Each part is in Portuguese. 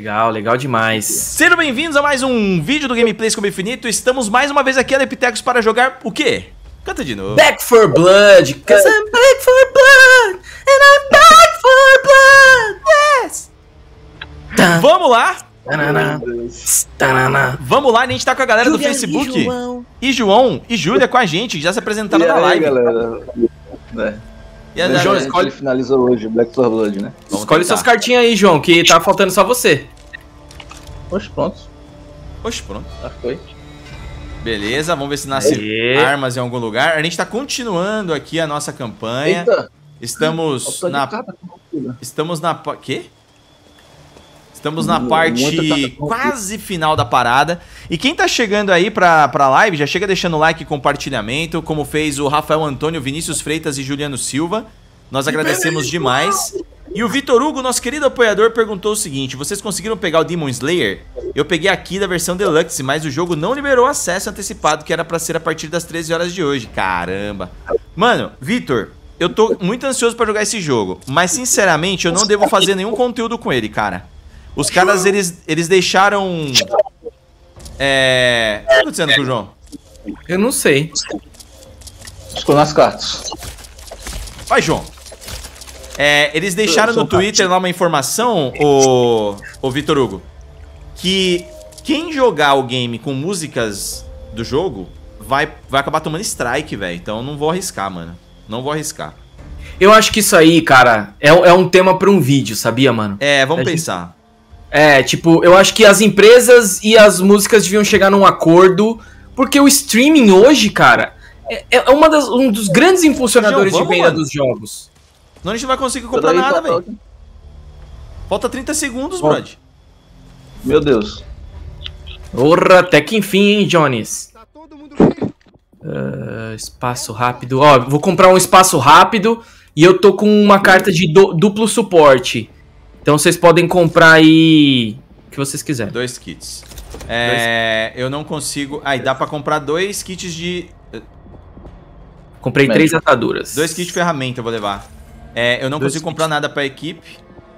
Legal, legal demais. Sejam bem-vindos a mais um vídeo do Gameplays Combo Infinito. Estamos mais uma vez aqui, Alepitecos, para jogar o quê? Canta de novo. Back for Blood, cause I'm back for blood, and I'm back for blood, yes! Vamos lá. Tanana, tanana. Vamos lá, a gente tá com a galera do Facebook. E João e Júlia com a gente, que já se apresentaram na live. Galera? E a João, A gente finalizou hoje, Black for Blood, né? Escolhe suas cartinhas aí, João, que tá faltando só você. Oxe, pronto. Oxe, pronto. Já foi. Beleza, vamos ver se nasce Aê. armas em algum lugar. A gente tá continuando aqui a nossa campanha. Eita! Estamos na... Estamos na... Quê? Estamos na Muita parte carta quase final da parada. E quem tá chegando aí pra live, já chega deixando like e compartilhamento, como fez o Rafael Antônio, Vinícius Freitas e Juliano Silva. Nós agradecemos demais. E o Vitor Hugo, nosso querido apoiador, perguntou o seguinte: vocês conseguiram pegar o Demon Slayer? Eu peguei aqui da versão Deluxe, mas o jogo não liberou acesso antecipado, que era pra ser a partir das 13 horas de hoje. Caramba. Mano, Vitor, eu tô muito ansioso pra jogar esse jogo, mas sinceramente eu não devo fazer nenhum conteúdo com ele, cara. Os caras, eles deixaram... O que tá acontecendo com o João? Eu não sei. Estou nas cartas. Vai, João. Eles deixaram no Twitter lá uma informação, o Vitor Hugo, que quem jogar o game com músicas do jogo vai acabar tomando strike, velho. Então eu não vou arriscar, mano. Não vou arriscar. Eu acho que isso aí, cara, é um tema pra um vídeo, sabia, mano? Vamos pensar. Tipo, eu acho que as empresas e as músicas deviam chegar num acordo, porque o streaming hoje, cara, é um dos grandes impulsionadores Vamos, de venda mano. dos jogos. Senão a gente não vai conseguir comprar nada, velho. Falta 30 segundos, brother. Meu Deus. Porra, até que enfim, hein, Jones? Espaço rápido. Ó, vou comprar um espaço rápido e eu tô com uma carta de duplo suporte. Então vocês podem comprar aí o que vocês quiserem. 2 kits. Eu não consigo... Aí dá pra comprar 2 kits de... Comprei 3 ataduras. 2 kits de ferramenta eu vou levar. Eu não consigo comprar nada pra equipe.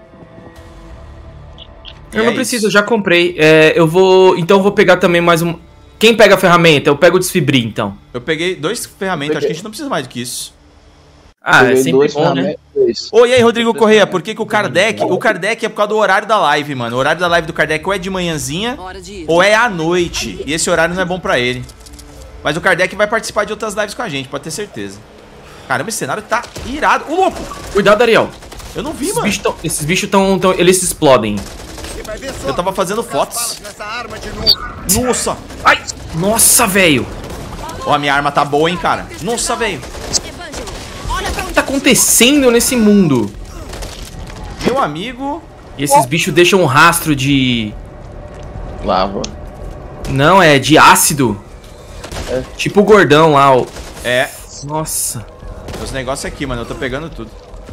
Eu não preciso, eu já comprei. Então eu vou pegar também mais um... Quem pega a ferramenta? Eu pego o desfibrir, então. Eu peguei 2 ferramentas, acho que a gente não precisa mais do que isso. É sempre bom, né? E aí, Rodrigo Correia, por que o Kardec... O Kardec é por causa do horário da live, mano. O horário da live do Kardec ou é de manhãzinha ou é à noite. E esse horário não é bom pra ele. Mas o Kardec vai participar de outras lives com a gente, pode ter certeza. Caramba, esse cenário tá irado. Ô, louco! Cuidado, Ariel. Eu não vi, mano. Esses bichos eles explodem. Eu tava fazendo fotos. Nossa! Ai! Nossa, velho! Ó, a minha arma tá boa, hein, cara. Nossa, velho. O que tá acontecendo nesse mundo? Meu amigo... E esses bichos deixam um rastro de... Lava. Não, é de ácido. Tipo o gordão lá, ó. Nossa. Os negócios aqui, mano. Eu tô pegando tudo.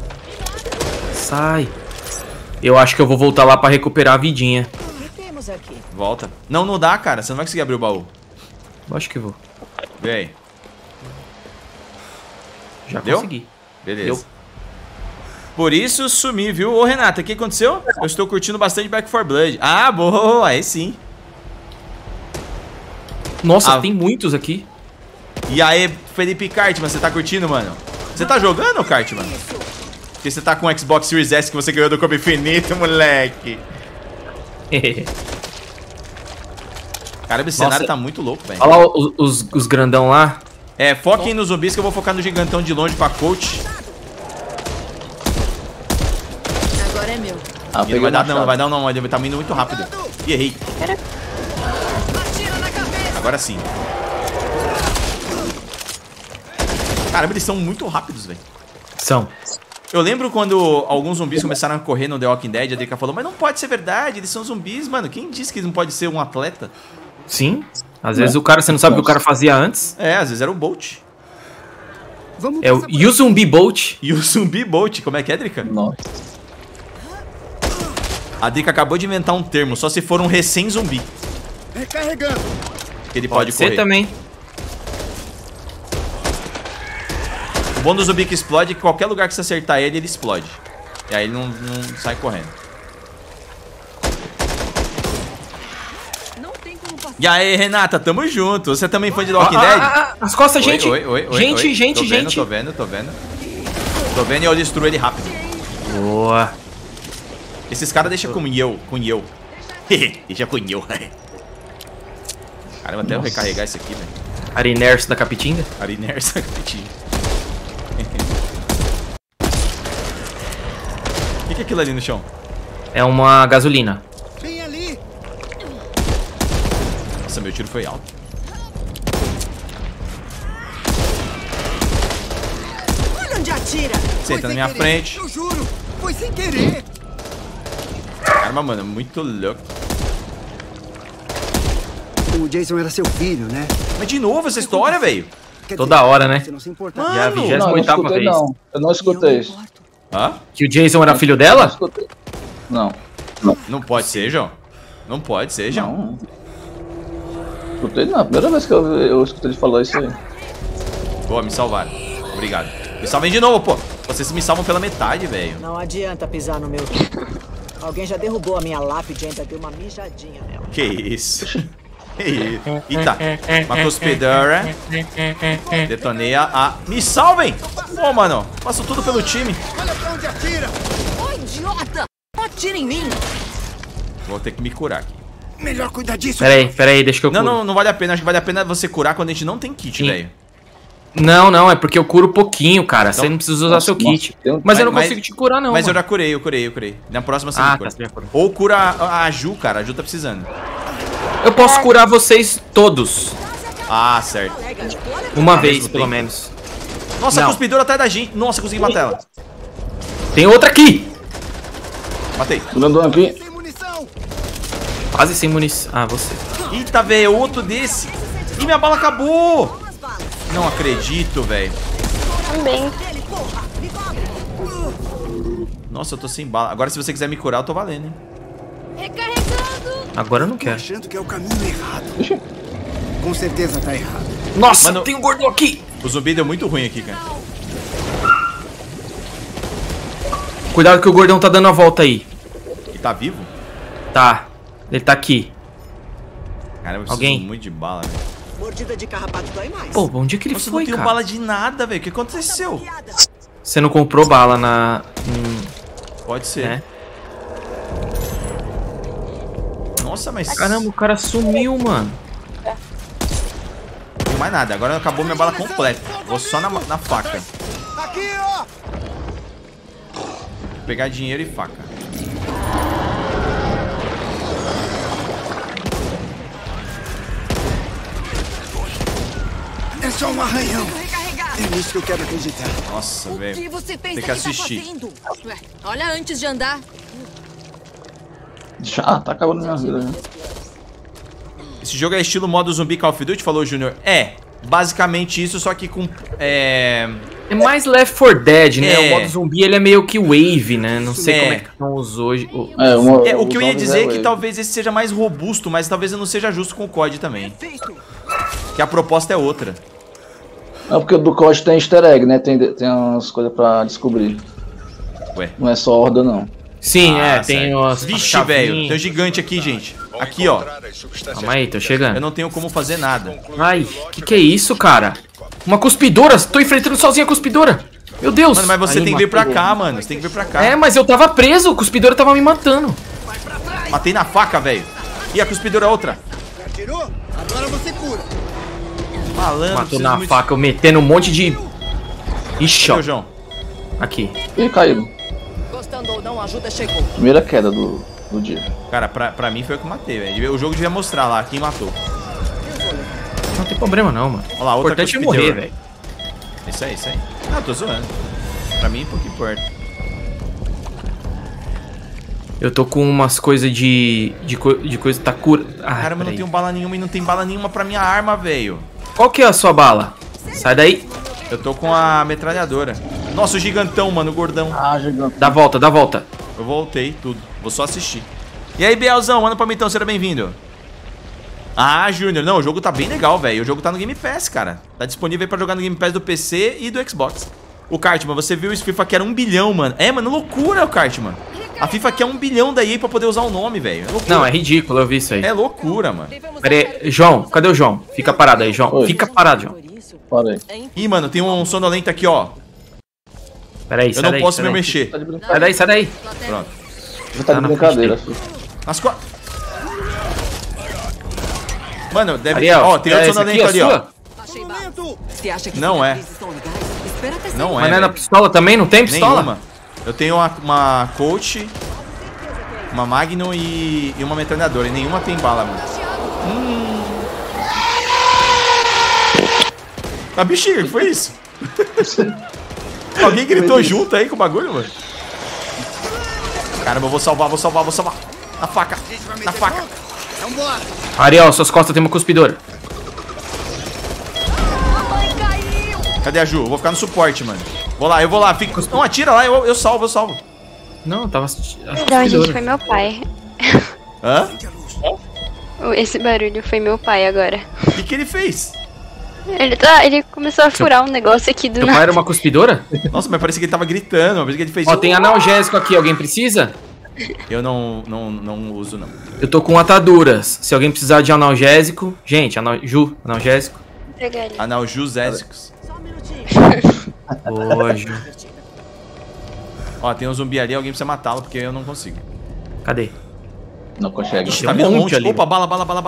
Sai. Eu acho que eu vou voltar lá pra recuperar a vidinha. Volta. Não dá, cara. Você não vai conseguir abrir o baú. Eu acho que vou. Vê aí. Já Deu? consegui. Beleza. Deu. Por isso sumi, viu? Ô, Renata, o que aconteceu? Eu estou curtindo bastante Back 4 Blood. Ah, boa. Aí sim. Nossa, tem muitos aqui. E aí, Felipe Cartman, você tá curtindo, mano? Você tá jogando, Cartman? Porque você tá com o Xbox Series S que você ganhou do Combo Infinito, moleque. Caramba, esse cenário tá muito louco, velho. Olha lá os grandão lá. Foquem nos zumbis que eu vou focar no gigantão de longe pra coach. Agora é meu. Não vai dar não, vai dar não, ele tá indo muito rápido. Ih, errei. Agora sim. Caramba, eles são muito rápidos, velho. São. Eu lembro quando alguns zumbis começaram a correr no The Walking Dead, a Drica falou, mas não pode ser verdade, eles são zumbis, mano. Quem disse que não pode ser um atleta? Sim. Às vezes você não sabe o que o cara fazia antes. Às vezes era o Bolt. E o Zumbi Bolt. E o Zumbi Bolt, como é que é, Drica? Nossa. A Drica acabou de inventar um termo, só se for um recém-zumbi. Recarregando. Que ele pode correr. Você também. O bom do zumbi que explode é que qualquer lugar que você acertar ele, ele explode. E aí ele não sai correndo. E aí, Renata, tamo junto. Você também fã de The Walking Dead? As costas, gente. Oi. Gente. Tô vendo. Tô vendo e eu destruo ele rápido. Boa. Esses caras deixam com eu. Deixa com eu. Caramba, até eu recarregar isso aqui, velho. Ariners da Capitinga? Ariners da Capitinga. O que é aquilo ali no chão? É uma gasolina. Vem ali. Nossa, meu tiro foi alto. Olha onde atira. Senta na minha frente. Eu juro, foi sem querer. Caramba, mano, muito louco. O Jason era seu filho, né? Mas de novo essa história, velho? Quer Toda dizer, hora, né? Você não se importava. Mano. Já a Não, eu não 28ª escutei vez. não. Eu não escutei isso. Hã? Que o Jason era filho Eu não dela? escutei. Não. Não pode ser, João. Não pode ser, João. Não. Escutei não. Primeira vez que eu escutei ele falar isso aí. Boa, me salvaram. Obrigado. Me salvem de novo, pô. Vocês me salvam pela metade, velho. Não adianta pisar no meu. Alguém já derrubou a minha lápide e ainda deu uma mijadinha nela. Que isso? Que isso? Eita, uma cuspidora. Detonei a... Me salvem! Pô, mano, faço tudo pelo time. Olha pra onde atira. Ô, idiota! Não atira em mim! Vou ter que me curar aqui. Melhor cuidar disso. Pera aí, deixa que eu curo. Não vale a pena. Acho que vale a pena você curar quando a gente não tem kit, Sim. velho. Não, é porque eu curo pouquinho, cara. Você não precisa usar seu kit. Mas eu não Mas- consigo te curar, não. Mas eu mano. já curei, eu curei. Na próxima você Ah, me cura. tá, você já curou. Ou cura a Ju, cara. A Ju tá precisando. Eu posso curar vocês todos. Ah, certo. Uma Ao vez, mesmo pelo tempo? menos. Nossa, a Não. cuspidora atrás da gente. Nossa, consegui matar ela. Tem outra aqui. Matei. Grandão aqui. Sem munição. Quase sem munição. Ah, você. Eita, velho, outro desse. Ih, minha bala acabou. Não acredito, velho. Também. Nossa, eu tô sem bala. Agora, se você quiser me curar, eu tô valendo, hein. Recarregando. Agora eu não Tô quero. achando que é o caminho errado. Com certeza tá errado. Nossa, Mano- tem um gordão aqui. O zumbi deu muito ruim aqui, cara. Cuidado que o gordão tá dando a volta aí. E tá vivo? Tá. Ele tá aqui. Cara, eu preciso Alguém? muito de bala, velho. Mordida de carrapato dói mais. Pô, onde é que ele Nossa, eu foi, não tenho cara? bala de nada, velho. O que aconteceu? Você não comprou bala na... Pode ser. né? Nossa, mas... Caramba, o cara sumiu, mano. Não tem mais nada. Agora acabou minha bala completa. Vou só na faca. Aqui, ó. Vou pegar dinheiro e faca. É só um arranhão. É nisso que eu quero acreditar. Nossa, O que velho. você pensa Tem que assistir. tá fazendo? Ué, olha antes de andar. Já tá acabando minha vida. Né? Esse jogo é estilo modo zumbi Call of Duty, falou o Júnior. É, basicamente isso, só que com... É mais Left 4 Dead, né? É. O modo zumbi, ele é meio que wave, né? Não sei É. como é que estão os hoje. O que eu ia dizer é que talvez esse seja mais robusto, mas talvez eu não seja justo com o COD também. Que a proposta é outra. É porque do COD tem easter egg, né? Tem umas coisas pra descobrir. Ué. Não é só horda, não. Sim, Ah, tem certo. umas. Vixe, velho, tem um gigante aqui, gente. Aqui, ó. Calma aí, tô chegando. Eu não tenho como fazer nada. Ai, que é isso, cara? Uma cuspidora? Tô enfrentando sozinha a cuspidora. Meu Deus. Mano, mas você Aí, tem que vir pra matou. cá, mano. Você tem que vir pra cá. É, mas eu tava preso, o cuspidora tava me matando. Matei na faca, velho. E a cuspidora é outra. Atirou? Agora você cura. Malandro, Matou preciso na muito- faca, eu metendo um monte de... Ixi, Cadê ó. o João? Aqui. Ih, caído. Gostando ou não, a ajuda chegou. Primeira queda do dia. Cara, pra mim foi eu que matei, velho. O jogo devia mostrar lá quem matou. Não tem problema não, mano. Olha lá, O outra importante é cuspidora. morrer, velho. Isso aí, isso aí. Ah, tô zoando. Pra mim, pouco importa. Eu tô com umas coisas de coisa tá cura. Ah, Caramba, eu não peraí. tenho bala nenhuma e não tem bala nenhuma pra minha arma, velho. Qual que é a sua bala? Sai daí. Eu tô com a metralhadora. Nossa, o gigantão, mano, o gordão. Ah, gigante. Dá volta, dá volta. Eu voltei, tudo. Vou só assistir. E aí, Bielzão, manda pra mim então, seja bem-vindo. Ah, Júnior, não, o jogo tá bem legal, velho. O jogo tá no Game Pass, cara. Tá disponível aí pra jogar no Game Pass do PC e do Xbox. O Cartman, você viu esse FIFA que era 1 bilhão, mano. É, mano, loucura o Cartman. A FIFA quer 1 bilhão da EA pra poder usar o nome, velho. É loucura. Não, é ridículo, eu vi isso aí. É loucura, mano. Pera aí, João, cadê o João? Fica parado aí, João. Oi. Fica parado, João. Para aí. Ih, mano, tem um sonolento aqui, ó. Pera aí, Eu sai não daí, posso sai me daí. mexer. Tá de brincadeira. Sai daí, sai daí. Pronto. Já tá de na brincadeira, frente filho. Nas costas. Mano, deve... Ariel, Ó, tem outro essa aqui sonolento é ali, ó. sua? Achei bala. Você acha que Não é. cicatrizes são legais? Espera até Não Mas é, não é na velho. pistola também? Não tem pistola? Nenhuma. Eu tenho uma Colt, uma Magnum e uma metralhadora. E nenhuma tem bala, mano. A bexiga, o que foi isso? Alguém gritou junto aí com o bagulho, mano? Caramba, eu vou salvar. Na faca, na faca. Vambora. Ariel, suas costas tem uma cuspidora. Cadê a Ju? Eu vou ficar no suporte, mano. Eu vou lá. Fica... Não, atira lá, eu salvo. Não, tava... Não, gente, foi meu pai. Hã? Esse barulho foi meu pai agora. O que ele fez? Ele começou a furar um negócio aqui do Seu pai nada. era uma cuspidora? Nossa, mas parece que ele tava gritando. Parece que ele fez... Ó, tem analgésico aqui, alguém precisa? Eu não uso, não. Eu tô com ataduras. Se alguém precisar de analgésico... Gente, Ju, analgésico. Pegar ali. Analgésicos. Só um minutinho. Boa, Ju. Ó, tem um zumbi ali, alguém precisa matá-lo, porque eu não consigo. Cadê? Não consegue. Ixi, Tem tá um vindo um monte monte. ali. Opa, bala.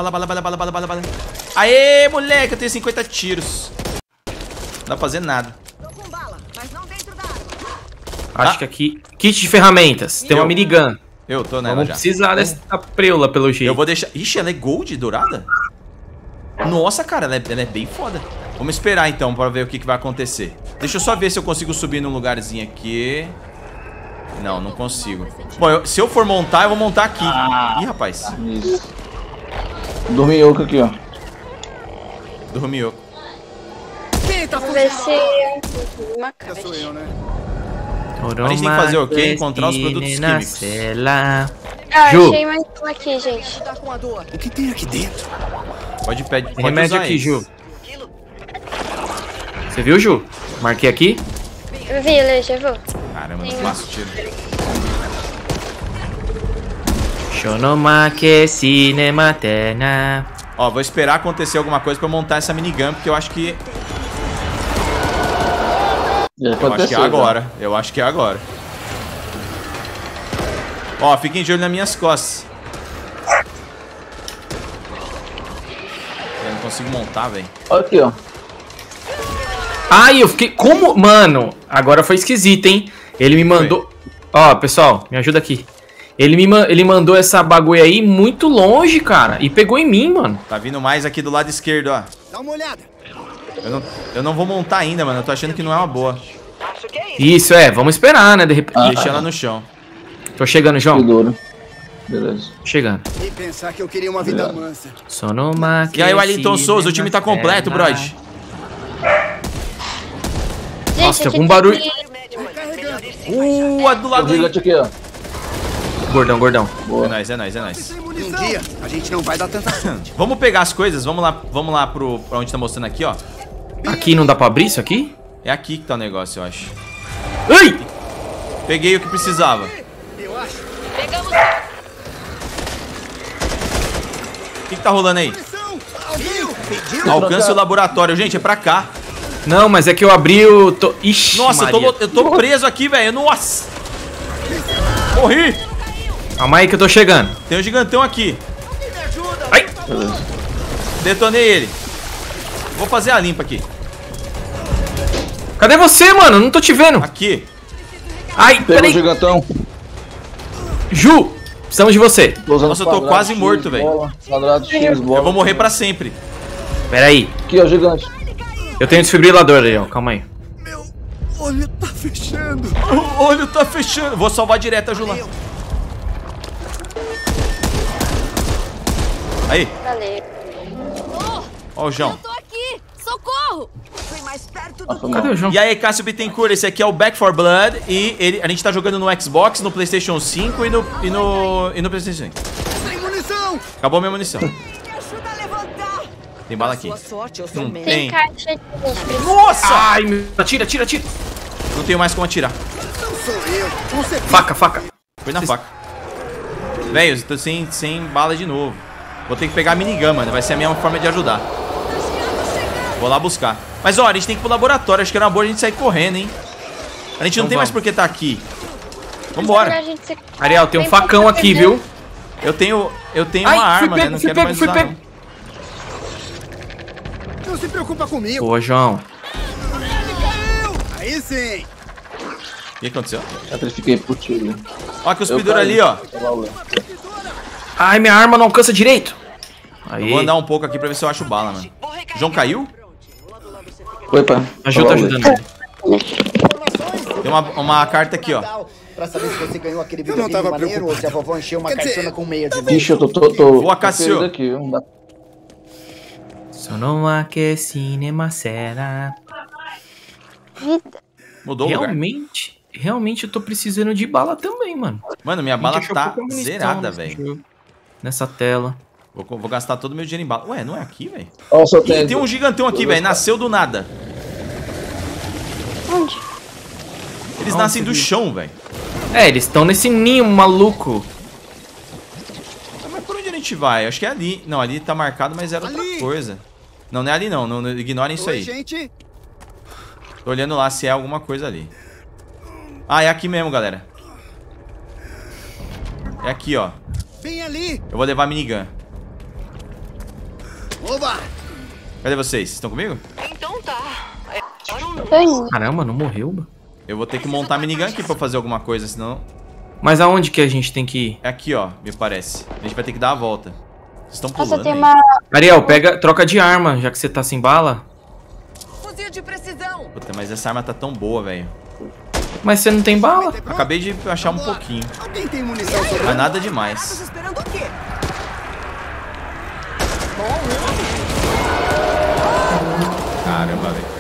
Aê, moleque, eu tenho 50 tiros. Não dá pra fazer nada. Tô com bala, mas não dentro da arma. Acho que aqui... Kit de ferramentas. Tem uma minigun. Eu tô nela Vamos já. precisar dessa preula, pelo jeito. Eu vou deixar... Ixi, ela é gold dourada? Nossa, cara, ela é bem foda. Vamos esperar, então, pra ver o que vai acontecer. Deixa eu só ver se eu consigo subir num lugarzinho aqui. Não consigo. Bom, se eu for montar, eu vou montar aqui. Ih, rapaz. Isso. Dorminhoco aqui, ó. Do Romioco. Quem tá Vamos ver fugindo? se... Uma cara. Sou eu, né? A gente tem que fazer o quê? Encontrar os produtos químicos. Ah, Ju. achei mais um aqui, gente. Tá com a dor. O que tem aqui dentro? Pode Tem remédio usar aqui, esse. Ju. Você viu, Ju? Marquei aqui. Village, eu vou. Caramba, não faço tiro. Shonomake Cinematena. Ó, vou esperar acontecer alguma coisa pra eu montar essa minigun, porque eu acho que... Já Eu acho que é aconteceu, já. agora. Eu acho que é agora. Ó, fiquem de olho nas minhas costas. Eu não consigo montar, velho. Olha aqui, ó. Ai, eu fiquei... Como? Mano, agora foi esquisito, hein? Ele me mandou... Ó, pessoal, me ajuda aqui. Ele mandou essa bagulho aí muito longe, cara. E pegou em mim, mano. Tá vindo mais aqui do lado esquerdo, ó. Dá uma olhada. Eu não vou montar ainda, mano. Eu tô achando que não é uma boa. Acho que é isso. Isso, vamos esperar, né? De repente... Deixa ela no chão. Tô chegando, João. Seguro. Beleza. Chegando. E pensar que eu queria uma vida mansa. Sonomake E aí, Wellington Souza, o time tá completo, brother. Gente, Nossa, tem aqui algum barulho. A do O lado aí. gigante aqui, ó. Gordão, gordão. É nóis, é nóis, é nóis. Um dia, a gente não vai dar tanta sorte. Vamos pegar as coisas, vamos lá pra onde tá mostrando aqui, ó. Aqui não dá pra abrir isso aqui? É aqui que tá o negócio, eu acho. Ai! Peguei o que precisava. Eu acho. O que tá rolando aí? Missão! Pediu? Alcance o laboratório. Gente, é pra cá. Não, mas é que eu abri o... Ixi, Nossa, Maria. eu tô preso aqui, velho. Nossa. Morri. Calma aí que eu tô chegando. Tem um gigantão aqui. Ai! Detonei ele. Vou fazer a limpa aqui. Cadê você, mano? Não tô te vendo. Aqui. Ai, Pegou o peraí. gigantão. Ju, precisamos de você. Tô usando Nossa, eu tô quadrado, quase X, morto, velho. bola, Quadrado, X, bola. Eu vou morrer pra sempre. Peraí. Aqui, ó, gigante. Eu tenho desfibrilador aí, ó. Calma aí. Meu olho tá fechando. O olho tá fechando. Vou salvar direto a Jula. Aí. Valeu. Ó o João. Eu tô aqui! Socorro! Fui mais perto Ah, do foi Cadê mal. o João? E aí, Cássio Bittencourt, esse aqui é o Back 4 Blood. E a gente tá jogando no Xbox, no PlayStation 5 e no PlayStation 5. Sem munição! Acabou a minha munição. Me ajuda a levantar. Tem bala aqui. Sua sorte, eu sou Não meio. tem. Tem caixa de gente. Nossa! Ai, meu... Atira, atira, atira. Não tenho mais como atirar. Não sou eu. Você Faca, faca. Foi na faca. Velho, eu tô sem bala de novo. Vou ter que pegar a minigun, mano. Vai ser a minha forma de ajudar. Vou lá buscar. Mas, ó, a gente tem que ir pro laboratório. Acho que era uma boa a gente sair correndo, hein? A gente não tem mais por que tá aqui. Vambora. Ariel, tem um facão aqui, viu? Eu tenho uma arma, né? Não quero mais usar, não. Não se preocupa comigo. Boa, João. Aí sim. O que aconteceu? Sacrifiquei pro tiro. Ó, a cuspidora ali, ó. Ai, minha arma não alcança direito. Eu Aí. vou andar um pouco aqui pra ver se eu acho bala, mano. O João caiu? Foi, pai. Ajuda, ajudando ele. Tem uma carta aqui, ó. Pra saber se você ganhou aquele Eu não tava maneiro ou se a vovó encheu uma Quer dizer, caixona com meia de volta. Vixe, eu tô Boa, Cassio. ferido aqui, viu? Não dá- Sonoma que cinema será. Mudou o lugar. Realmente eu tô precisando de bala também, mano. Mano, minha bala Achou tá pouca munição zerada, nesse velho. jogo, nessa tela. Vou gastar todo o meu dinheiro em bala. Ué, não é aqui, velho? Ó, só Ih, tem um gigantão aqui, velho. Nasceu do nada. Onde? Eles Onde nascem você do viu? chão, velho. É, eles estão nesse ninho maluco. Mas por onde a gente vai? Acho que é ali. Não, ali tá marcado, mas era outra Ali. coisa. Não, não é ali não. Não ignorem isso Oi, aí. gente. Tô olhando lá se é alguma coisa ali. Ah, é aqui mesmo, galera. É aqui, ó. Bem ali. Eu vou levar a minigun. Oba. Cadê vocês? Estão comigo? Tô indo. Caramba, não morreu, mano. Eu vou ter que montar a minigun aqui pra fazer alguma coisa, senão... Mas aonde que a gente tem que ir? É aqui, ó, me parece. A gente vai ter que dar a volta. Vocês estão Nossa, pulando tem aí. uma... Ariel, troca de arma, já que você tá sem bala. Fuzil de precisão. Puta, mas essa arma tá tão boa, velho. Mas você não tem bala? Acabei de achar um pouquinho. Alguém tem munição sobrando? Mas nada demais. Estamos esperando o quê? Caramba, velho.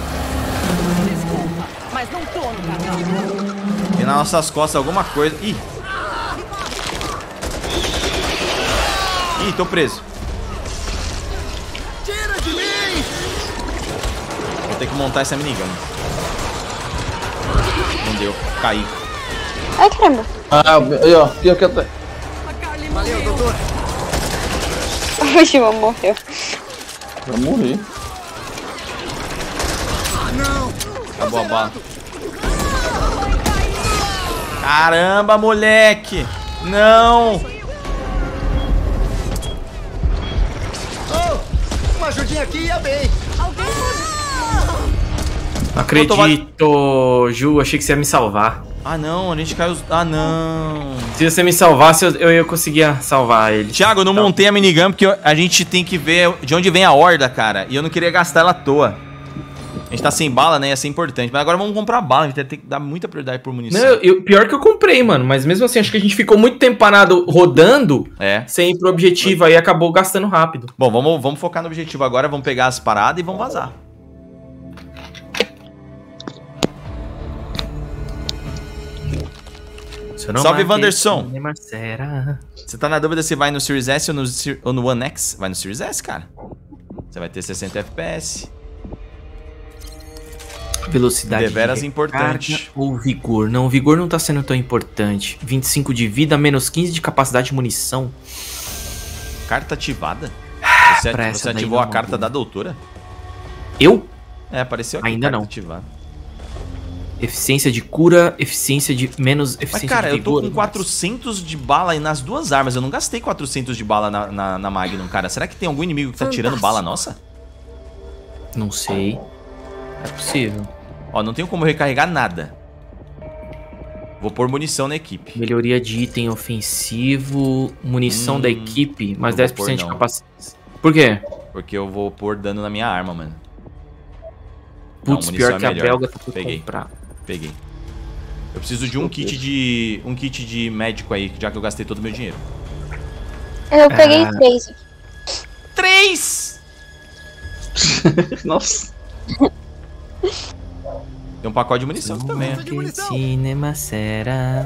Mas não tô no canal. Tem nas nossas costas alguma coisa. Ih! Ih, tô preso. Tira de mim. Vou ter que montar essa minigun. Não deu, caí. Ai, caramba. Ah, aí, ó. Pior que até. Valeu, doutor. O João morreu. Eu morri. Ah, não. Acabou a bala. Caramba, moleque! Não! Oh, uma ajudinha aqui ia bem. Não acredito, Ju, achei que você ia me salvar. Ah, não, a gente caiu... Ah, não. Se você me salvasse, eu ia conseguir salvar ele. Thiago, eu não montei a minigun porque a gente tem que ver de onde vem a horda, cara. E eu não queria gastar ela à toa. A gente tá sem bala, né? Ia ser importante. Mas agora vamos comprar bala. A gente vai ter que dar muita prioridade por munição. Não, pior que eu comprei, mano. Mas mesmo assim, acho que a gente ficou muito tempo parado rodando É. sem ir pro objetivo. Aí acabou gastando rápido. Bom, vamos focar no objetivo agora. Vamos pegar as paradas e vamos vazar. Salve, Wanderson. Você tá na dúvida se vai no Series S ou no One X? Vai no Series S, cara. Você vai ter 60 FPS. Velocidade Deveras de importante. recarga ou vigor? Não, o vigor não tá sendo tão importante. 25 de vida, menos 15 de capacidade de munição. Carta ativada? Você Pra essa daí ativou a não, carta não. da doutora? Eu? É, apareceu aqui. Ainda carta não. Ativada. Eficiência de cura, eficiência de... menos eficiência Mas, cara, de eu tô vigor. com 400 de bala nas duas armas. Eu não gastei 400 de bala na Magnum, cara. Será que tem algum inimigo que tá tirando bala nossa? Não sei. É possível. Ó, não tenho como recarregar nada. Vou pôr munição na equipe. Melhoria de item ofensivo, munição da equipe, mais não vou 10% de pôr, não. capacidade. Por quê? Porque eu vou pôr dano na minha arma, mano. Putz, Não, pior munição que é a melhor. belga tá por Peguei. comprar. Peguei. Eu preciso de um kit de médico aí, já que eu gastei todo o meu dinheiro. Eu peguei 3. 3! Nossa. Tem um pacote de munição aqui também. de munição. Cinema será.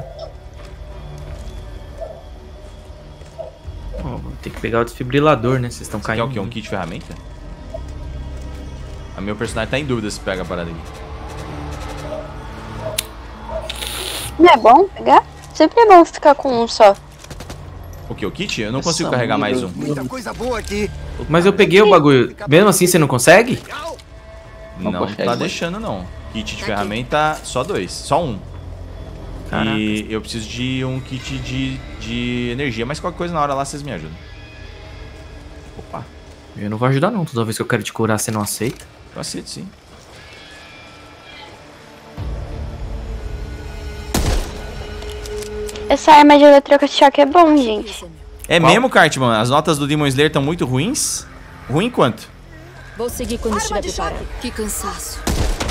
Ó, vou ter que pegar o desfibrilador, né? Vocês estão Quer caindo. o quê? Um kit de ferramenta? A meu personagem tá em dúvida se pega a parada aqui. Não é bom pegar? Sempre é bom ficar com um só. O que? O kit? Eu não consigo carregar mais um. Muita coisa boa aqui. Mas eu peguei o bagulho. Mesmo assim, você não consegue? Não consegue, tá mas- deixando, não. Kit de ferramenta, só 2. Só um. Caraca. E eu preciso de um kit de energia. Mas qualquer coisa na hora lá, vocês me ajudam. Opa. Eu não vou ajudar não. Toda vez que eu quero te curar, você não aceita. Eu aceito, sim. Essa arma de eletrochoque é bom, gente. É mesmo, Cartman? As notas do Demon Slayer estão muito ruins? Ruim quanto? Vou seguir quando estiver preparado. Que cansaço.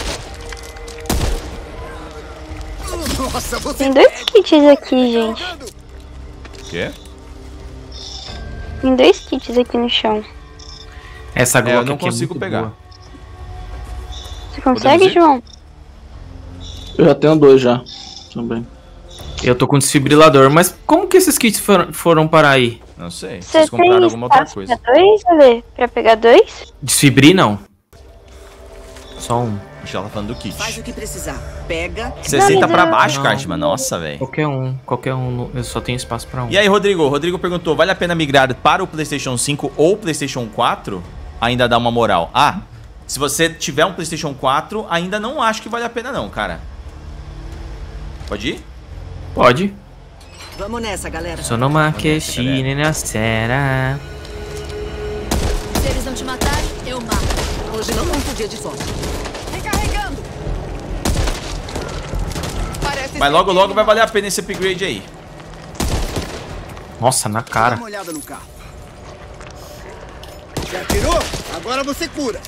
Nossa, você Tem 2 kits aqui, gente. O quê? Tem 2 kits aqui no chão. Essa Glock eu não aqui é consigo muito pegar. boa. Você consegue, ir? João? Eu já tenho 2 já. Também. Eu tô com desfibrilador, mas como que esses kits foram parar aí? Não sei. Você Vocês tem compraram alguma outra espaço coisa. pra 2, Ale? Pra pegar 2? Desfibrir não. Só um. A gente tava falando do kit. Faz o que precisar. Pega. 60 Não, pra mas baixo, não. Cartman. Nossa, velho. Qualquer um. Eu só tenho espaço pra um. E aí, Rodrigo? O Rodrigo perguntou, vale a pena migrar para o PlayStation 5 ou PlayStation 4? Ainda dá uma moral. Ah, se você tiver um PlayStation 4, ainda não acho que vale a pena não, cara. Pode ir? Pode. Vamos nessa, galera. Sonoma Keshine na Sera. Se eles não te matarem, eu mato. Hoje não é um dia de sorte. Recarregando. Parece Mas logo, logo vai valer a pena esse upgrade aí. Nossa, na Dá cara. uma olhada no carro. Já tirou? Agora você cura.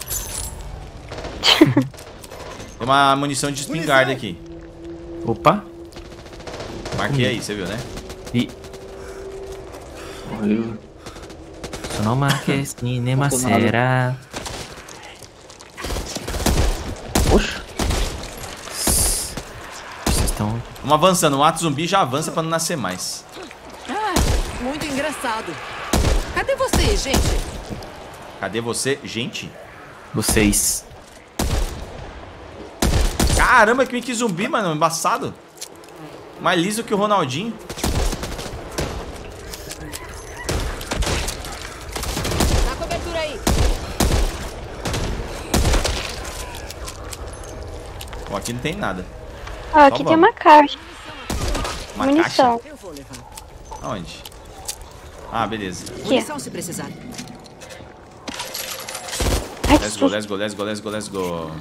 Tem uma munição de espingarda aqui. Opa. Marquei aí, você viu, né? E Horrível. Sonoma Keshine na Sera. Poxa. Vocês estão. Vamos avançando. O ato zumbi já avança pra não nascer mais. Muito engraçado. Cadê você, gente? Cadê você? Gente? Vocês. Caramba, que zumbi, mano. Embaçado. Mais liso que o Ronaldinho. Dá cobertura aí. Bom, aqui não tem nada. Ó, aqui tem vamos. uma caixa. Uma Munição. Eu vou levar. caixa? Aonde? Ah, beleza. Aqui. Munição se precisar. Ai, Let's que go, susto. let's go, let's go, let's go, let's go.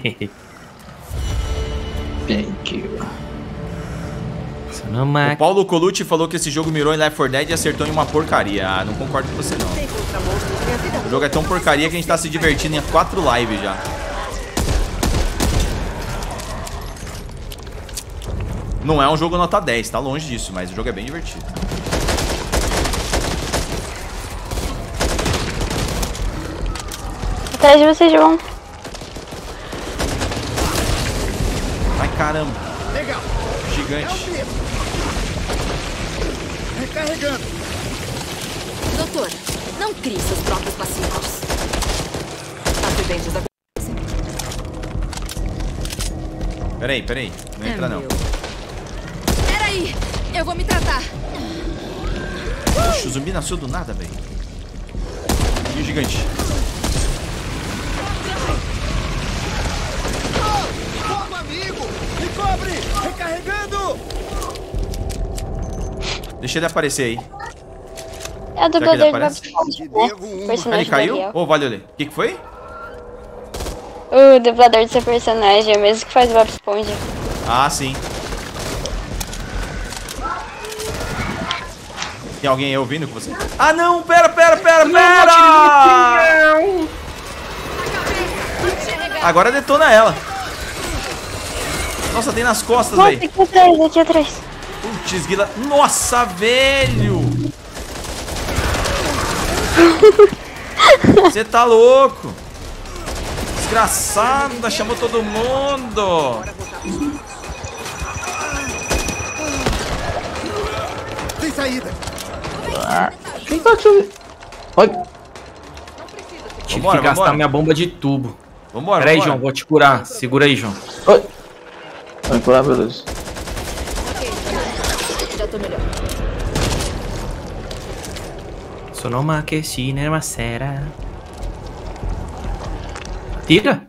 Thank you. Sonoma. O Paulo Colucci falou que esse jogo mirou em Left 4 Dead e acertou em uma porcaria. Ah, não concordo com você não. Tem contra monstros, minha vida. O jogo é tão porcaria que a gente tá se divertindo em 4 lives já. Não é um jogo nota 10, tá longe disso, mas o jogo é bem divertido. Atrás de você, João. Ai, caramba. Legal. É o Gigante. Pedro. Recarregando. Doutor, não crie seus próprios pacientes. Acidentes da... Peraí. Não entra não. Peraí, eu vou me tratar. Oxe, o zumbi nasceu do nada, velho. E o gigante? Fogo, amigo. Me cobre. Recarregando. Deixa ele aparecer aí. É o que ele dublador do Bob aparece? Esponja, Te né? devo uma. Ele Personagem do caiu? Ariel. Ô, valeu ali. O que foi? O dublador do seu personagem é o mesmo que faz o Bob Esponja. Ah, sim. Tem alguém aí ouvindo com você? Ah, não! Pera! Agora detona ela. Nossa, tem nas costas, Nossa, velho. aqui atrás. Putz, guila. Nossa, velho! Você tá louco? Desgraçada, chamou todo mundo. Tem saída. Quem tá atirando? Olha. Tive Vambora, que gastar vambora. minha bomba de tubo. Vambora, Pera aí, vambora. João, vou te curar. Segura aí, João. Oi. Vai curar, beleza. sinto melhor. Sono uma quecina, uma cera. Tira.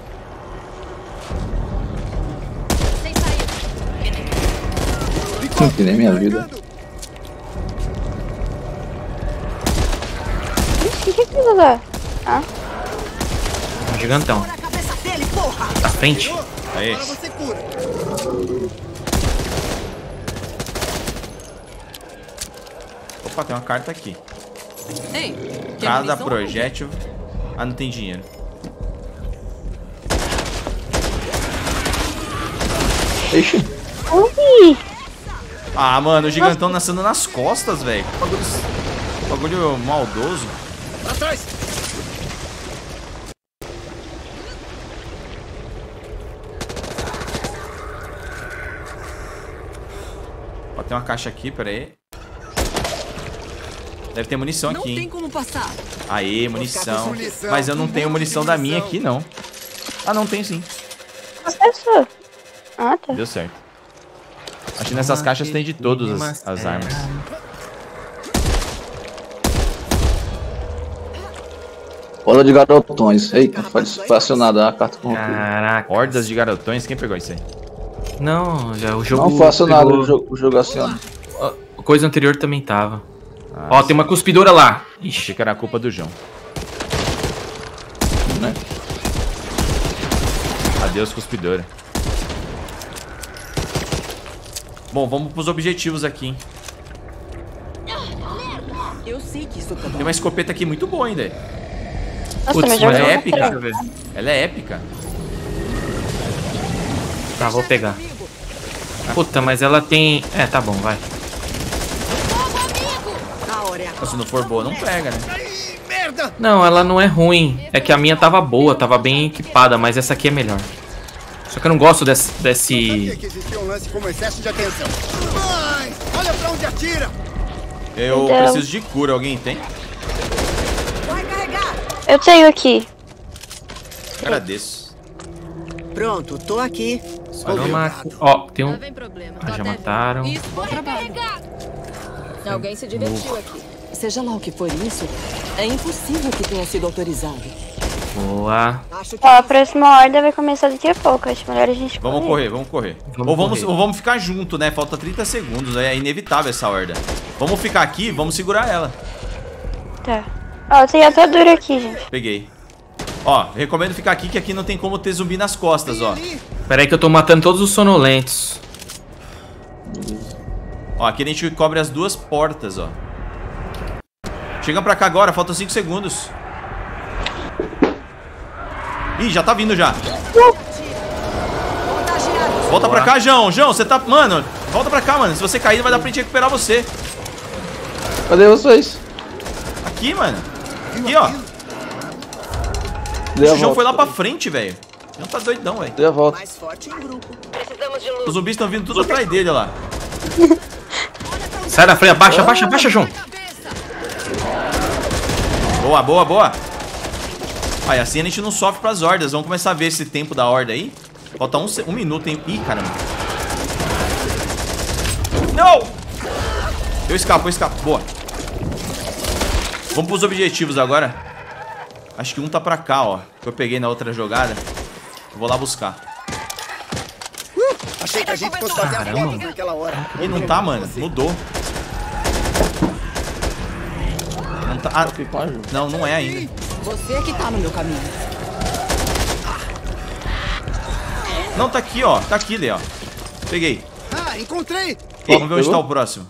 Sem saída. Que nem minha vida. Ixi, que aquilo lá? Ah, Um gigantão. Na cabeça dele, porra! Na frente. Aí. Agora você cura. Opa, tem uma carta aqui. Ei, quer Cada munição? projétil. Ah, não tem dinheiro. Ixi. ui! Ah, mano, o gigantão nascendo nas costas, velho. Bagulho maldoso. Atrás. Ó, tem uma caixa aqui, pera aí. Deve ter munição Não aqui, tem hein? como passar. Aê, munição. Mas eu não tenho munição da minha aqui, não. Ah, não, tem sim. Professor. Ah, tá. Deu certo. Acho que nessas caixas tem de todas as armas. Bola de garotões. Eita, foi acionada a carta com Caraca. Hordas de garotões, quem pegou isso aí? Não, já o jogo. Não foi acionado pegou- o jogo aciona. A coisa anterior também tava. Ah, Ó, tem uma cuspidora lá. Ixi. achei que era a culpa do João. Né? Adeus, cuspidora. Bom, vamos pros objetivos aqui, hein? Eu sei que isso Tem uma escopeta aqui muito boa ainda. Nossa, Putz, mas Mas já é foi épica. Deixa eu ver. Ela é épica. Tá, vou pegar. Puta, mas ela tem. É, tá bom, vai. A hora é agora. Se não for boa, não pega, né? Ai, merda. Não, ela não é ruim. É que a minha tava boa, tava bem equipada, mas essa aqui é melhor. Só que eu não gosto Sabia desse. que existia um lance como excesso de atenção. Mas, olha pra onde atira. Eu Então. preciso de cura. Alguém tem? Vou recarregar. Eu tenho aqui. Agradeço. Pronto, tô aqui. Olha uma... Ó, tem Lá um. vem problema. Ah, Tô já até mataram. vendo. Isso, bom trabalho. Alguém se divertiu aqui. Seja lá o que for isso, é impossível que tenha sido autorizado. Boa. Acho que Ó, a próxima horda vai começar daqui a pouco. Acho melhor a gente Vamos correr, vamos correr. Vamos Ou vamos ficar junto, né? Falta 30 segundos. É inevitável essa horda. Vamos ficar aqui e vamos segurar ela. Tá. Ó, tem atadura aqui, gente. Peguei. Ó, recomendo ficar aqui, que aqui não tem como ter zumbi nas costas, ó. Pera aí que eu tô matando todos os sonolentos. Ó, aqui a gente cobre as duas portas, ó. Chega pra cá agora, faltam 5 segundos. Ih, já tá vindo já. Volta pra cá, João. João, você tá... Mano, volta pra cá, mano. Se você cair, vai dar pra gente recuperar você. Cadê vocês? Aqui, mano. Aqui, ó. Dei a O João volta. foi lá pra frente, velho. Não tá doidão, velho. Dei a volta. mais forte em grupo. Os zumbis estão vindo tudo atrás dele, ó lá. Sai da frente, abaixa, abaixa, abaixa, João. Boa, boa, boa. Aí, assim a gente não sofre pras hordas. Vamos começar a ver esse tempo da horda aí. Falta um minuto, hein? Ih, caramba. Não! Eu escapo, eu escapo. Boa. Vamos pros objetivos agora. Acho que um tá pra cá, ó. Que eu peguei na outra jogada. Eu vou lá buscar. Achei que a gente fosse fazer as Caramba. fotos naquela hora. Ih, não tá, mano. Mudou. Não tá. Ah, não, não é ainda. Você é que tá no meu caminho. Não, tá aqui, ó. Tá aqui, Lê, ó. Peguei. Ah, encontrei. Vamos ver onde pegou? tá o próximo.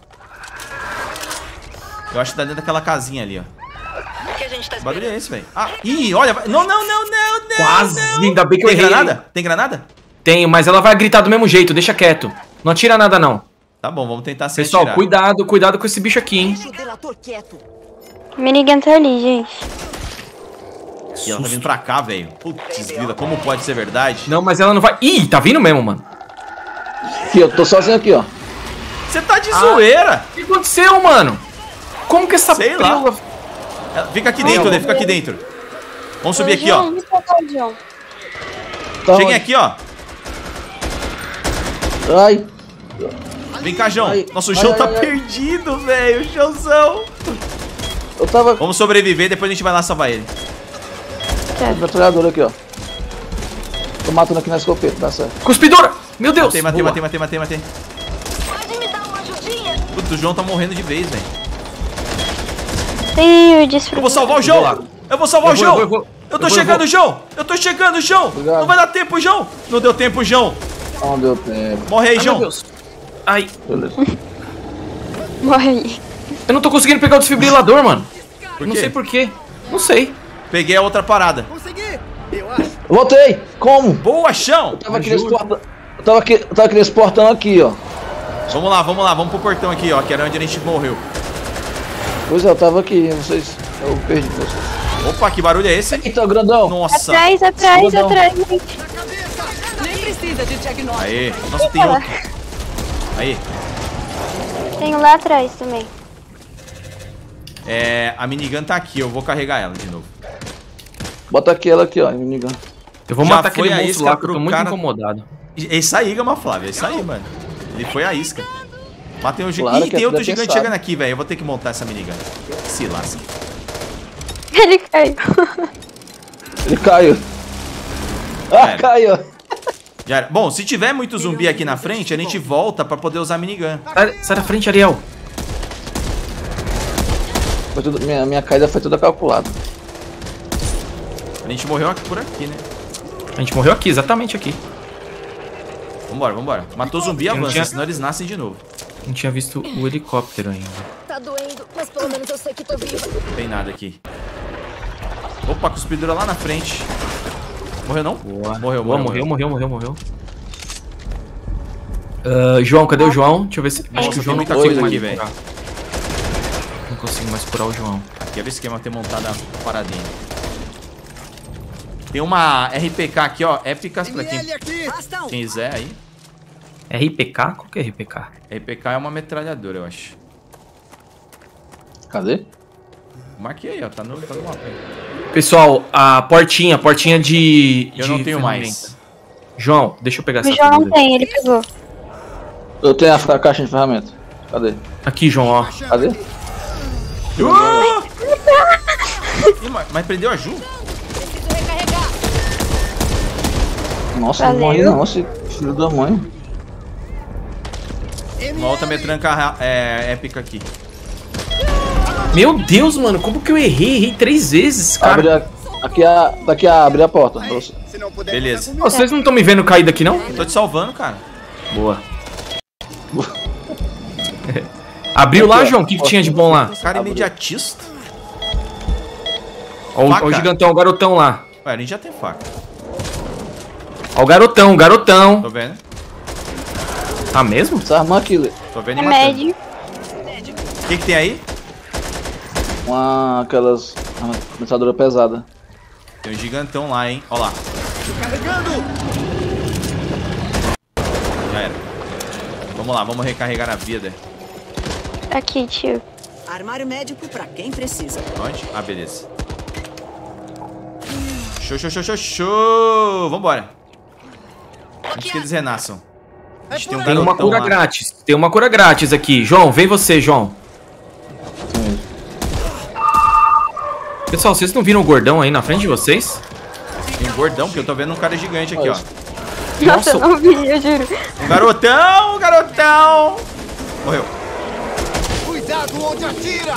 Eu acho que tá dentro daquela casinha ali, ó. Que barulho é esse, velho? Ah, ih, olha. Não, não, não, não, não. Quase. não. Ainda bem que eu Tem errei. granada? Tem granada? Tenho, mas ela vai gritar do mesmo jeito, deixa quieto. Não atira nada, não. Tá bom, vamos tentar se Pessoal, atirar. cuidado, cuidado com esse bicho aqui, hein. Deixa o delator quieto. Minigun tá ali, gente. E ela tá vindo pra cá, velho. Putz, vida, como pode ser verdade? Não, mas ela não vai... Ih, tá vindo mesmo, mano. Aqui, eu tô sozinho aqui, ó. Você tá de zoeira. O que aconteceu, mano? Como que essa Sei lá. preula- Fica aqui dentro, Lê, fica aqui dentro. Vamos subir aqui, ó. Onde tá o John? Tá Cheguem onde? aqui, ó. Ai, Vem cá, João. Ai, Nossa, o ai, João ai, tá ai. perdido, velho. O Joãozão. Eu tava Vamos sobreviver, depois a gente vai lá salvar ele. com a metralhadora aqui, ó. Tô matando aqui na escopeta, dá certo. Cuspidora! Meu Deus! Matei. Pode me dar uma ajudinha? Puta, o João tá morrendo de vez, velho. Tem o desfruto. Eu vou salvar o lá. João! Eu vou salvar o João! Eu tô vou. chegando, João! Eu tô chegando, João! Obrigado. Não vai dar tempo, João! Não deu tempo, João! Não deu tempo. Morre aí, Ai, meu João! Deus. Ai, Beleza. Morre aí. eu não tô conseguindo pegar o desfibrilador, mano. Por Não quê? sei porquê. Não sei. Peguei a outra parada. Consegui! Eu acho. Voltei! Como? Boa, chão! Eu tava aqui nesse portão aqui, ó. Vamos lá, vamos pro portão aqui, ó, que era onde a gente morreu. Pois é, eu tava aqui, vocês. Eu perdi vocês. Opa, que barulho é esse? Eita, grandão! Nossa! Atrás, Escudão. gente. Nem precisa de diagnóstico. Aê! Nossa, tem outro. Aí. Tem um lá atrás também. A minigun tá aqui, eu vou carregar ela de novo. Bota aqui ela aqui, ó, inimiga. Eu vou Já matar foi aquele a monstro isca lá, que eu pro tô muito cara- incomodado. É isso aí, Gama Flávia, é isso aí, mano. Ele foi a isca. Matei um Claro gigante. Ih, que tem é outro tudo gigante pensado. chegando aqui, velho. Eu vou ter que montar essa minigun. Se lasca. Ele caiu. Ele caiu. Ah, Sério. caiu. Já era. Bom, se tiver muito zumbi aqui na frente, a gente volta pra poder usar a minigun. Sai da frente, Ariel. Foi tudo, minha caída foi toda calculada. A gente morreu aqui por aqui, né? A gente morreu aqui, exatamente aqui. Vambora. Matou zumbi e Eu não avança, tinha- senão eles nascem de novo. Não tinha visto o helicóptero ainda. Tá doendo, mas pelo menos eu sei que tô viva. Não tem nada aqui. Opa, cuspidura lá na frente. Morreu não? Boa. Morreu. Morreu. João, cadê o João? Deixa eu ver se... Acho que o João não muita consigo coisa mais aqui, velho. curar. Não consigo mais curar o João. Aqui é o esquema ter montado a paradinha. Tem uma RPK aqui, ó. Épicas pra Tem ele quem aqui! Bastão. quiser aí. RPK? Qual que é RPK? RPK é uma metralhadora, eu acho. Cadê? Marquei aí, ó. Tá no mapa aí. Pessoal, a portinha de... Eu de não tenho ferramenta. mais. João, deixa eu pegar O essa João não figura. tem, ele pegou. Eu tenho a caixa de ferramenta. Cadê? Aqui, João, ó. Cadê? Ih, mas prendeu a Ju? Preciso recarregar. Nossa, não Valeu. morre não, esse filho da mãe. Uma outra metranca épica aqui. Meu Deus, mano, como que eu errei? Errei 3 vezes, Abre cara. daqui abre a porta. pra você. Se não puder Beleza. contar Vocês não estão me vendo cair daqui, não? Eu tô te salvando, cara. Boa. Abriu lá, Aqui, ó. João? O que tinha de bom lá? Cara imediatista. Ó, Faca. o gigantão, o garotão lá. Ué, a gente já tem faca. Ó o garotão, o garotão. Tô vendo. Tá mesmo? Essa arma aqui, Lê. Tô vendo e matando. Remédio. O que tem aí? Aquelas metralhadora pesada. Tem um gigantão lá, hein? Ó lá. Já era. Vamos lá, vamos recarregar a vida. Aqui, tio. Armário médico pra quem precisa. Onde? Ah, beleza. Show. Vambora. Antes que eles renasçam. A gente tem um Tem uma garotão cura lá. grátis. Tem uma cura grátis aqui. João, vem você, João. Sim. Pessoal, vocês não viram o gordão aí na frente de vocês? Tem um gordão, porque eu tô vendo um cara gigante aqui, ó. Nossa, eu não vi, eu juro. Um garotão! Morreu. Cuidado onde atira!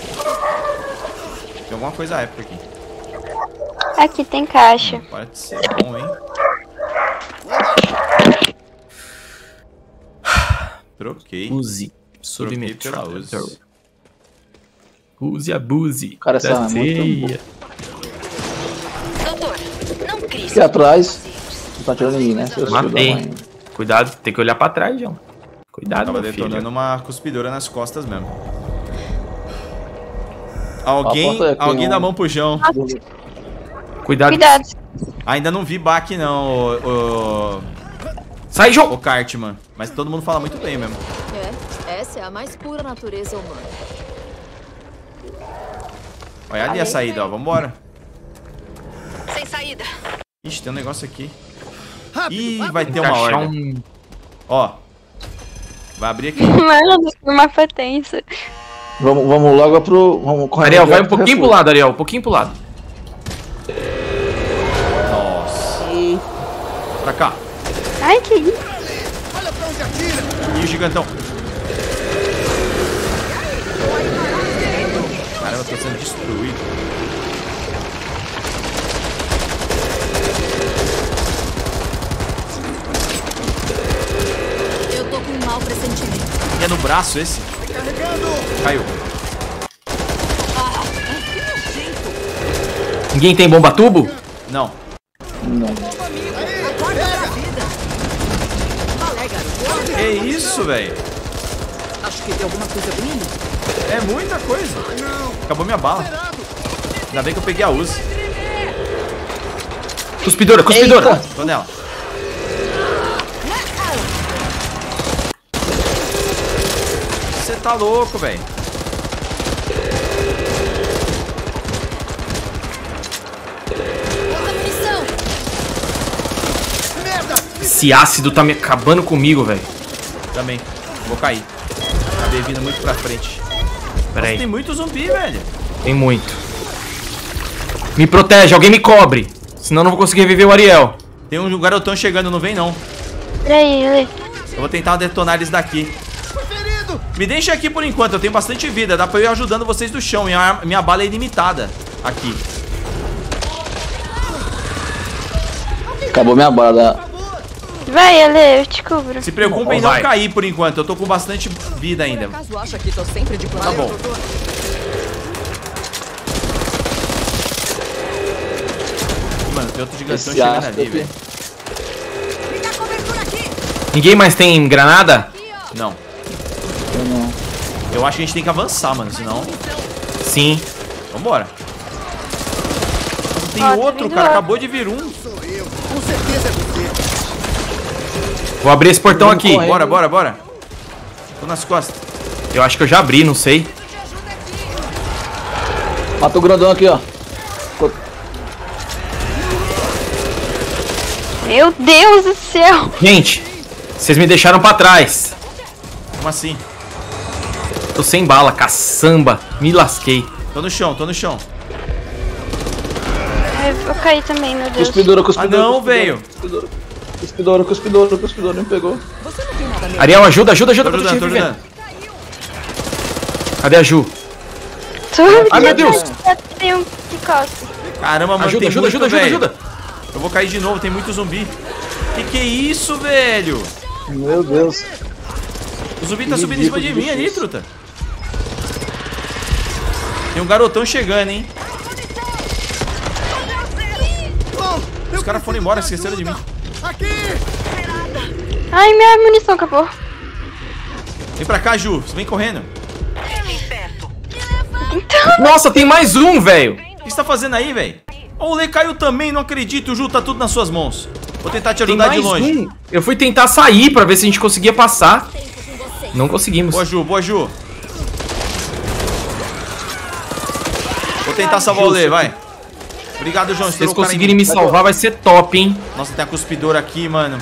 Tem alguma coisa épica aqui. Aqui tem caixa. Pode ser bom, hein? Troquei. Use. Troquei pela Submetralhador. Uzi. Use, abuse. Cara, essa da arma é muito ceia. Doutor, não crie Aqui atrás. Não tá atirando em mim, né? Seu filho da Matei. mãe. Cuidado, tem que olhar pra trás, João. Cuidado, Tava meu detonando filho. uma cuspidora nas costas mesmo. Alguém Aponta aqui, dá a um- mão pro João. Cuidado. Cuidado. Ainda não vi baque não, Sai, o João. Cartman. Mas todo mundo fala muito bem mesmo. Essa é a mais pura natureza humana. Olha ali a saída, ó. Vambora. Sem saída. Ixi, tem um negócio aqui. Rápido, Ih, rápido. vai ter Tem que uma achar horda. um... Ó. Vai abrir aqui. Mano, o mapa tenso. Vamos logo pro... Vamos correr. Ariel, vai um pouquinho pro lado, Ariel. Um pouquinho pro lado. Nossa. Pra cá. Ai, que isso? Olha pra onde atira! E o gigantão. Caramba, eu tô sendo destruído. Eu tô com um mau pressentimento. E é no braço esse? Caiu. Ninguém tem bomba tubo? Não. Que isso, velho? Acho que tem alguma coisa vindo. É muita coisa. Acabou minha bala. Ainda bem que eu peguei a Uzi. Cuspidora, cuspidora. Eita. Tô nela. Você tá louco, velho. Outra munição. Esse ácido tá me acabando comigo, velho. Também. Vou cair. Acabei vindo muito pra frente. Pera Tem aí. muito zumbi, velho. Tem muito. Me protege, alguém me cobre. Senão eu não vou conseguir reviver o Ariel. Tem um garotão chegando, não vem não. Peraí, Lê. Eu vou tentar detonar eles daqui. Me deixa aqui por enquanto, eu tenho bastante vida. Dá pra eu ir ajudando vocês do chão. Minha bala é ilimitada aqui. Acabou minha bala. Vai, Lê, eu te cubro. Se preocupem em não cair por enquanto. Eu tô com bastante vida ainda. Caso acha que tô sempre de plano. Tá bom. Mano, tem outro gigantão Esse chegando ácido ali, aqui. velho. Ninguém mais tem granada? Não. Eu não. Eu acho que a gente tem que avançar, mano. Senão. Sim. Vambora. Tem Ó, tá outro, vindo cara. lá. Acabou de vir um. Sou eu. Com certeza é você. Vou abrir esse portão Vamos aqui. correr. Bora, bora, bora. Tô nas costas. Eu acho que eu já abri, não sei. Mata o grandão aqui, ó. Meu Deus do céu. Gente, vocês me deixaram pra trás. Como assim? Tô sem bala, caçamba. Me lasquei. Tô no chão, tô no chão. Ai, eu caí também, meu Deus. Cuspidora, Ah, cuspidora. não, cuspidora, velho. Cuspidora, cuspidora, cuspidora. Não pegou. Você não tem nada mesmo. Ariel, ajuda, ajuda, ajuda. Tô que eu ajudando, te tô revivendo. ajudando. Cadê a Ju? Ai, meu Deus. Tem um que costa. Caramba, mano, Ajuda, tem ajuda, muito, ajuda, ajuda, velho. ajuda. Eu vou cair de novo, tem muito zumbi. Que é isso, velho? Meu Deus. O zumbi tá subindo em cima de mim ali, truta. Tem um garotão chegando, hein? Os caras foram embora, esqueceram de mim. Aqui! Ai, minha munição acabou. Vem pra cá, Ju. Você vem correndo. Nossa, tem mais um, velho. O que você tá fazendo aí, velho? Ó, o Lê caiu também, não acredito, Ju. Tá tudo nas suas mãos. Vou tentar te Tem ajudar de mais longe. um. Eu fui tentar sair pra ver se a gente conseguia passar. Não conseguimos. Boa, Ju, boa, Ju. Vou tentar salvar o Lê, vai. Obrigado, João. Se vocês conseguirem me salvar, vai ser top, hein? Nossa, tem a cuspidora aqui, mano.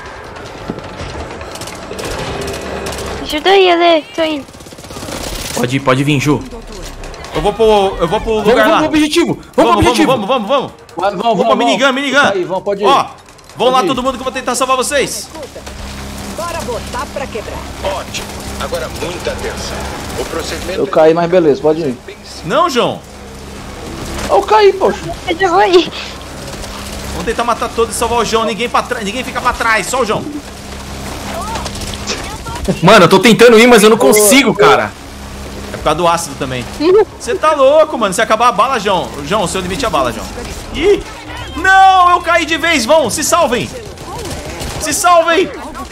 Ajuda aí, Lê. Tô indo. Pode vir, Ju. Eu vou pro lugar Vamos lá. pro objetivo. Vamos pro objetivo. Vamos. Vamos, Vamos pra minigun, minigun. Aí, vamos, pode ir. Ó, vamos lá Pode ir. todo mundo que eu vou tentar salvar vocês. Bora botar pra quebrar. Ótimo. Agora muita atenção. O procedimento Eu caí, mas beleza, pode ir. Não, João. Eu caí, poxa. Eu já vou aí. Vamos tentar matar todos e salvar o João. Ninguém fica pra trás, só o João. Mano, eu tô tentando ir, mas eu não consigo, cara. É por causa do ácido também. Você tá louco, mano. Se acabar a bala, João. João, o seu limite é a bala, João. Ih! Não, eu caí de vez. Vão, se salvem. Se salvem.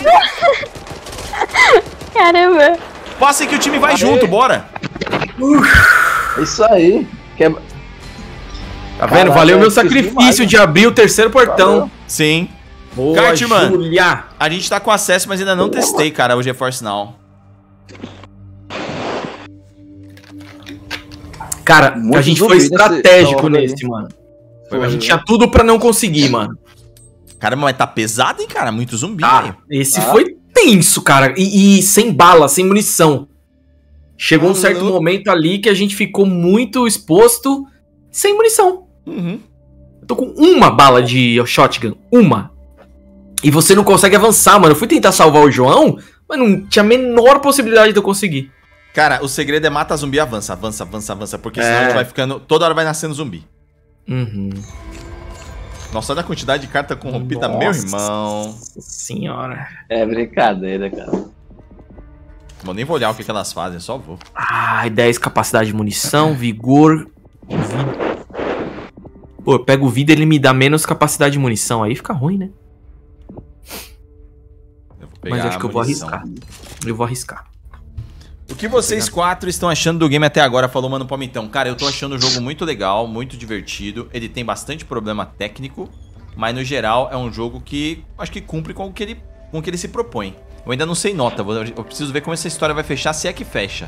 Caramba. Passem que o time vai junto, bora. Isso aí. Quebra. Tá vendo? Caraca, Valeu meu eu fiz sacrifício demais, de abrir o terceiro portão. Valeu. Sim. Boa, Cartman. Julia. A gente tá com acesso, mas ainda não testei, cara, o GeForce Now. Cara, Muito a gente zumbi foi nesse- estratégico nessa hora nesse, aí. mano. Foi, A gente tinha tudo pra não conseguir, mano. Caramba, mas tá pesado, hein, cara? Muito zumbi, Tá, velho. esse Tá. foi tenso, cara. E sem bala, sem munição. Chegou um certo momento ali que a gente ficou muito exposto sem munição. Uhum. Eu tô com uma bala de shotgun. Uma. E você não consegue avançar, mano. Eu fui tentar salvar o João, mas não tinha a menor possibilidade de eu conseguir. Cara, o segredo é mata zumbi e avança. Avança. Porque senão a gente vai ficando... Toda hora vai nascendo zumbi. Uhum. Nossa, olha a quantidade de carta corrompida, meu irmão. Nossa senhora. É brincadeira, cara. Bom, nem vou olhar o que elas fazem, só vou. Ai, 10 capacidade de munição, vigor... vida. Pô, eu pego vida e ele me dá menos capacidade de munição. Aí fica ruim, né? Mas acho que eu vou arriscar. Eu vou arriscar. O que vocês quatro estão achando do game até agora? Falou, mano, Palmitão. Cara, eu tô achando o jogo muito legal, muito divertido. Ele tem bastante problema técnico, mas no geral é um jogo que acho que cumpre com o que ele se propõe. Eu ainda não sei nota, eu preciso ver como essa história vai fechar, se é que fecha.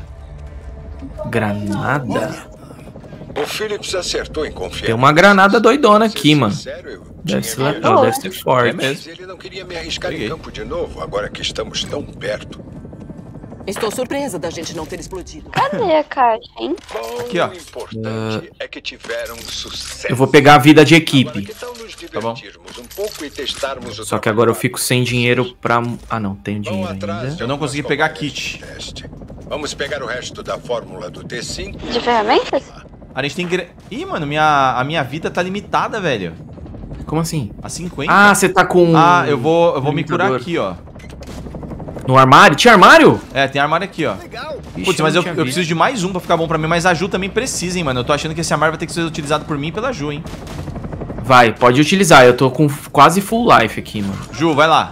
Granada? O Phillips acertou em confiar. Tem uma granada doidona aqui, mano. Deve ser legal, deve ser forte. É mesmo. Ele não queria me arriscar em campo de novo, agora que estamos tão perto. Estou surpresa da gente não ter explodido. Cadê a caixa, hein? Aqui, ó. O importante é que tiveram sucesso. Eu vou pegar a vida de equipe. Tá bom. Só que agora eu fico sem dinheiro pra... Ah, não, tenho dinheiro ainda. Eu não consegui pegar kit. Vamos pegar o resto da fórmula do T5. De ferramentas? A gente tem que... Ih, mano, a minha vida tá limitada, velho. Como assim? A 50. Ah, você tá com... Ah, eu vou me curar aqui, ó. No armário? Tinha armário? É, tem armário aqui, ó. Putz, mas eu preciso de mais um pra ficar bom pra mim. Mas a Ju também precisa, hein, mano. Eu tô achando que esse armário vai ter que ser utilizado por mim e pela Ju, hein. Vai, pode utilizar. Eu tô com quase full life aqui, mano. Ju, vai lá.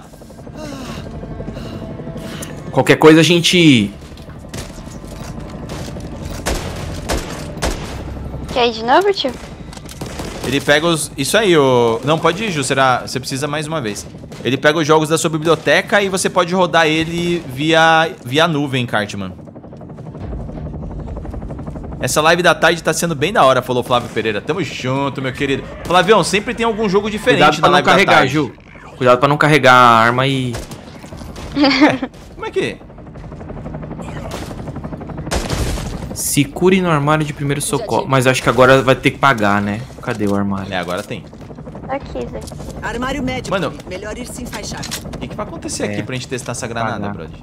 Qualquer coisa a gente... Quer ir de novo, tio? Ele pega os... Isso aí, o... Não, pode ir, Ju. Você precisa mais uma vez. Ele pega os jogos da sua biblioteca e você pode rodar ele via nuvem, Cartman. Essa live da tarde tá sendo bem da hora, falou Flávio Pereira. Tamo junto, meu querido. Flavião, sempre tem algum jogo diferente na live da tarde. Cuidado pra não carregar, Ju. Cuidado pra não carregar a arma e... Como é que... Se cure no armário de primeiro socorro. Mas acho que agora vai ter que pagar, né? Cadê o armário? É, agora tem. Aqui, Zé. Armário médico. Mano, melhor ir se enfaixar. O que vai acontecer aqui pra gente testar essa granada, brother?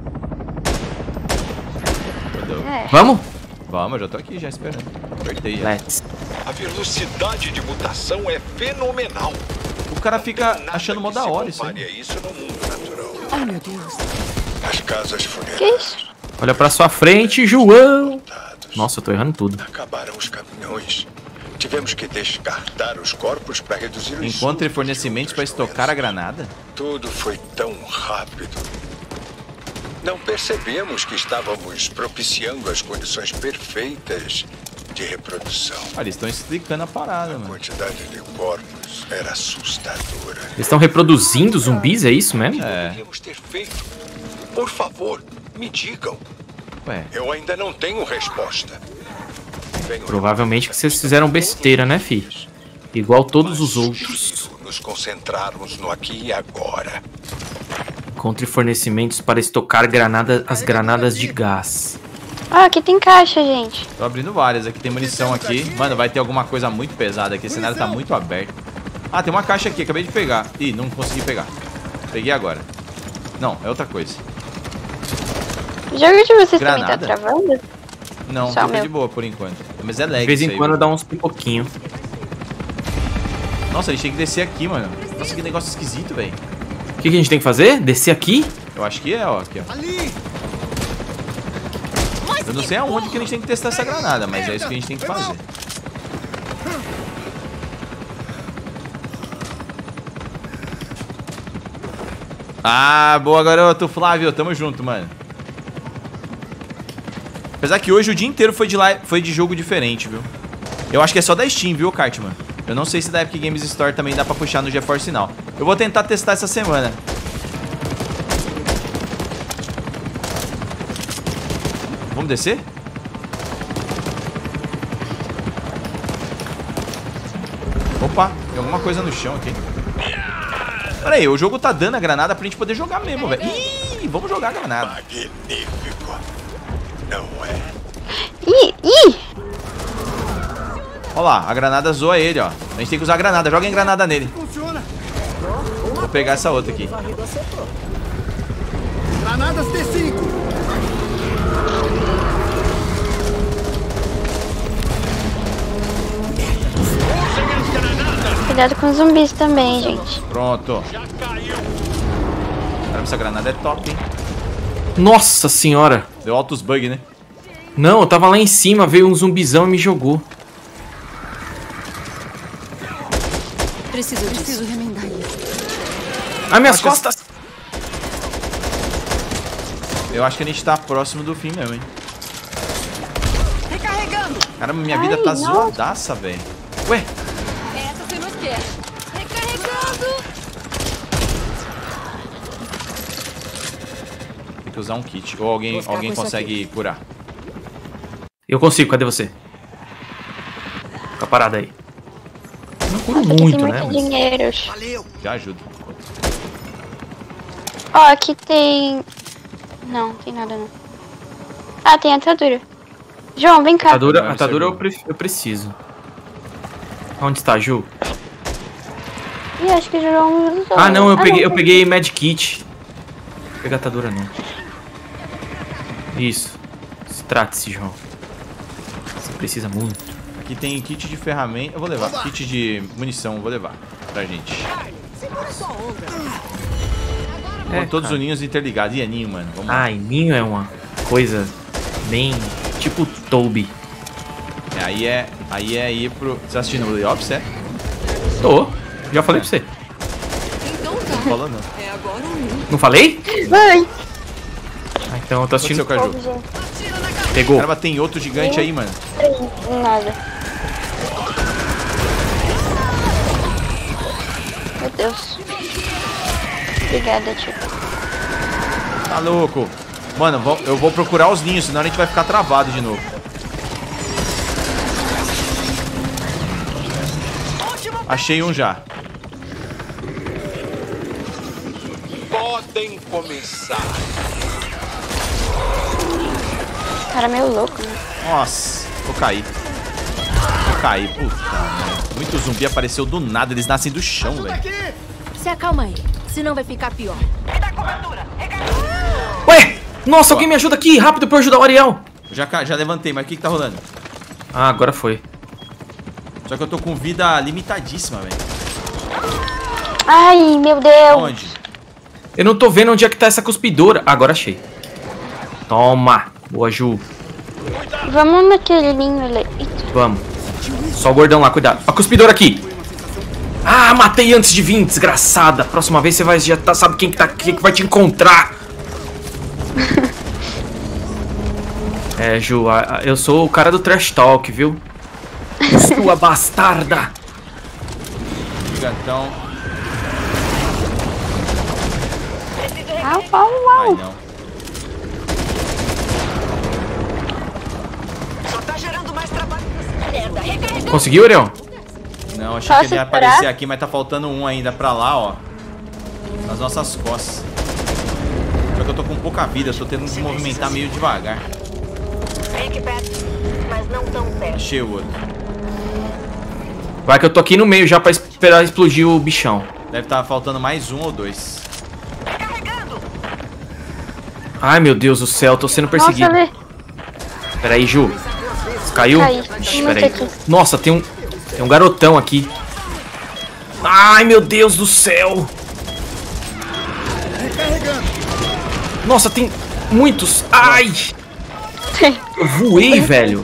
Vamos? Vamos, eu já tô aqui já esperando. Apertei já. Let's. A velocidade de mutação é fenomenal. O cara fica achando mó da hora isso aí. Isso no mundo natural. Ai, meu Deus. As casas funerárias. Que isso? Olha pra sua frente, João. Nossa, eu tô errando tudo. Acabaram os caminhões. Tivemos que descartar os corpos para reduzir o Encontre fornecimentos para estocar a granada? Tudo foi tão rápido. Não percebemos que estávamos propiciando as condições perfeitas de reprodução. Ah, eles estão explicando a parada, mano. A quantidade de corpos era assustadora. Eles estão reproduzindo zumbis, é isso mesmo? É. Deveríamos ter feito. Por favor, me digam. Ué. Eu ainda não tenho resposta. Provavelmente que vocês fizeram besteira, né, fi? Igual todos os outros. Nos concentrarmos no aqui e agora. Encontre fornecimentos para estocar as granadas de gás. Ah, aqui tem caixa, gente. Tô abrindo várias. Aqui tem munição aqui. Mano, vai ter alguma coisa muito pesada aqui. O cenário tá muito aberto. Ah, tem uma caixa aqui. Acabei de pegar. Ih, não consegui pegar. Peguei agora. Não, é outra coisa. O jogo de vocês Granada? também tá travando? Não, Só fica meu. de boa por enquanto. Mas é lag. De vez em isso aí, quando mano. dá uns pipoquinhos. Nossa, a gente tem que descer aqui, mano. Nossa, que negócio esquisito, velho. O que a gente tem que fazer? Descer aqui? Eu acho que é, ó. Aqui, ó. Eu não sei aonde que a gente tem que testar essa granada, mas é isso que a gente tem que fazer. Ah, boa, garoto. Flávio, tamo junto, mano. Apesar que hoje o dia inteiro foi de jogo diferente, viu? Eu acho que é só da Steam, viu, Cartman? Eu não sei se da Epic Games Store também dá pra puxar no GeForce Now. Eu vou tentar testar essa semana. Vamos descer? Opa, tem alguma coisa no chão aqui. Pera aí, o jogo tá dando a granada pra gente poder jogar mesmo, velho. Ih, e vamos jogar a granada. Magnífico. Não é? Ih! Olha lá, a granada zoa ele, ó. A gente tem que usar a granada. Joguem granada nele. Funciona. Vou pegar essa outra aqui. Granadas T5. Cuidado com os zumbis também, gente. Pronto. Caramba, essa granada é top, hein? Nossa senhora. Deu altos bugs, né? Não, eu tava lá em cima, veio um zumbizão e me jogou. Preciso remendar isso. Ai, minhas costas. Eu acho que a gente tá próximo do fim mesmo, hein? Recarregando. Caramba, minha vida tá zoadaça, velho. Ué? Essa você não quer. Recarregando. Tem que usar um kit. Ou alguém consegue curar. Eu consigo, cadê você? Fica parada aí. Não curo Nossa, muito, tem né? muito dinheiro. Já ajuda. Ó, aqui tem... Não, tem nada não. Ah, tem atadura. João, vem cá. Atadura eu preciso. Onde está, Ju? Ih, acho que o João usou. Ah, não, eu peguei medkit. Não vou pegar atadura, não. Isso. Trate-se, João. Você precisa muito. Aqui tem kit de ferramenta. Eu vou levar. Kit de munição, eu vou levar pra gente. Com todos os ninhos interligados. E é ninho, mano. Vamos lá. Ai, ninho é uma coisa bem... tipo Toby. Aí é ir pro... Você tá assistindo o Leops, é? Tô. Já falei pra você. Então Não tá. falou, não. É agora ou nunca. Não falei? Vai. Ah, então eu tô assistindo. Seu Caju. Pegou. Caramba, tem outro gigante aí, mano. Nada. Meu Deus. Obrigada, tio. Tá louco. Mano, eu vou procurar os ninhos, senão a gente vai ficar travado de novo. Achei um já. Podem começar. Cara, meio louco, né? Nossa, vou cair. Puta merda. Muito zumbi apareceu do nada, eles nascem do chão, velho. Se acalma aí, senão vai ficar pior. Ué! Nossa, alguém me ajuda aqui, rápido pra eu ajudar o Ariel. Já levantei, mas o que tá rolando? Ah, agora foi. Só que eu tô com vida limitadíssima, velho. Ai, meu Deus. Onde? Eu não tô vendo onde é que tá essa cuspidora. Agora achei. Toma. Boa, Ju. Vamos naquele ninho ali. Eita. Vamos. Só o gordão lá, cuidado. A cuspidora aqui. Ah, matei antes de vir, desgraçada. Próxima vez você já sabe quem que vai te encontrar. É, Ju, eu sou o cara do trash talk, viu? Sua bastarda. Gigantão. Au, au, au. Ai, não. Só tá gerando mais trabalho. Conseguiu, Ariel? Não, achei Posso que ele ia esperar? aparecer aqui, mas tá faltando um ainda pra lá, ó. Nas nossas costas. Só que eu tô com pouca vida, tô tendo que me movimentar meio devagar. Fique perto, mas não tão perto. Achei o outro. Vai que eu tô aqui no meio já pra esperar explodir o bichão. Deve estar faltando mais um ou dois. Ai, meu Deus do céu, tô sendo perseguido. Nossa, Peraí, Ju. Caiu? Caí. Ixi, Muito peraí. aqui. Nossa, tem um garotão aqui. Ai, meu Deus do céu. Nossa, tem muitos. Ai. Eu voei, velho.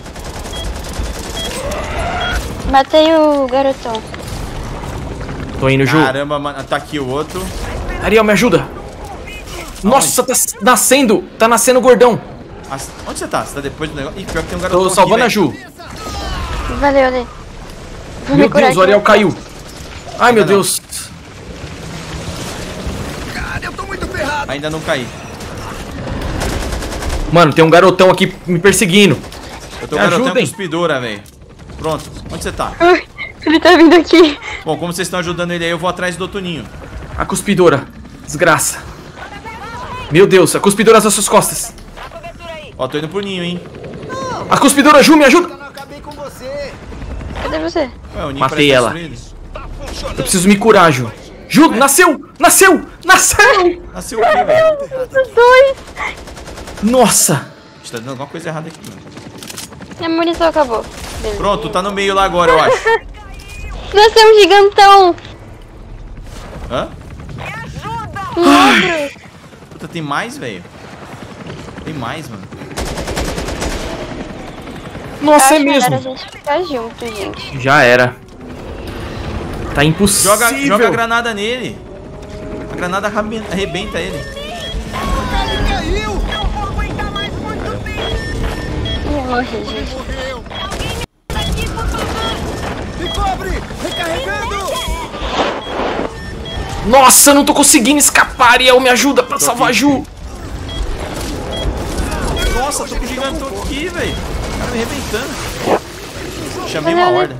Matei o garotão. Tô indo, Ju. Caramba, mano, tá aqui o outro. Ariel, me ajuda. Nossa, tá nascendo o gordão. Onde você tá? Você tá depois do negócio? Ih, pior que tem um garotão Tô aqui, salvando a velho. Ju. Valeu, Lê. Vou Meu me curar Deus, o aqui. Ariel caiu. Ai, meu Deus. Ainda não caí. Mano, tem um garotão aqui me perseguindo. Eu tô Me garotão ajudem. cuspidora, velho. Pronto, onde você tá? Ele tá vindo aqui. Bom, como vocês estão ajudando ele aí, eu vou atrás do Toninho. A cuspidora. Desgraça. Meu Deus, a cuspidora nas suas costas. Ó, tô indo pro ninho, hein. A cuspidora, Ju, me ajuda. Eu não acabei com você. Cadê você? Ué, o ninho Matei parece ela. destruído. Eu preciso me curar, Ju. Ju, nasceu! Nasceu! Nasceu! Nasceu o quê, velho? Os dois! Nossa! A gente tá dando alguma coisa errada aqui, mano. Minha munição acabou. Beleza. Pronto, tá no meio lá agora, eu acho. Nasceu um gigantão! Hã? Ai. Puta, tem mais, velho? Tem mais, mano. Nossa, é Acho melhor mesmo. a gente ficar junto, gente. Já era. Tá impossível. Joga a granada nele. A granada arrebenta ele. O cara caiu. Eu vou aguentar mais muito tempo. Eu morri, gente. Morreu. Me cobre. Recarregando. Nossa, eu não tô conseguindo escapar. Ariel, me ajuda pra salvar a Ju. Nossa, tô com o gigantão aqui, velho. O cara me arrebentando. Chamei uma horda.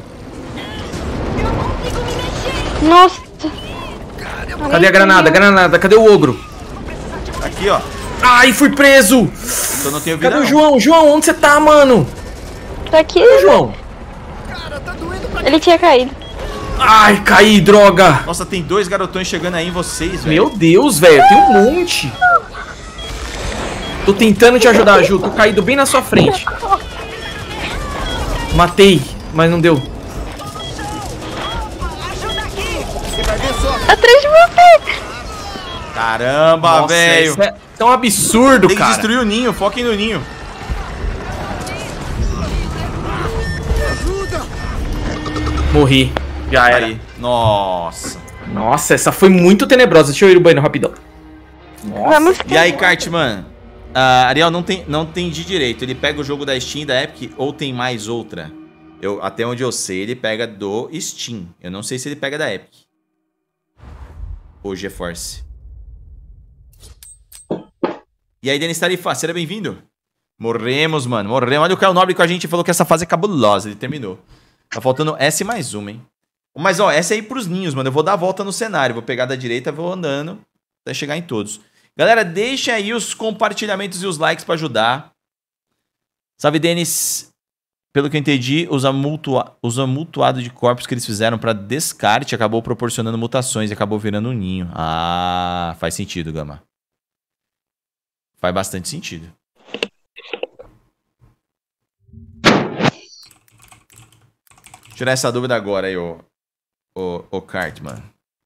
Nossa! Cadê a granada? Granada, cadê o ogro? Aqui, ó. Ai, fui preso. Então não tenho vida, Cadê o não. João? João, onde você tá, mano? Tá aqui, Ô, João. ele tinha caído. Ai, caí, droga. Nossa, tem 2 garotões chegando aí em vocês, velho. Meu Deus, velho, tem um monte. Tô tentando te ajudar, Ju. Tô caído bem na sua frente. Matei, mas não deu. Atrás de você! Caramba, Nossa, velho. isso é tão absurdo, Tem que cara. destruir o ninho, foquem no ninho. Morri. Já era. Aí. Nossa. Nossa, essa foi muito tenebrosa. Deixa eu ir no banheiro rapidão. Vamos. E aí, Cartman? Ariel, não entendi direito. Ele pega o jogo da Steam, da Epic, ou tem mais outra? Até onde eu sei, ele pega do Steam. Eu não sei se ele pega da Epic. Ou GeForce. E aí, Denis Tarifa, seja bem-vindo. Morremos, mano. Morremos. Olha o Caio Nobre com a gente falou que essa fase é cabulosa. Ele terminou. Tá faltando S mais uma, hein? Mas, ó, essa aí pros ninhos, mano. Eu vou dar a volta no cenário. Vou pegar da direita e vou andando até chegar em todos. Galera, deixa aí os compartilhamentos e os likes pra ajudar. Salve, Denis. Pelo que eu entendi, os amontoado de corpos que eles fizeram pra descarte acabou proporcionando mutações e acabou virando um ninho. Ah, faz sentido, Gama. Faz bastante sentido. Tirar essa dúvida agora aí, ô Cartman.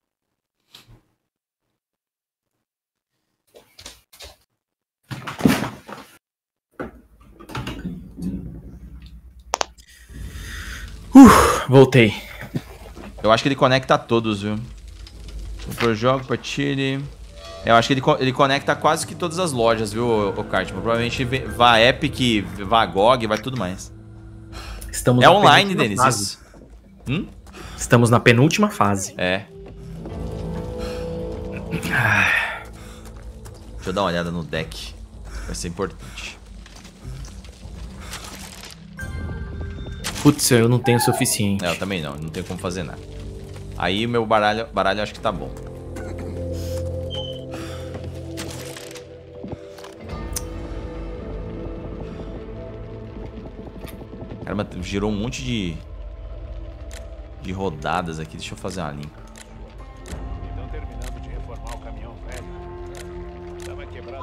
Voltei. Eu acho que ele conecta a todos, viu? Pro jogo, partilhe. Eu acho que ele conecta quase que todas as lojas, viu, o Cartman? Provavelmente vai Epic, vai GOG, vai tudo mais. Estamos é online, Denis, isso. Estamos na penúltima fase. É. Deixa eu dar uma olhada no deck. Vai ser importante. Putz, eu não tenho o suficiente. Eu também não tenho como fazer nada. Aí meu baralho acho que tá bom. Caramba, girou um monte de rodadas aqui. Deixa eu fazer uma limpa. Estão terminando de reformar o caminhão velho. Tava quebrado.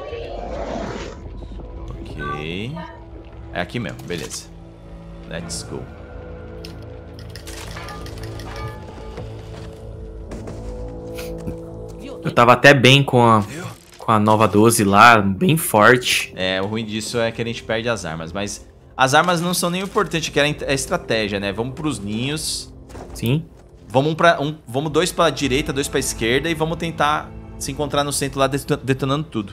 Ok. É aqui mesmo, beleza. Let's go. Eu tava até bem com a nova 12 lá, bem forte. É, o ruim disso é que a gente perde as armas, mas as armas não são nem importantes, que é a estratégia, né? Vamos pros ninhos. Sim. Vamos 2 pra direita, 2 pra esquerda e vamos tentar se encontrar no centro lá detonando tudo.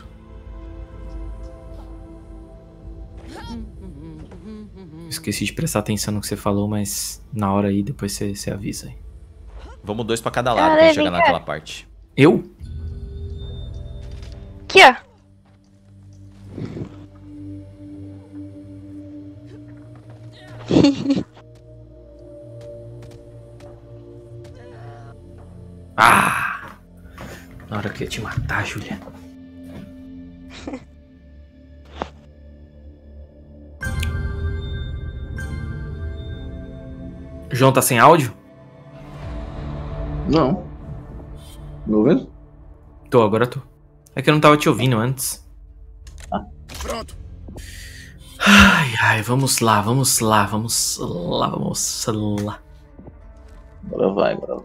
Esqueci de prestar atenção no que você falou, mas na hora aí, depois você avisa aí. Vamos 2 pra cada lado pra chegar naquela parte. Eu? Aqui, ó. Ah! Na hora que eu ia te matar, Julia. João tá sem áudio? Não. Me ouvindo? Tô, agora tô. É que eu não tava te ouvindo antes. Pronto. Ai, vamos lá. Agora vai. O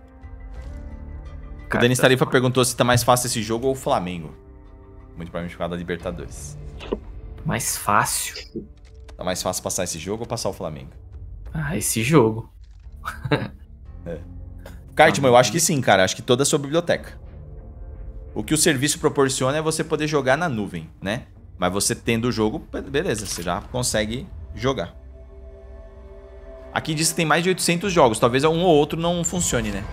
Denis Tarifa perguntou se tá mais fácil esse jogo ou o Flamengo. Muito provavelmente por causa da Libertadores. Mais fácil? Tá mais fácil passar esse jogo ou passar o Flamengo? Ah, esse jogo. Cartman, eu acho que sim, cara. Acho que toda a sua biblioteca. O que o serviço proporciona é você poder jogar na nuvem, né? Mas você tendo o jogo, beleza, você já consegue jogar. Aqui diz que tem mais de 800 jogos. Talvez um ou outro não funcione, né?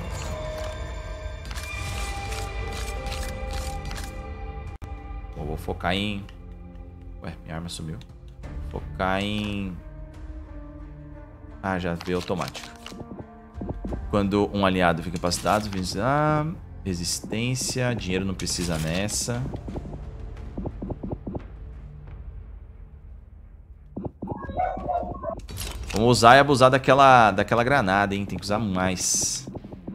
Vou focar em... Ué, minha arma sumiu. Focar em... Ah, já veio automático. Quando um aliado fica incapacitado, resistência, dinheiro não precisa nessa. Vamos usar e abusar daquela granada, hein? Tem que usar mais.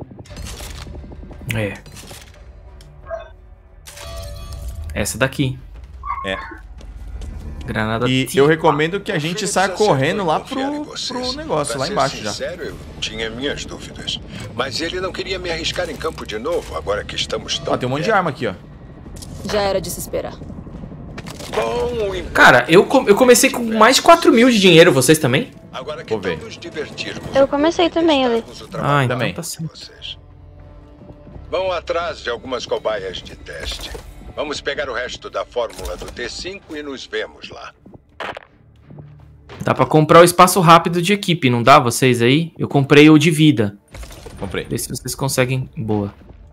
É. Essa daqui. É. Granada. E eu recomendo que a gente saia correndo lá pro negócio, lá embaixo já. Sério, eu tinha minhas dúvidas. Mas ele não queria me arriscar em campo de novo, agora que estamos tão... Ó, tem um monte de arma aqui, ó. Já era de se esperar. Bom, cara, eu comecei com mais de 4 mil de dinheiro, vocês também? Agora que vou ver. Eu comecei também, Ale. Ah, então também. tá certo. Vão atrás de algumas cobaias de teste. Vamos pegar o resto da fórmula do T5 e nos vemos lá. Dá pra comprar o espaço rápido de equipe, não dá vocês aí? Eu comprei o de vida. Comprei. Vê se vocês conseguem. Boa.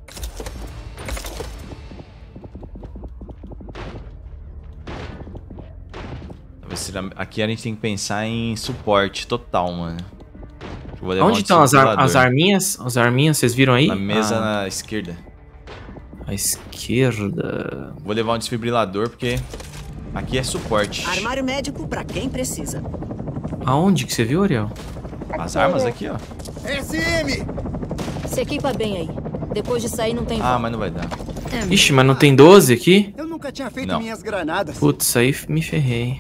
Aqui a gente tem que pensar em suporte total, mano. Onde estão as arminhas? As arminhas, vocês viram aí? Na mesa na esquerda. À esquerda. Vou levar um desfibrilador porque aqui é suporte. Armário médico pra quem precisa. Aonde que você viu, Ariel? As armas aqui, ó. SM! Se equipa bem aí. Depois de sair não tem Ah, mas não vai dar. Ixi, mas não tem 12 aqui? Eu nunca tinha feito Não. minhas granadas. Putz, aí me ferrei.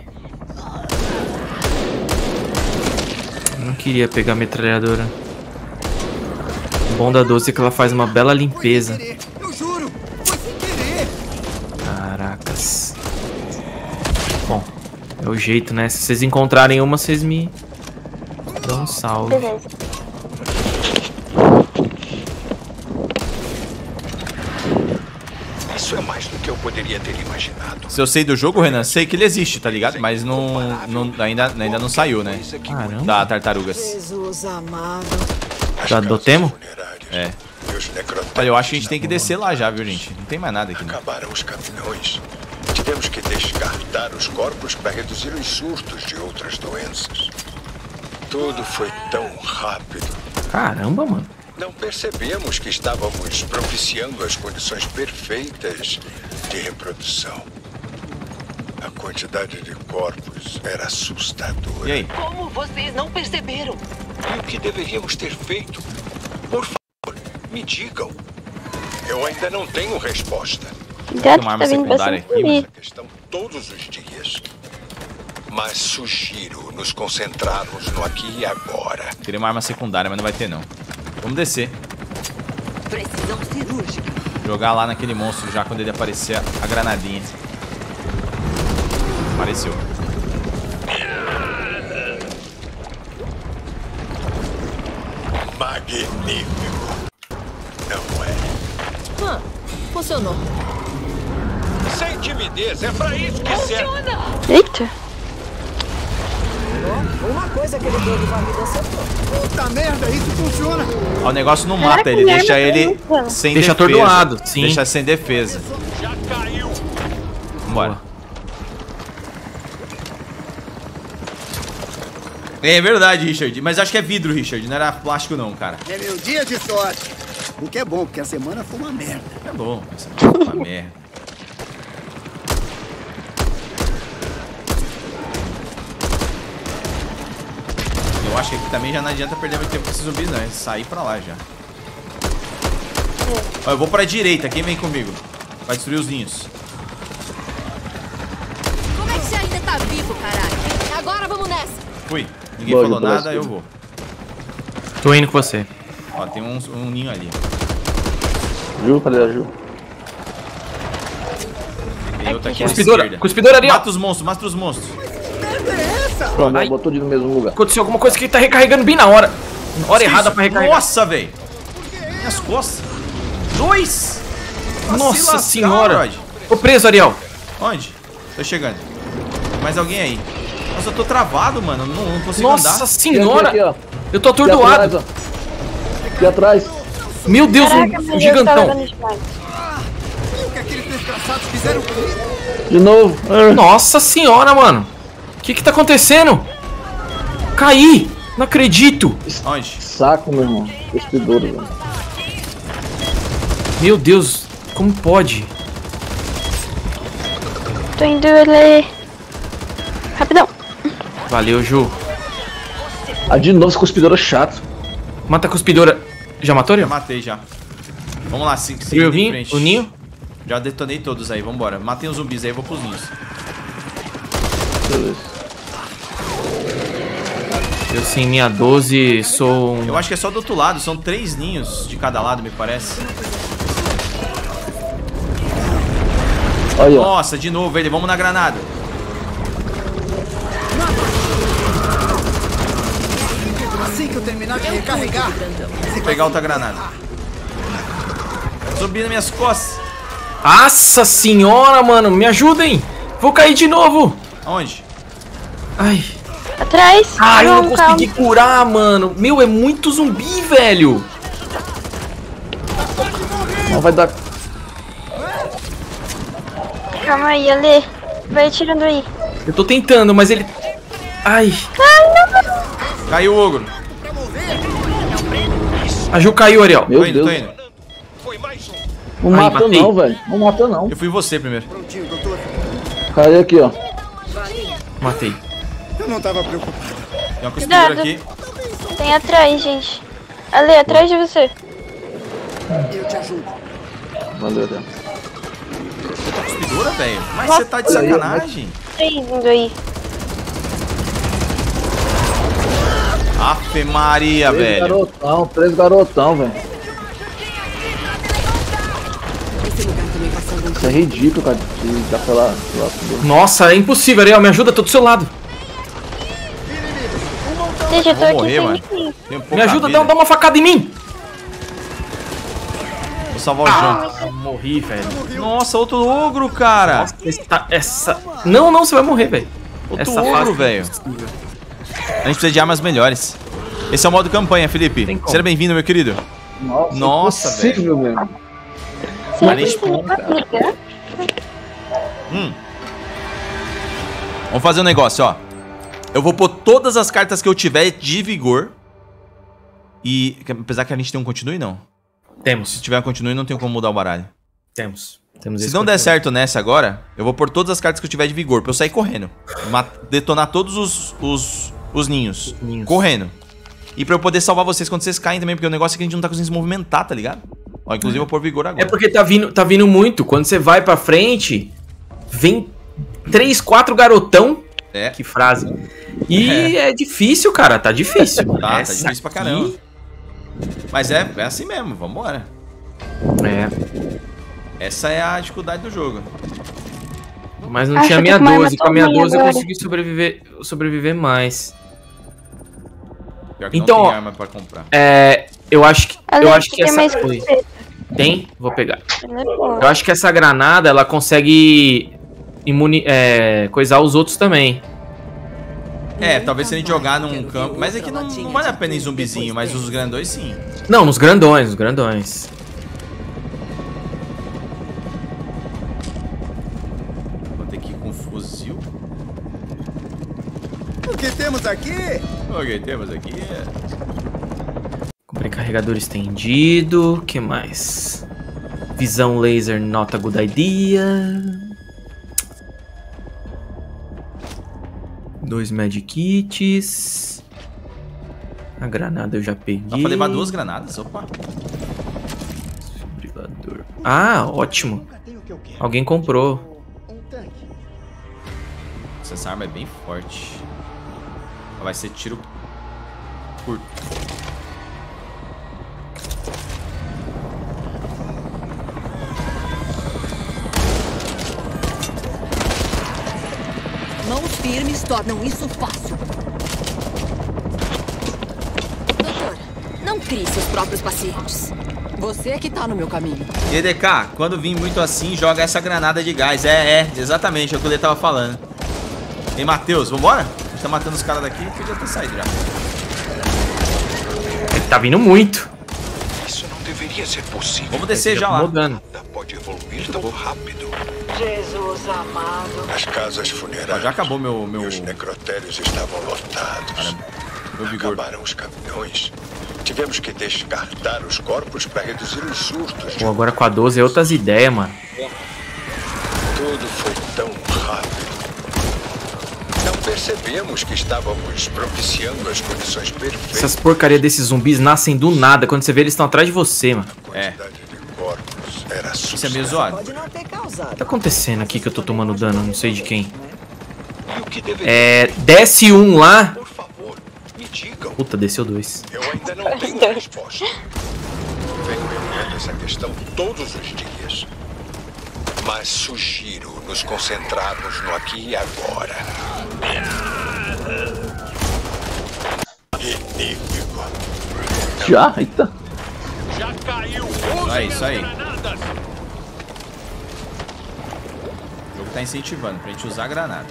Eu não queria pegar a metralhadora. O bom da 12 é que ela faz uma bela limpeza. Eu juro, foi sem querer. Caracas. Bom, é o jeito, né? Se vocês encontrarem uma, vocês me dão um salve. Beleza. Isso é mais do que eu poderia ter imaginado. Se eu sei do jogo, Renan, sei que ele existe, tá ligado? Mas ainda não saiu, né? Caramba. Da Tartarugas. Jesus amado. Já adotemos? É. Olha, eu acho que a gente tem que descer lá já, viu, gente? Não tem mais nada aqui, né? Acabaram os caminhões. Tivemos que descartar os corpos para reduzir os surtos de outras doenças. Tudo foi tão rápido. Caramba, mano. Não percebemos que estávamos propiciando as condições perfeitas de reprodução. A quantidade de corpos era assustadora. E aí? Como vocês não perceberam? E o que deveríamos ter feito? Por favor, me digam. Eu ainda não tenho resposta. Cuidado Uma que tá arma vindo pra secundária cima de aqui, mim. Essa questão todos os dias. Mas sugiro nos concentrarmos no aqui e agora. Queria uma arma secundária, mas não vai ter, não. Vamos descer. Precisão cirúrgica. Jogar lá naquele monstro já quando ele aparecer a granadinha. Apareceu. Magnífico. Não é? Funcionou. Sem timidez, é pra isso que serve. Eita. Uma coisa que ele deu de varrida acertou. Puta merda, isso funciona. Ó, o negócio não mata ele, deixa ele sem Deixa defesa. atordoado, sim. Deixa sem defesa. Já caiu. Bora. É verdade, Richard. Mas acho que é vidro, Richard. Não era plástico, não, cara. É meu dia de sorte. O que é bom, porque a semana foi uma merda. É bom. Essa é uma merda. Eu acho que aqui também já não adianta perder muito tempo com esses zumbis, não. É sair pra lá já. Ó, eu vou pra direita. Quem vem comigo? Vai destruir os ninhos. Como é que você ainda tá vivo, caralho? Agora vamos nessa. Fui. Ninguém falou nada, eu vou. Tô indo com você. Ó, tem um ninho ali. Ju, cadê a Ju? Tem outro aqui à Cuspidora, esquerda. cuspidora ali, ó. Mata os monstros, mata os monstros. Pronto, Ai. botou no mesmo lugar. Aconteceu alguma coisa que tá recarregando bem na hora. Hora errada pra recarregar. Nossa, velho. Minhas costas. 2. Nossa senhora. Tô preso, Ariel. Onde? Tô chegando. Mais alguém aí? Nossa, eu tô travado, mano. Não consigo Nossa andar. senhora. Aqui, ó. Eu tô atordoado. Aqui atrás. Meu Deus, um gigantão. E o que aqueles desgraçados fizeram comigo? De novo. Nossa senhora, mano. O que tá acontecendo? Caí. Não acredito. Onde? Saco, meu irmão. Cuspidora, velho. Meu Deus. Como pode? Tô indo ali. Rapidão. Valeu, Ju. Ah, de novo, esse cuspidora chato. Mata a cuspidora. Já matou, Já Ariel? matei já. Vamos lá, seguindo Viu em frente. o ninho? Já detonei todos aí, vambora. Matem os zumbis aí, eu vou pros ninhos. Beleza. Eu sim, minha 12, sou um... Eu acho que é só do outro lado, são 3 ninhos de cada lado, me parece. Olha, ó. Nossa, de novo ele, vamos na granada. Assim que eu terminar de recarregar. Vou pegar outra granada. Zumbi nas minhas costas. Nossa senhora, mano. Me ajudem. Vou cair de novo. Aonde? Ai. Atrás. Ai, eu não João, consegui curar, mano. Meu, é muito zumbi, velho. Não vai dar. Calma aí, Ale. Vai atirando aí. Eu tô tentando, mas ele... Ai. Caiu o ogro. A Ju caiu, Ariel. Meu Tô indo, Deus. tô indo. Não Ai, matou matei. não, velho. Não matou não. Eu fui você primeiro. Caiu aqui, ó. Matei. Eu não tava preocupado. Tem uma cuspidora Cuidado. aqui. Tem atrás, gente. Ale, atrás de você. Eu te ajudo. Valeu, Deus. Cuspidora, velho? Mas você tá de sacanagem. 3 indo aí. Afe Maria, Três velho. garotão, 3 garotão, velho. Isso é ridículo, cara. De dar pela. Nossa, é impossível, Ariel. Me ajuda, tô do seu lado. Gente, eu tô Vou aqui morrer, sem mano. ninguém. Tenho pouca Me ajuda, vida. dá uma facada em mim. Vou salvar o João. Morri, velho. Nossa, outro ogro, cara. Essa... Não, você vai morrer, velho. Outro Essa ogro, fase velho. é impossível. A gente precisa de armas melhores. Esse é o modo campanha, Felipe. Tem como. Seja bem-vindo, meu querido. Nossa, impossível, velho. Você A gente- precisa pra brigar? Vamos fazer um negócio, ó. Eu vou pôr todas as cartas que eu tiver de vigor. E... Apesar que a gente tem um continue, não. Temos. Se tiver um continue, não tem como mudar o baralho. Temos Se esse não der continue. certo nessa agora, eu vou pôr todas as cartas que eu tiver de vigor pra eu sair correndo. Detonar todos os ninhos. Ninhos. Correndo. E pra eu poder salvar vocês quando vocês caem também, porque o negócio é que a gente não tá conseguindo se movimentar, tá ligado? Ó, inclusive eu vou pôr vigor agora. É porque tá vindo muito. Quando você vai pra frente, vem 3, 4 garotão. É. Que frase. E é difícil, cara. Tá difícil. Tá Essa difícil pra aqui- caramba. Mas é assim mesmo, vambora. É. Essa é a dificuldade do jogo. Mas não Acho tinha que minha com uma 12. Com a minha arma 12 eu agora. consegui sobreviver mais. Pior que Então, não ó, tem arma pra comprar. Eu acho que, Ale, que tem essa mais foi. escopeta. Tem? Vou pegar. Ela é boa. Eu acho que essa granada, ela consegue coisar os outros também. É, talvez se a gente jogar num campo. Mas aqui não vale a pena em zumbizinho, mas os grandões sim. Não, nos grandões, Vou ter que ir com fuzil. O que temos aqui? Ok, temos aqui. Comprei carregador estendido. Que mais? Visão laser, not a good idea. 2 medkits. A granada eu já peguei. Dá pra levar 2 granadas? Opa. Ah, ótimo. Alguém comprou. Essa arma é bem forte. Vai ser tiro curto. Mãos firmes tornam isso fácil. Doutor, não crie seus próprios pacientes. Você é que tá no meu caminho. E DK, quando vir muito assim, joga essa granada de gás. Exatamente, é o que ele tava falando. Ei, Matheus, vambora? A gente tá matando os caras daqui, podia ter saído já. Ele tá vindo muito. Isso não deveria ser possível. Vamos descer já lá. Mudando. Pode evoluir tão rápido. Jesus amado. As casas funerárias. Já acabou meu... E os necrotérios estavam lotados. Caramba, meu vigor. Acabaram os caminhões. Tivemos que descartar os corpos para reduzir os surtos. Pô, agora com a 12 é outras ideias, mano. Tudo foi tão rápido. Não percebemos que estávamos propiciando as condições perfeitas. Essas porcaria desses zumbis nascem do nada. Quando você vê, eles estão atrás de você, mano. Isso é meio zoado. Pode não ter causado. O que tá acontecendo aqui que eu tô tomando dano? Não sei de quem. Desce um lá. Puta, desceu 2. Eu ainda não tenho resposta. Venho revendo essa questão todos os dias. Mas sugiro nos concentrarmos no aqui e agora. Inimigo. Já? Eita. Já caiu. Isso aí. O jogo tá incentivando pra gente usar a granada.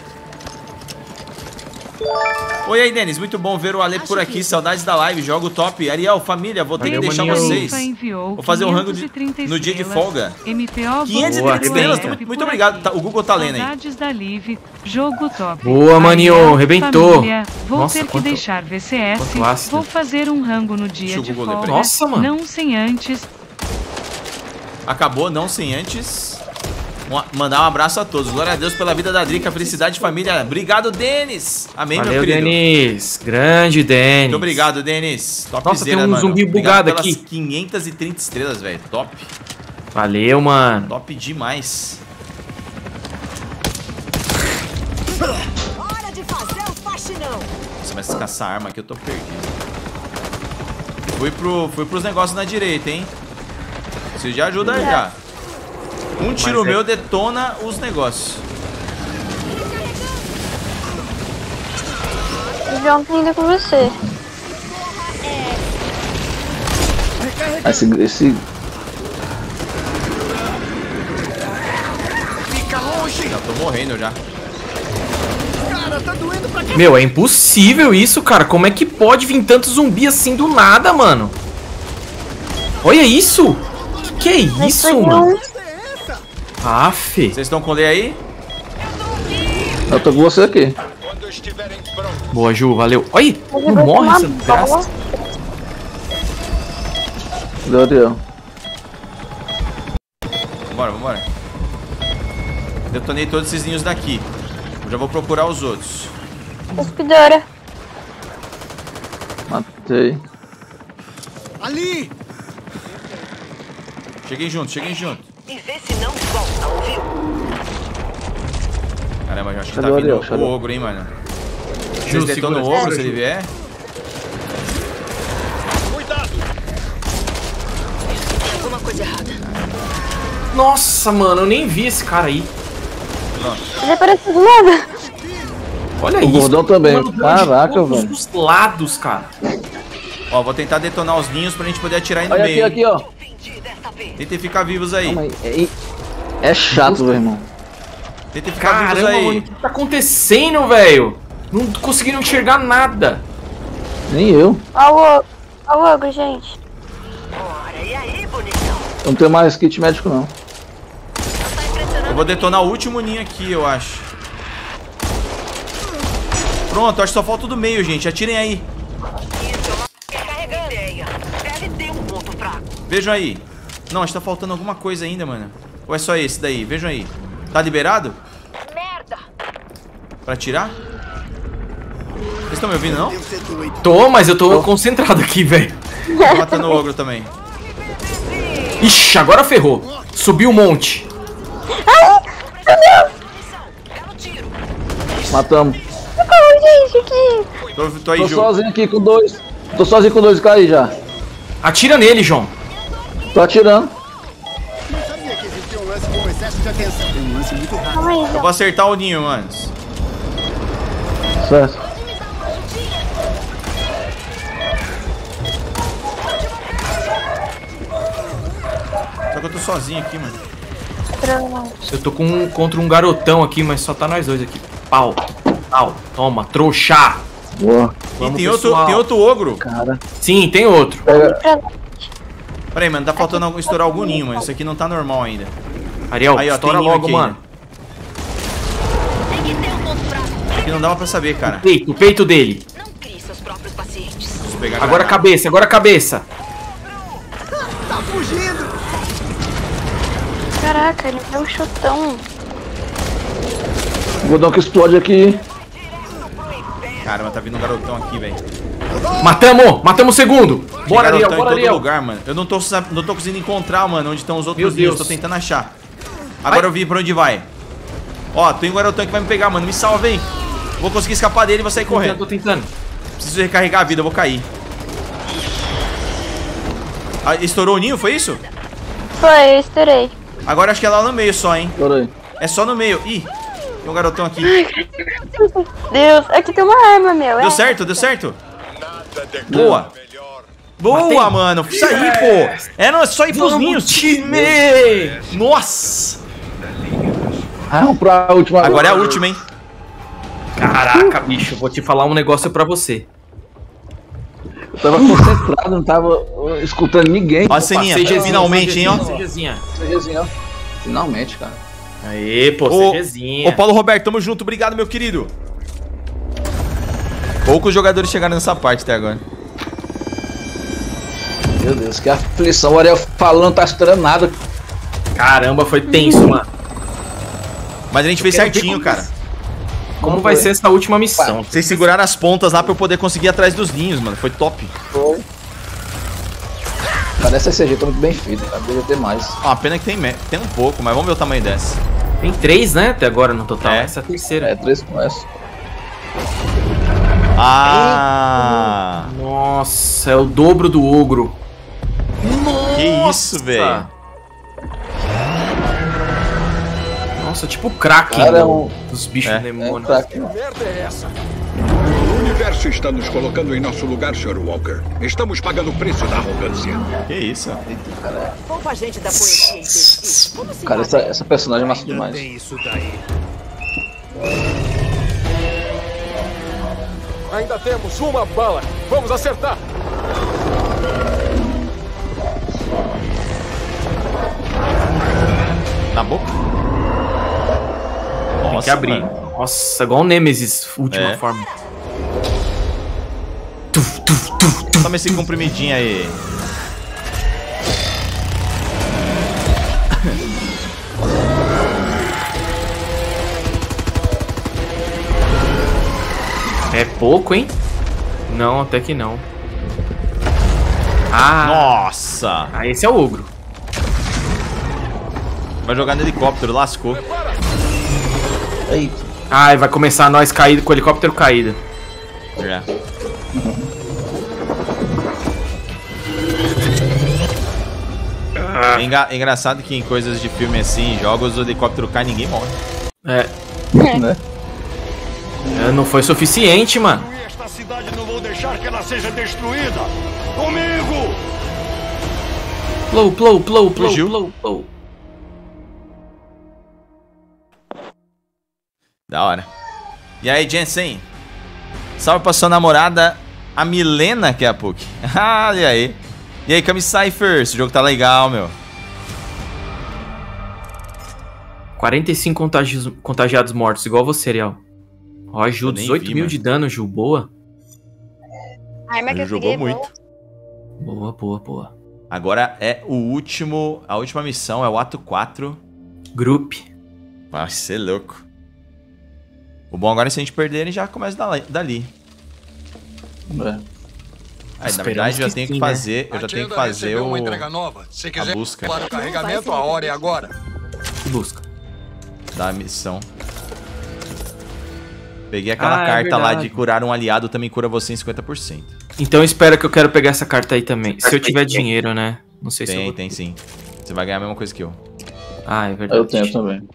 Oi aí, Denis, muito bom ver o Ale por aqui, saudades da live, jogo top. Ariel, família, vou ter que deixar vocês. Vou fazer um rango no dia de folga. 530 estrelas, muito obrigado, o Google tá lendo aí. Saudades da Live, jogo top. Boa, maninho, arrebentou. Família, vou Nossa, ter que deixar VCS, ácido. vou fazer um rango no dia de folga. Nossa, mano. Não sem antes. Acabou, não sem antes. Mandar um abraço a todos. Glória a Deus pela vida da Drica, felicidade, família. Obrigado, Denis. Amém, valeu, meu querido. Denis. Grande Denis. Muito obrigado, Denis. Topzera, nossa, tem um mano. zumbi bugado aqui. 530 estrelas, velho. Top. Valeu, mano. Top demais. Hora de fazer o faxinão. Nossa, mas com essa arma aqui eu tô perdido. Fui pros negócios na direita, hein. Você já ajuda já. Um tiro meu detona os negócios. O João tá indo com você. Esse... Fica longe! Já tô morrendo já. Cara, tá doendo pra cá. Meu, é impossível isso, cara. Como é que pode vir tanto zumbi assim do nada, mano? Olha isso! Que é isso, mano? Aff. Vocês estão com o Lê aí? Eu tô com você aqui. Boa, Ju, valeu. Olha, não morre essa graça. Gabriel. Vambora. Detonei todos esses ninhos daqui. Eu já vou procurar os outros. Cuspidora. Matei. Ali! Cheguem junto. E vê se não volta, ouviu? Caramba, eu acho que tá vindo o ogro, hein, mano. Vocês detonam o ogro se ele vier? Cuidado! Alguma coisa errada. Nossa, mano, eu nem vi esse cara aí. Ele apareceu do nada. Olha O isso. gordão também. Mano, Caraca, todos velho. os lados, cara. Ó, vou tentar detonar os ninhos pra gente poder atirar aí no Olha meio. aqui, ó. Tentem ficar vivos aí. Calma aí. É chato, meu irmão. Tentem ficar vivos Caramba, aí. mano, o que tá acontecendo, velho? Não conseguiram enxergar nada. Nem eu. Ó o ogro, gente. Bora, e aí, bonitão? Eu não tenho mais kit médico, não. Eu vou detonar o último ninho aqui, eu acho. Pronto, acho que só falta o do meio, gente. Atirem aí. Deve ter um ponto fraco. Vejam aí. Não, acho que tá faltando alguma coisa ainda, mano. Ou é só esse daí? Vejam aí. Tá liberado? Merda! Pra atirar? estão me ouvindo, não? Tô, mas eu tô concentrado aqui, velho. Tô matando o ogro também. Ixi, agora ferrou. Subiu um monte. Matamos. Gente, aqui. Tô aí, Tô Ju. sozinho aqui com 2. Tô sozinho com 2 caí já. Atira nele, João. Tô atirando. Não sabia que existia um lance com excesso de atenção. Tem um lance muito rápido. Calma aí, Eu João. vou acertar o ninho antes. Certo. Só que eu tô sozinho aqui, mano. Eu tô contra um garotão aqui, mas só tá nós dois aqui. Pau. Pau. Toma, trouxa. Boa. E tem outro ogro. Cara. Sim, tem outro. Pera aí, mano, tá faltando estourar algum ninho, mano. Isso aqui não tá normal ainda. Ariel, Aí, ó, estoura tem ninho logo, aqui mano. Isso aqui não dava pra saber, cara. O peito dele. Não crie seus próprios pacientes. Preciso pegar Agora a granada. cabeça, agora a cabeça. Tá fugindo! Caraca, ele deu um chutão. Vou dar um que explode aqui. Caramba, tá vindo um garotão aqui, velho. Matamos o segundo. Bora, Tem garotão Ariel, em bora, todo Ariel. lugar, mano. Eu não tô conseguindo encontrar, mano, onde estão os outros Meu ninhos. Deus. Tô tentando achar. Agora eu vi pra onde vai. Ó, tem um garotão que vai me pegar, mano. Me salva, hein. Vou conseguir escapar dele e vou sair correndo. Tô tentando. Preciso recarregar a vida, eu vou cair. Ah, estourou o ninho, foi isso? Foi, eu estourei. Agora acho que é lá no meio só, hein. Estourei. É só no meio. Ih, tem um garotão aqui. Deus, aqui tem uma arma, meu. Deu certo, deu certo. Nada declara Boa. melhor. Boa, mano. Isso aí, pô. É, não, é só ir pros ninhos. Time! Nossa. Vamos pra última. Agora é a última, hein. Caraca, bicho, vou te falar um negócio pra você. Eu tava concentrado, não tava escutando ninguém. Ó a ceninha, finalmente, hein, ó. CGzinha. CGzinho, ó. Finalmente, cara. Aê, pô, CGzinha. Ô, Paulo Roberto, tamo junto. Obrigado, meu querido. Poucos jogadores chegaram nessa parte até agora. Meu Deus, que aflição. O Ariel falando, não tá estourando nada. Caramba, foi tenso, mano. Mas a gente fez certinho, cara. Como vai ser essa última missão? Vocês seguraram as pontas lá pra eu poder conseguir ir atrás dos ninhos, mano. Foi top. Foi. Cara, essa CG tá muito bem feita, cara. Deveria ter mais. Ah, pena que tem um pouco, mas vamos ver o tamanho dessa. Tem 3, né, até agora no total. É. Essa é a terceira. É, 3 com essa. Ah! Nossa, é o dobro do ogro. Que isso, velho. Nossa, tipo o Kraken Cara, é um- dos bichos demônios. O universo está nos colocando em nosso lugar, Sr. Walker. Estamos pagando o preço da arrogância. Que isso? Poupa a gente da poesia, imbecil. Vamos se Cara, matar. essa personagem é massa demais. Tem isso daí. Ainda temos uma bala. Vamos acertar. Na boca? Tem que abrir. Mano. Nossa, igual o Nemesis, última É. forma. Toma esse comprimidinho aí. É pouco, hein? Não, até que não. Ah, Nossa! ah, esse é o ogro. Vai jogar no helicóptero, lascou. Eita. Ai, vai começar nós caído com o helicóptero caído. Já. É engraçado que em coisas de filme assim, jogos, o helicóptero cai e ninguém morre. É, Né? não foi suficiente, mano. E esta cidade não vou deixar que ela seja destruída. Comigo! Plou. Fugiu. Da hora. E aí, Jensen? Salve pra sua namorada, a Milena, que é a PUC. Olha aí. E aí, Kami Cypher? Esse jogo tá legal, meu. 45 contagiados mortos, igual você, Ariel. Ó, Ju, Eu nem 18 vi, mil mano. de dano, Ju. Boa. A arma que eu Jogou peguei, muito. Boa. Agora é a última missão, é o ato 4. Group. Vai ser louco. O bom agora é se a gente perder, ele já começa dali. Na verdade, eu já tenho que fazer, A Tenda recebeu uma entrega nova. Se quiser busca. para o carregamento, a hora é agora. Que busca? Da missão. Peguei aquela carta lá de curar um aliado, também cura você em 50%. Então espera que eu quero pegar essa carta aí também. Se eu tiver dinheiro, né? Não sei se eu vou... Tem sim. Você vai ganhar a mesma coisa que eu. Ah, é verdade. Eu tenho também.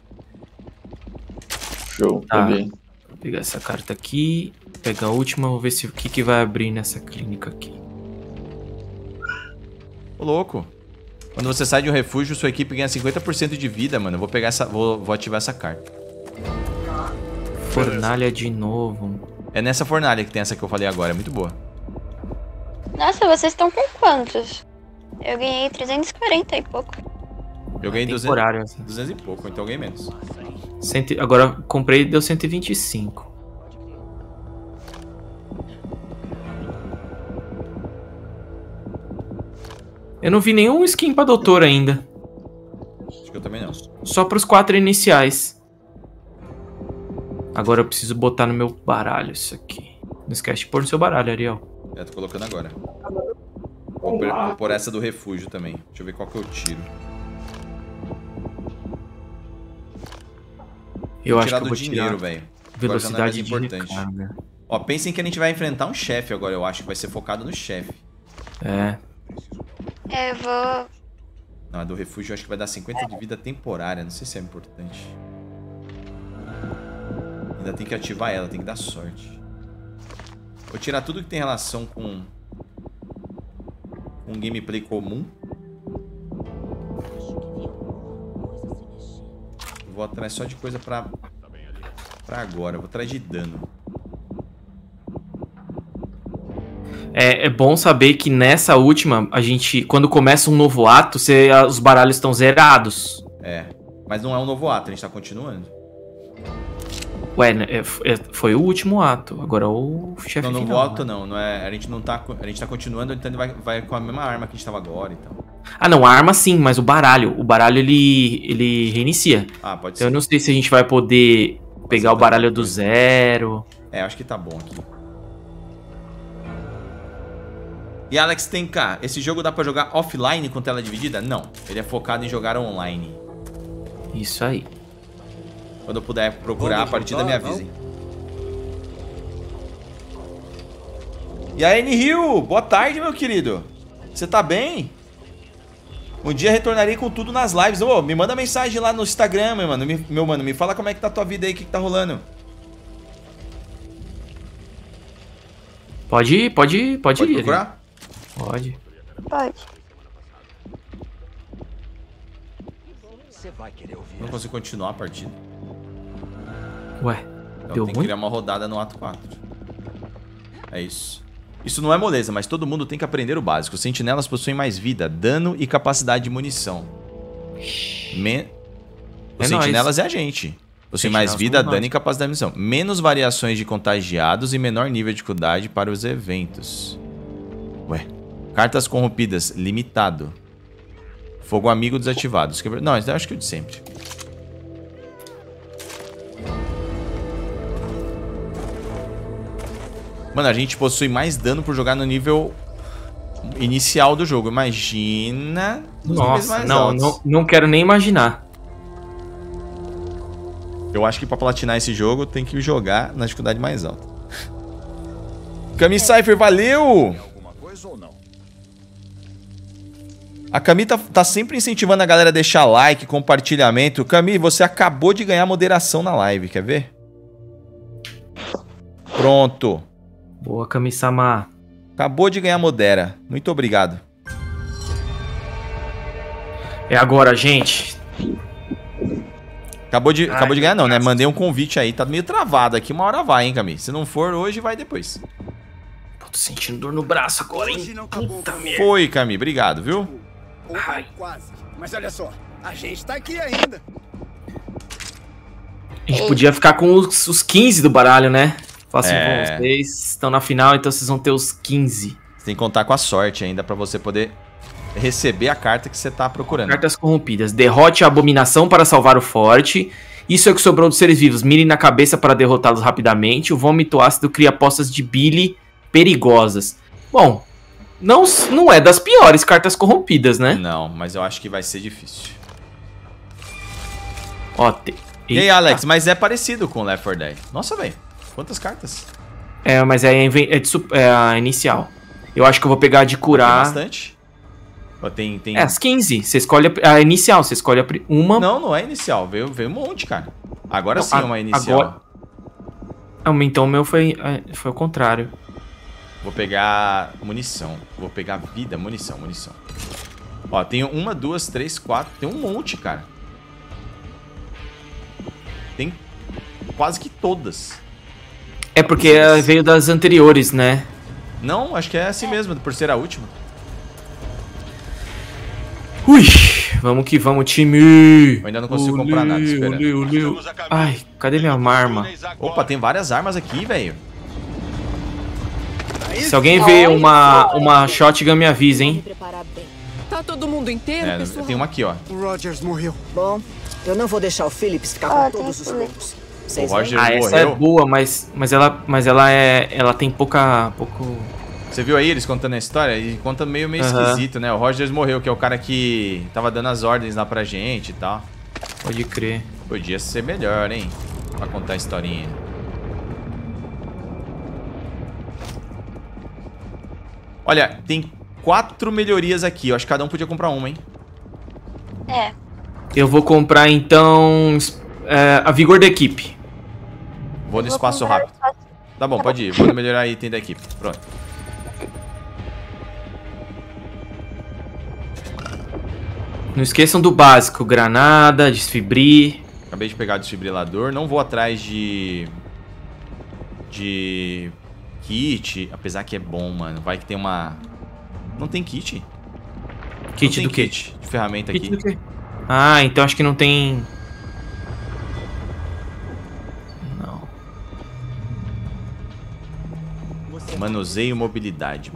Show, peguei. Vou pegar essa carta aqui. Pegar a última, vou ver se o que vai abrir nessa clínica aqui. Ô, louco. Quando você sai de um refúgio, sua equipe ganha 50% de vida, mano. Eu vou pegar essa. Vou ativar essa carta. Fornalha de novo. É nessa fornalha que tem essa que eu falei agora. É muito boa. Nossa, vocês estão com quantos? Eu ganhei 340 e pouco. Eu ganhei 200 e pouco, então eu ganhei menos. Agora comprei e deu 125. Eu não vi nenhum skin pra doutor ainda. Acho que eu também não. Só pros 4 iniciais. Agora eu preciso botar no meu baralho isso aqui. Não esquece de pôr no seu baralho, Ariel. Tô colocando agora. Vou pôr essa do refúgio também. Deixa eu ver qual que eu tiro. Eu acho que eu vou dinheiro, velho. Velocidade de recarga. Ó, pensem que a gente vai enfrentar um chefe agora, eu acho que vai ser focado no chefe. Eu vou... Não, a do refúgio eu acho que vai dar 50 de vida temporária, não sei se é importante. Ainda tem que ativar ela, tem que dar sorte. Vou tirar tudo que tem relação com um gameplay comum. Vou atrás só de coisa pra agora. Vou atrás de dano. É bom saber que nessa última, a gente, quando começa um novo ato, os baralhos estão zerados. Mas não é um novo ato, a gente tá continuando. Ué, foi o último ato, agora o chefe final. Não, novo ato não é, a gente tá continuando, então ele vai com a mesma arma que a gente tava agora, então. Ah não, a arma sim, mas o baralho ele reinicia. Pode ser. Eu não sei se a gente vai poder pegar o baralho do zero. Acho que tá bom aqui. E Alex tem cá, esse jogo dá pra jogar offline com tela dividida? Não, ele é focado em jogar online. Isso aí. Quando eu puder procurar a partida, me avisem. E aí, Nihil, boa tarde, meu querido. Você tá bem? Um dia retornarei com tudo nas lives. Ô, me manda mensagem lá no Instagram, meu mano. Me fala como é que tá a tua vida aí, o que tá rolando. Pode ir, Pode procurar? Pode. Não consigo continuar a partida. Ué, então tem que criar uma rodada no ato 4. É isso. Isso não é moleza, mas todo mundo tem que aprender o básico. Os sentinelas possuem mais vida, dano e capacidade de munição. Os sentinelas é a gente. Possuem mais vida, dano e capacidade de munição. Menos variações de contagiados e menor nível de dificuldade para os eventos. Ué. Cartas corrompidas, limitado. Fogo amigo desativado. Não, eu acho que é o de sempre. Mano, a gente possui mais dano por jogar no nível inicial do jogo. Imagina. Nossa, não quero nem imaginar. Eu acho que pra platinar esse jogo tem que jogar na dificuldade mais alta. Cami Cypher, valeu! A Cami tá sempre incentivando a galera a deixar like, compartilhamento. Cami, você acabou de ganhar moderação na live, quer ver? Pronto. Boa, Kami-sama. Acabou de ganhar modera. Muito obrigado. É agora, gente. Acabou de ganhar não, né? Mandei um convite aí. Tá meio travado aqui. Uma hora vai, hein, Cami? Se não for hoje, vai depois. Pô, tô sentindo dor no braço agora, hein? Puta merda. Foi, Cami. Obrigado, viu? Quase. Mas olha só, a gente tá aqui ainda. A gente podia ficar com os 15 do baralho, né? Fala assim, bom, vocês estão na final, então vocês vão ter os 15. Você tem que contar com a sorte ainda pra você poder receber a carta que você tá procurando. Cartas corrompidas. Derrote a abominação para salvar o forte. Isso é o que sobrou dos seres vivos. Mirem na cabeça para derrotá-los rapidamente. O vômito ácido cria poças de bile perigosas. Bom, não é das piores cartas corrompidas, né? Não, mas eu acho que vai ser difícil. Ó, E aí, Alex, mas é parecido com Left 4 Dead. Nossa, velho. Quantas cartas? É, mas é a inicial. Eu acho que eu vou pegar a de curar. Tem bastante. Tem... É, as 15. Você escolhe a inicial, você escolhe uma. Não é inicial. Veio um monte, cara. Agora sim é uma inicial. Agora... Então o meu foi o contrário. Vou pegar munição. Vou pegar vida, munição. Ó, tem 1, 2, 3, 4. Tem um monte, cara. Tem quase que todas. É porque veio das anteriores, né? Não, acho que é assim mesmo, por ser a última. Ui, vamos que vamos, time. Eu ainda não consigo comprar nada, espera. Ai, cadê minha arma? Opa, tem várias armas aqui, velho. Se alguém vê uma shotgun, me avisa, hein? Tá todo mundo inteiro, pessoal? Tem uma aqui, ó. O Rogers morreu. Bom, eu não vou deixar o Phillips ficar com todos os lobos. O Roger essa morreu. é boa, mas ela tem pouco... Você viu aí eles contando a história? E conta meio esquisito, né? O Rogers morreu, que é o cara que tava dando as ordens lá pra gente e tal. Pode crer. Podia ser melhor, hein? Pra contar a historinha. Olha, tem 4 melhorias aqui. Eu acho que cada um podia comprar uma, hein? É. Eu vou comprar, então, a vigor da equipe. Vou no espaço rápido. Tá bom, pode ir. Vou melhorar item da equipe. Pronto. Não esqueçam do básico. Granada, desfibrir. Acabei de pegar o desfibrilador. Não vou atrás de kit. Apesar que é bom, mano. Vai que tem uma... Não tem kit? Kit do quê? Kit de ferramenta Kit aqui. do quê? Ah, então acho que não tem... Não. Manuseio e mobilidade.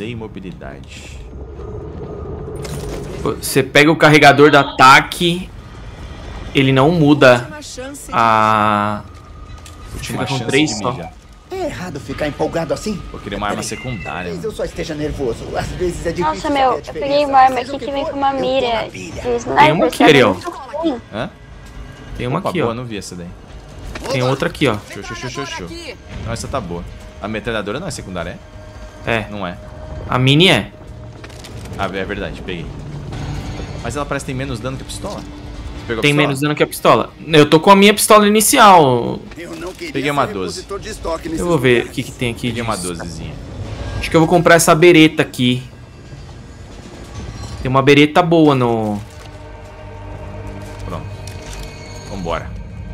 Você pega o carregador do ataque, ele não muda a... Última Fica com chance 3 de só. mijar. É errado ficar empolgado assim? Vou querer uma arma secundária. Talvez eu só esteja nervoso. Às vezes é difícil. Nossa, meu, eu peguei uma arma aqui que vem com uma mira de sniper. Tem uma aqui, Ariel. Hã? Tem uma Opa, aqui, boa, ó. não vi essa daí. Tem outra aqui, ó. Show. Não, essa tá boa. A metralhadora não é secundária, é? É. Não é. A mini é. Ah, é verdade, peguei. Mas ela parece que tem menos dano que a pistola. Você pegou a Tem pistola? menos dano que a pistola. Eu tô com a minha pistola inicial. Peguei uma 12. Eu vou ver o que tem aqui. Peguei uma 12zinha. Acho que eu vou comprar essa bereta aqui. Tem uma bereta boa no... Pronto. Vambora.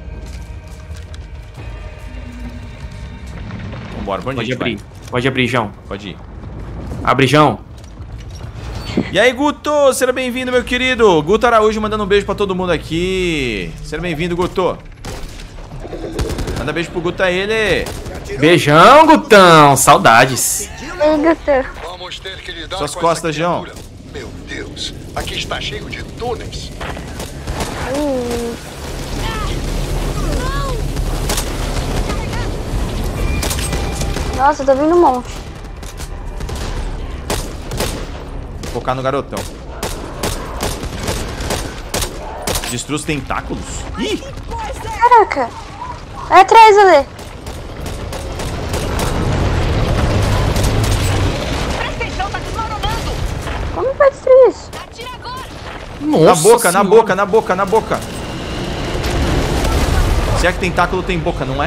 Pra onde a gente vai? Pode abrir, João. Pode ir. Abre, João. E aí, Guto, seja bem-vindo, meu querido. Guto Araújo mandando um beijo pra todo mundo aqui. Seja bem-vindo, Guto. Manda beijo pro Guto aí, ele. Beijão, Gutão. Saudades. Ei, Guto. Vamos ter que lidar Suas com costas, essa João. criatura. Meu Deus, aqui está cheio de túneis. Nossa, tô vindo um monte. Focar no garotão. Destrua os tentáculos. Ih! Caraca. Vai atrás, Ale. Como vai destruir isso? Nossa, na boca. Se é que tentáculo tem boca, não é?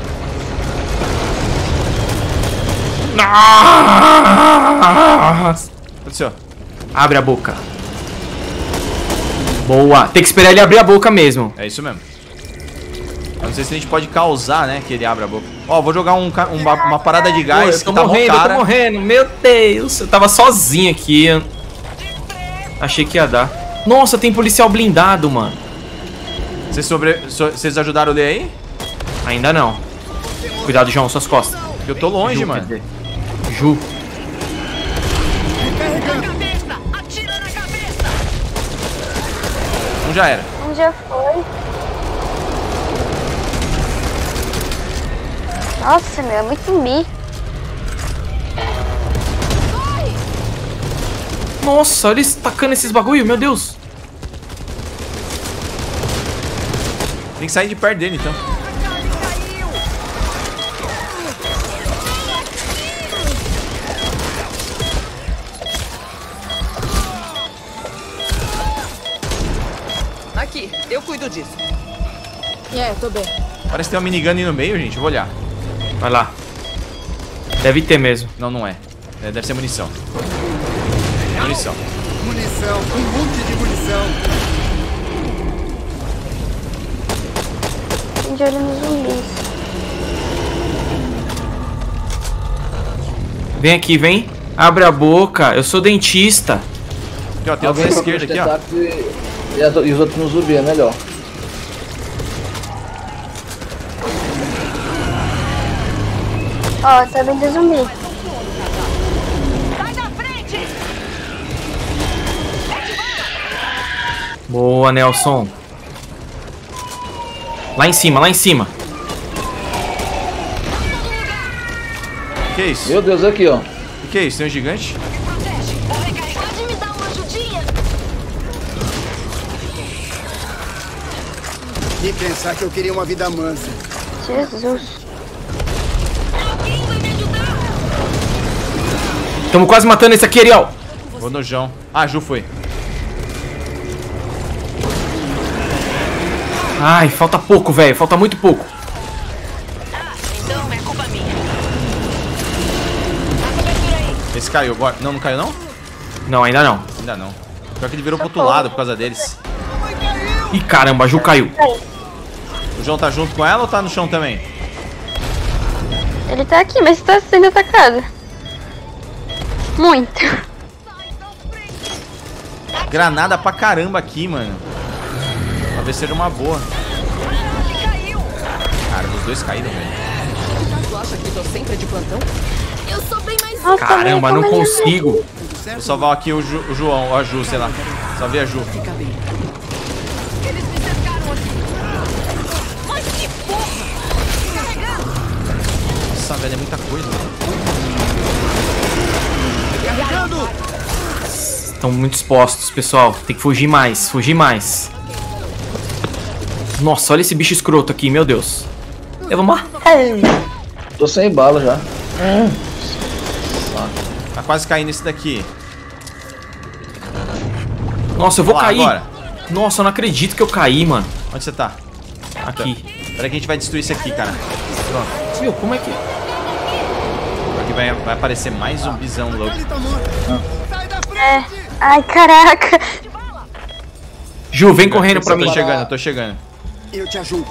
Nossa. Aconteceu. Abre a boca. Boa. Tem que esperar ele abrir a boca mesmo. É isso mesmo. Eu não sei se a gente pode causar, né, que ele abra a boca. Ó, vou jogar uma parada de gás. Pô, eu tô morrendo. Meu Deus. Eu tava sozinho aqui. Achei que ia dar. Nossa, tem policial blindado, mano. Vocês ajudaram a ler aí? Ainda não. Cuidado, João, suas costas. Eu tô longe, Ju, mano. Ju. Um já era. Um já foi. Nossa, meu, é muito zumbi. Nossa, olha eles tacando esses bagulho, meu Deus. Tem que sair de perto dele, então. Aqui, eu cuido disso. Tô bem. Parece que tem uma minigun ali no meio, gente. Eu vou olhar. Vai lá. Deve ter mesmo. Não, não é. Deve ser munição. Munição. Munição, um monte de munição. Tem de olho nos zumbis. Vem aqui, vem. Abre a boca. Eu sou dentista. Aqui, ó. Tem outro à esquerda aqui, ó. E os outros no zumbi, é melhor. Ó, tá vendo zumbi. Sai da frente! Boa, Nelson. Lá em cima, lá em cima. Que isso? Meu Deus, aqui, ó. O que é isso? Tem um gigante? Pode me dar uma ajudinha? E pensar que eu queria uma vida mansa. Jesus. Estamos quase matando esse aqui, Ariel. Vou no João. Ah, a Ju foi. Ai, falta pouco, velho. Falta muito pouco. Então é culpa minha. Esse caiu agora. Não, não caiu, não? Não, ainda não. Ainda não. Pior que ele virou pro outro lado por causa deles. Ih, caramba, a Ju caiu. O João tá junto com ela ou tá no chão também? Ele tá aqui, mas tá sendo atacado. Muito. Granada pra caramba aqui, mano. Talvez seja uma boa. Cara, os dois caíram, velho. Tu acha que tô sempre de plantão? Eu sou bem mais... Nossa, Caramba, não consigo. Vou salvar aqui o João, ou a Ju, sei lá. Salvei a Ju. Fica bem. Eles me cercaram aqui. Mas que porra! Carregando! Nossa, velho, é muita coisa, velho. Estão muito expostos, pessoal. Tem que fugir mais, fugir mais. Nossa, olha esse bicho escroto aqui, meu Deus. Eu vou morrer. Tô sem bala já. Tá quase caindo esse daqui. Nossa, eu vou Lá, cair. agora. Nossa, eu não acredito que eu caí, mano. Onde você tá? Aqui. Peraí que a gente vai destruir esse aqui, cara. Pronto. Viu, como é que... Aqui vai aparecer mais zumbizão louco. É. Ai, caraca. Ju, vem correndo pra mim. Tô chegando. Eu te ajudo.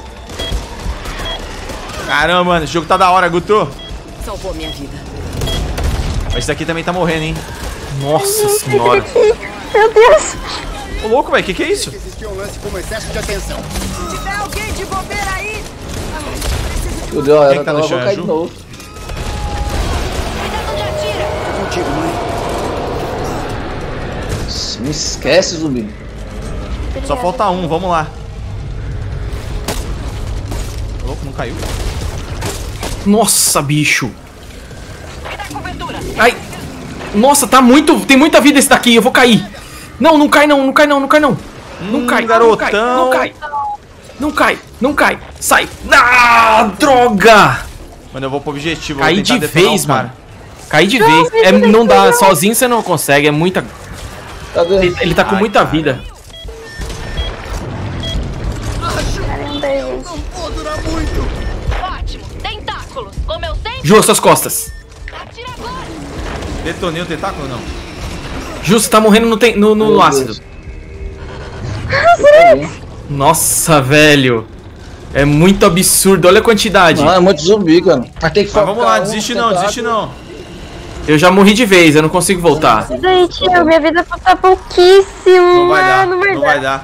Caramba, mano, esse jogo tá da hora, Guto. Salvou minha vida. Esse daqui também tá morrendo, hein? Nossa senhora. Meu Deus. Ô, louco, velho, que é isso? Existia um lance como excesso de atenção. Se tiver alguém de bobeira aí... Meu Deus, Quem ela tá no vou chão, cair Ju? de novo. Cuidado onde atira. Contigo, mãe. Não esquece, zumbi. Só falta um, vamos lá. Ô, louco, não caiu? Nossa, bicho. Ai. Nossa, tá muito... Tem muita vida esse daqui, eu vou cair. Não, não cai não, não cai não, não cai não. Não cai, garotão. não cai. Não cai, não cai. Sai. Ah, droga. Mano, eu vou pro objetivo. Caí vou tentar de detonar vez, o cara. mano. Caí de vez. É, não dá, sozinho você não consegue, é muita... Ele tá com muita cara. vida. Caramba, gente. Não vou durar muito. Ótimo. Tentáculos. Como eu sempre... Ju, as suas costas. Atira agora. Detonei o tentáculo ou não? Ju, você tá morrendo no ácido. Nossa, velho. É muito absurdo, olha a quantidade. Não, é muito zumbi, cara. Mas tem que Mas vamos lá, um desiste não, desiste não. Eu já morri de vez, eu não consigo voltar. Gente, minha vida tá pouquíssimo. Não vai dar, Não não vai dar.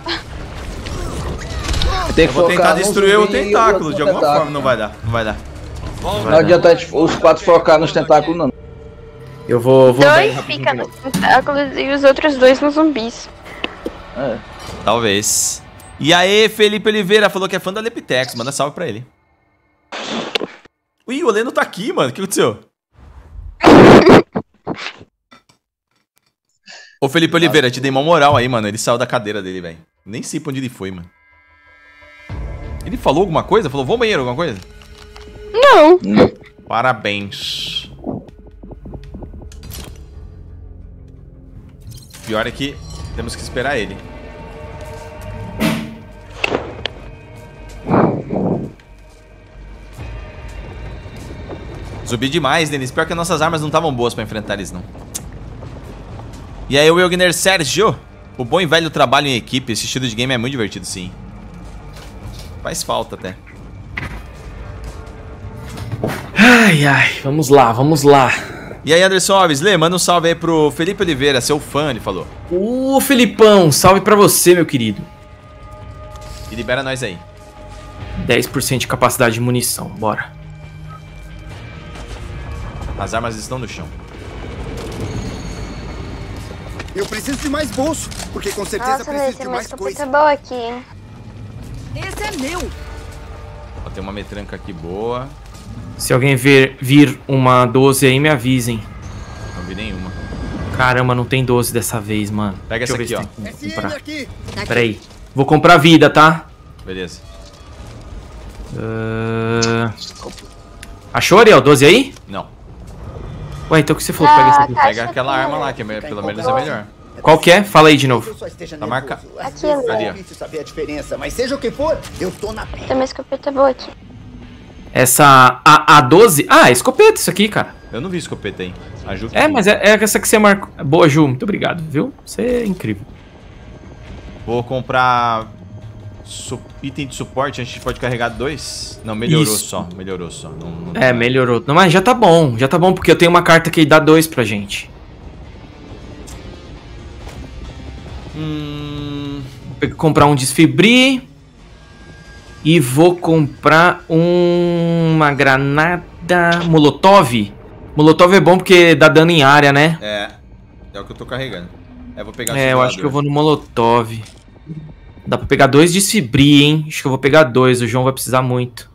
Tem Eu que vou tentar focar no destruir o zumbi e tentáculo, outro de alguma tentáculo. forma, não vai dar, não vai dar. Não adianta os 4 focar nos tentáculos, não. Eu vou dar Dois rapidinho ficam de nos novo. tentáculos e os outros dois nos zumbis. É. Talvez. E aí, Felipe Oliveira falou que é fã da Lepitex, manda salve pra ele. Ui, o Leno tá aqui, mano, o que aconteceu? Ô, Felipe Oliveira, te dei uma moral aí, mano. Ele saiu da cadeira dele, velho. Nem sei pra onde ele foi, mano. Ele falou alguma coisa? Falou, vou ao banheiro, alguma coisa? Não. Parabéns. Pior é que temos que esperar ele. Zumbi demais, Denis. Pior que as nossas armas não estavam boas pra enfrentar eles, não. E aí, Wilgner Sérgio. O bom e velho trabalho em equipe. Esse estilo de game é muito divertido, sim. Faz falta até. Ai, ai, vamos lá, vamos lá. E aí, Anderson Alves, Lê, manda um salve aí pro Felipe Oliveira, seu fã, ele falou. Ô, Felipão, salve pra você, meu querido. E libera nós aí. 10% de capacidade de munição, bora. As armas estão no chão. Eu preciso de mais bolso, porque com certeza Nossa, preciso tem de uma mais coisa. escopeta boa aqui, hein? Esse é meu. Ó, tem uma metranca aqui boa. Se alguém vir uma 12 aí, me avisem. Não vi nenhuma. Caramba, não tem 12 dessa vez, mano. Pega essa aqui, ó. Comprar. Pera aí. Vou comprar vida, tá? Beleza. Achou, Ariel? 12 aí? Não. Ué, então o que você falou? Pega essa aqui. Pega aquela arma lá, que pelo menos é melhor. Qual que é? Fala aí de novo. Tá marcado. Aqui, Ali, ó. Difícil saber a diferença, mas seja o que for, eu tô na pista. Tem uma escopeta boa aqui. Essa A12? Ah, escopeta isso aqui, cara. Eu não vi escopeta aí. A Ju que É, viu. mas é essa que você marcou. Boa, Ju. Muito obrigado, viu? Você é incrível. Vou comprar item de suporte, a gente pode carregar 2? Não, melhorou Isso. só. Melhorou só. Não É, melhorou. Não, mas já tá bom. Já tá bom, porque eu tenho uma carta que dá 2 pra gente. Vou comprar um desfibrir. E vou comprar uma granada Molotov. Molotov é bom porque dá dano em área, né? É o que eu tô carregando. Vou pegar eu acho que eu vou no Molotov. Dá pra pegar 2 desfibrir, hein? Acho que eu vou pegar 2. O João vai precisar muito.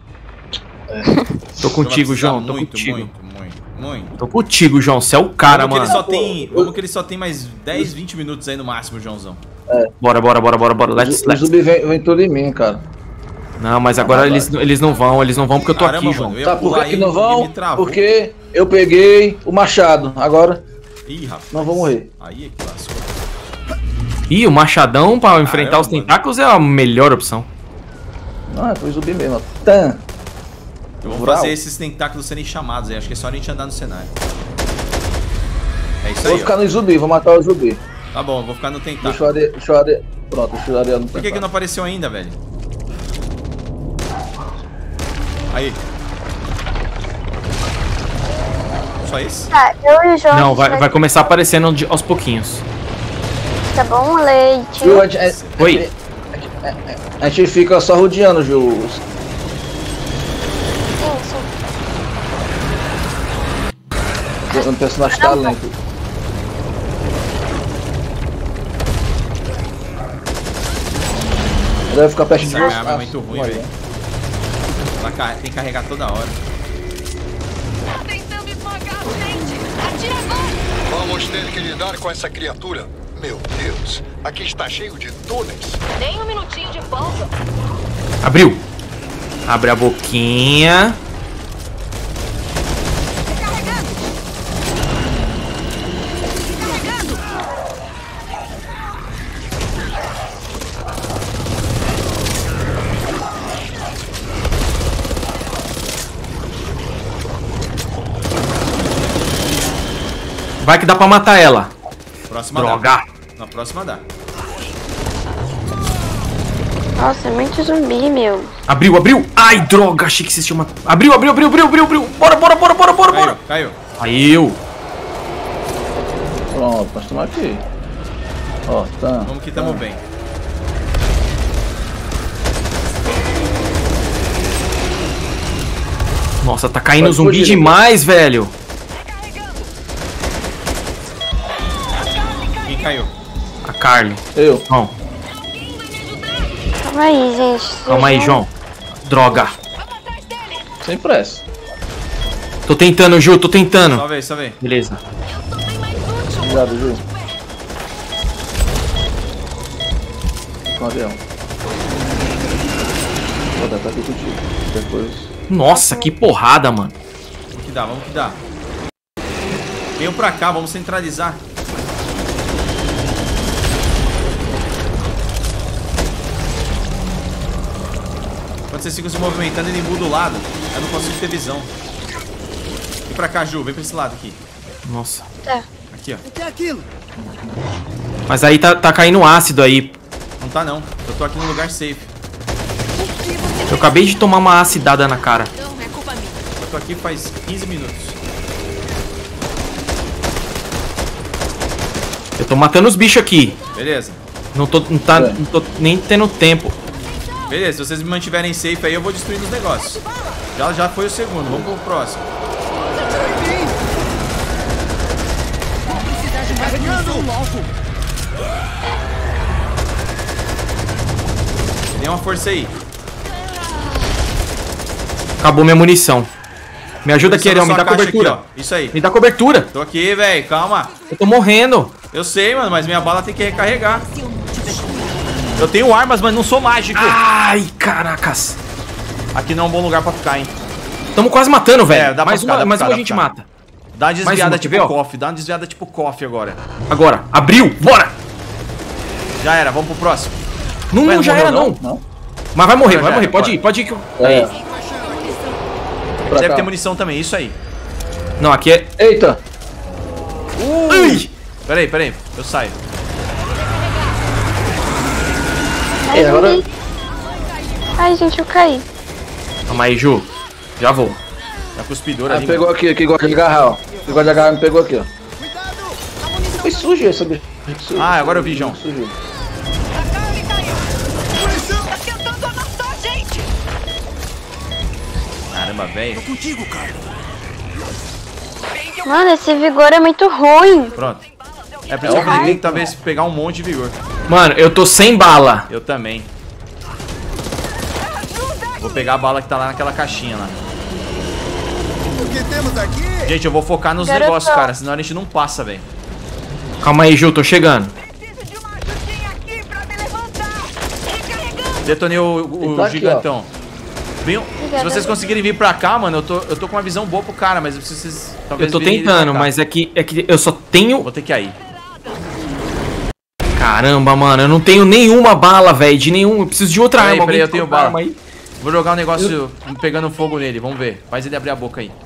Tô contigo, João. Tô contigo. Muito. Tô contigo, João. Você é o cara, mano. Vamos que ele só tem mais 10, 20 minutos aí no máximo, Joãozão. Bora. Let's. O zumbi vem tudo em mim, cara. Não, mas agora eles não vão porque eu tô aqui, João. Tá, por que não vão? Porque eu peguei o machado. Agora Ih, rapaz. não vou morrer. Aí é que lascou. Ih, o machadão pra enfrentar os tentáculos é a melhor opção. Não, foi zumbi mesmo. Ó. Tan. Eu vou fazer esses tentáculos serem chamados aí. Acho que é só a gente andar no cenário. É isso aí. Vou ficar no zumbi, vou matar o zumbi. Tá bom, vou ficar no tentáculo. Deixa eu areia. Pronto, deixa eu areia no Por que não apareceu ainda, velho? Aí. Só isso? Tá, eu e o João. Não, vai começar aparecendo aos pouquinhos. Tá bom, leite. Ju, Oi. A gente fica só rodeando, Ju. O personagem tá lento. Deve ficar perto de Essa você. arma é muito ruim, velho. Tem que carregar toda hora. Tá tentando esmagar a gente! Atira agora! Vamos ter que lidar com essa criatura. Meu Deus, aqui está cheio de túneis. Nem um minutinho de pausa. Abriu. Abre a boquinha. Vai que dá pra matar ela. Próxima Droga. dá. Na próxima dá. Nossa, é muito zumbi, meu. Abriu. Ai, droga. Achei que vocês tinham matado. Abriu. Bora. Caiu. Caiu. Pronto, nós estamos aqui. Ó, tá. Vamos que tamo bem. Nossa, tá caindo Pode zumbi fugir, demais, velho. Quem caiu? A Carly. Eu. João. Calma aí, gente. Calma aí, João. Droga. Sem pressa. Tô tentando, Ju. Tô tentando. Só vem. Beleza. Obrigado, Ju. com o avião. Vou dar aqui contigo. Depois. Nossa, que porrada, mano. Vamos que dá, vamos que dá. Venham pra cá, vamos centralizar. Quando vocês ficam se movimentando, ele muda o lado. Eu não consigo ter visão. Vem pra cá, Ju, vem pra esse lado aqui. Nossa. Tá. Aqui, ó. O que é aquilo? Mas aí tá caindo ácido aí. Não tá não, eu tô aqui no lugar safe. Eu acabei de tomar uma acidada na cara. Não, é culpa minha. Eu tô aqui faz 15 minutos. Eu tô matando os bichos aqui. Beleza. Não tô nem tendo tempo. Beleza, se vocês me mantiverem safe aí, eu vou destruindo os negócios. Já foi o segundo, vamos pro próximo. Dê uma força aí. Acabou minha munição. Me ajuda aqui, Ariel, me dá cobertura. Aqui, isso aí. Me dá cobertura. Tô aqui, velho, calma. Eu tô morrendo. Eu sei, mano, mas minha bala tem que recarregar. Eu tenho armas, mas não sou mágico. Ai, caracas. Aqui não é um bom lugar pra ficar, hein. Tamo quase matando, velho. É, dá pra ficar, mais uma a gente mata. Dá uma desviada tipo uma, coffee, dá uma desviada tipo coffee agora. Agora, abriu, bora. Já era, vamos pro próximo. Não já era, não. Mas vai morrer, vai morrer. Pode ir que eu... Aí. Deve ter munição também, isso aí. Não, aqui é... Eita! Peraí, eu saio. Ai, agora... Ai, gente, eu caí. Calma aí, Ju. Já vou. Tá cuspidora ali. Pegou aqui, que gosta de agarrar, ó. Que gosta de agarrar, me pegou aqui, ó. Foi sujo essa bicha. Ah, agora eu vi, João. Sujo. Tá tentando amassar a gente! Caramba, velho. Contigo, cara. Mano, esse vigor é muito ruim. Pronto. É por isso que ele tem que talvez pegar um monte de vigor. Mano, eu tô sem bala. Eu também. Vou pegar a bala que tá lá naquela caixinha lá. O que temos aqui? Gente, eu vou focar nos Garotão. negócios, cara, senão a gente não passa, velho. Calma aí, Ju, tô chegando. Preciso de uma ajudinha aqui pra me levantar! Recarregando! Detonei o Tá aqui, gigantão. Venham, se vocês conseguirem vir pra cá, mano, eu tô com uma visão boa pro cara, mas eu preciso vocês talvez Eu tô virem ele tentando, pra cá. mas é que eu só tenho... Vou ter que ir. Caramba, mano, eu não tenho nenhuma bala, velho, de nenhum... Eu preciso de outra arma. Peraí, eu tenho bala. Arma aí. Vou jogar um negócio pegando fogo nele, vamos ver. Faz ele abrir a boca aí.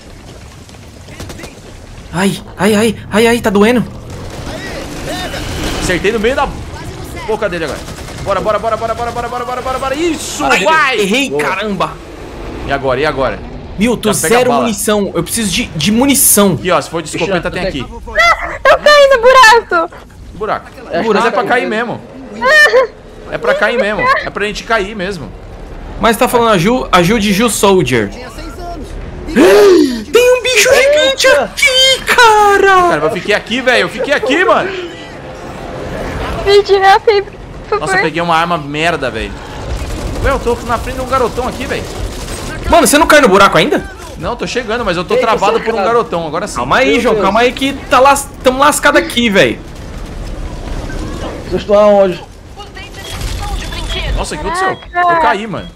Ai, tá doendo. Acertei no meio da boca dele agora. Bora. Isso, vai! Errei, caramba. E agora? Meu, tô Já pega a zero bala. munição. Eu preciso de munição. Aqui, ó, se for de escopeta tem aqui. Eu caí no buraco. Buraco. Mas é pra cair mesmo. É pra cair mesmo. É pra gente cair mesmo. Mas tá falando a Ju de Ju Soldier. Tinha 6 anos. Tem um bicho gigante aqui, cara. Cara, eu fiquei aqui, velho. Eu fiquei aqui, mano. Vídeo rápido, por Nossa, eu favor. peguei uma arma merda, velho. Ué, eu tô na frente de um garotão aqui, velho. Mano, você não caiu no buraco ainda? Não, tô chegando, mas eu tô Eita, travado por um cercado. garotão. Agora sim. Calma aí, Meu João, Deus. calma aí que tamo lascado aqui, velho. Vocês estão aonde? Nossa, o que aconteceu? Eu caí, mano.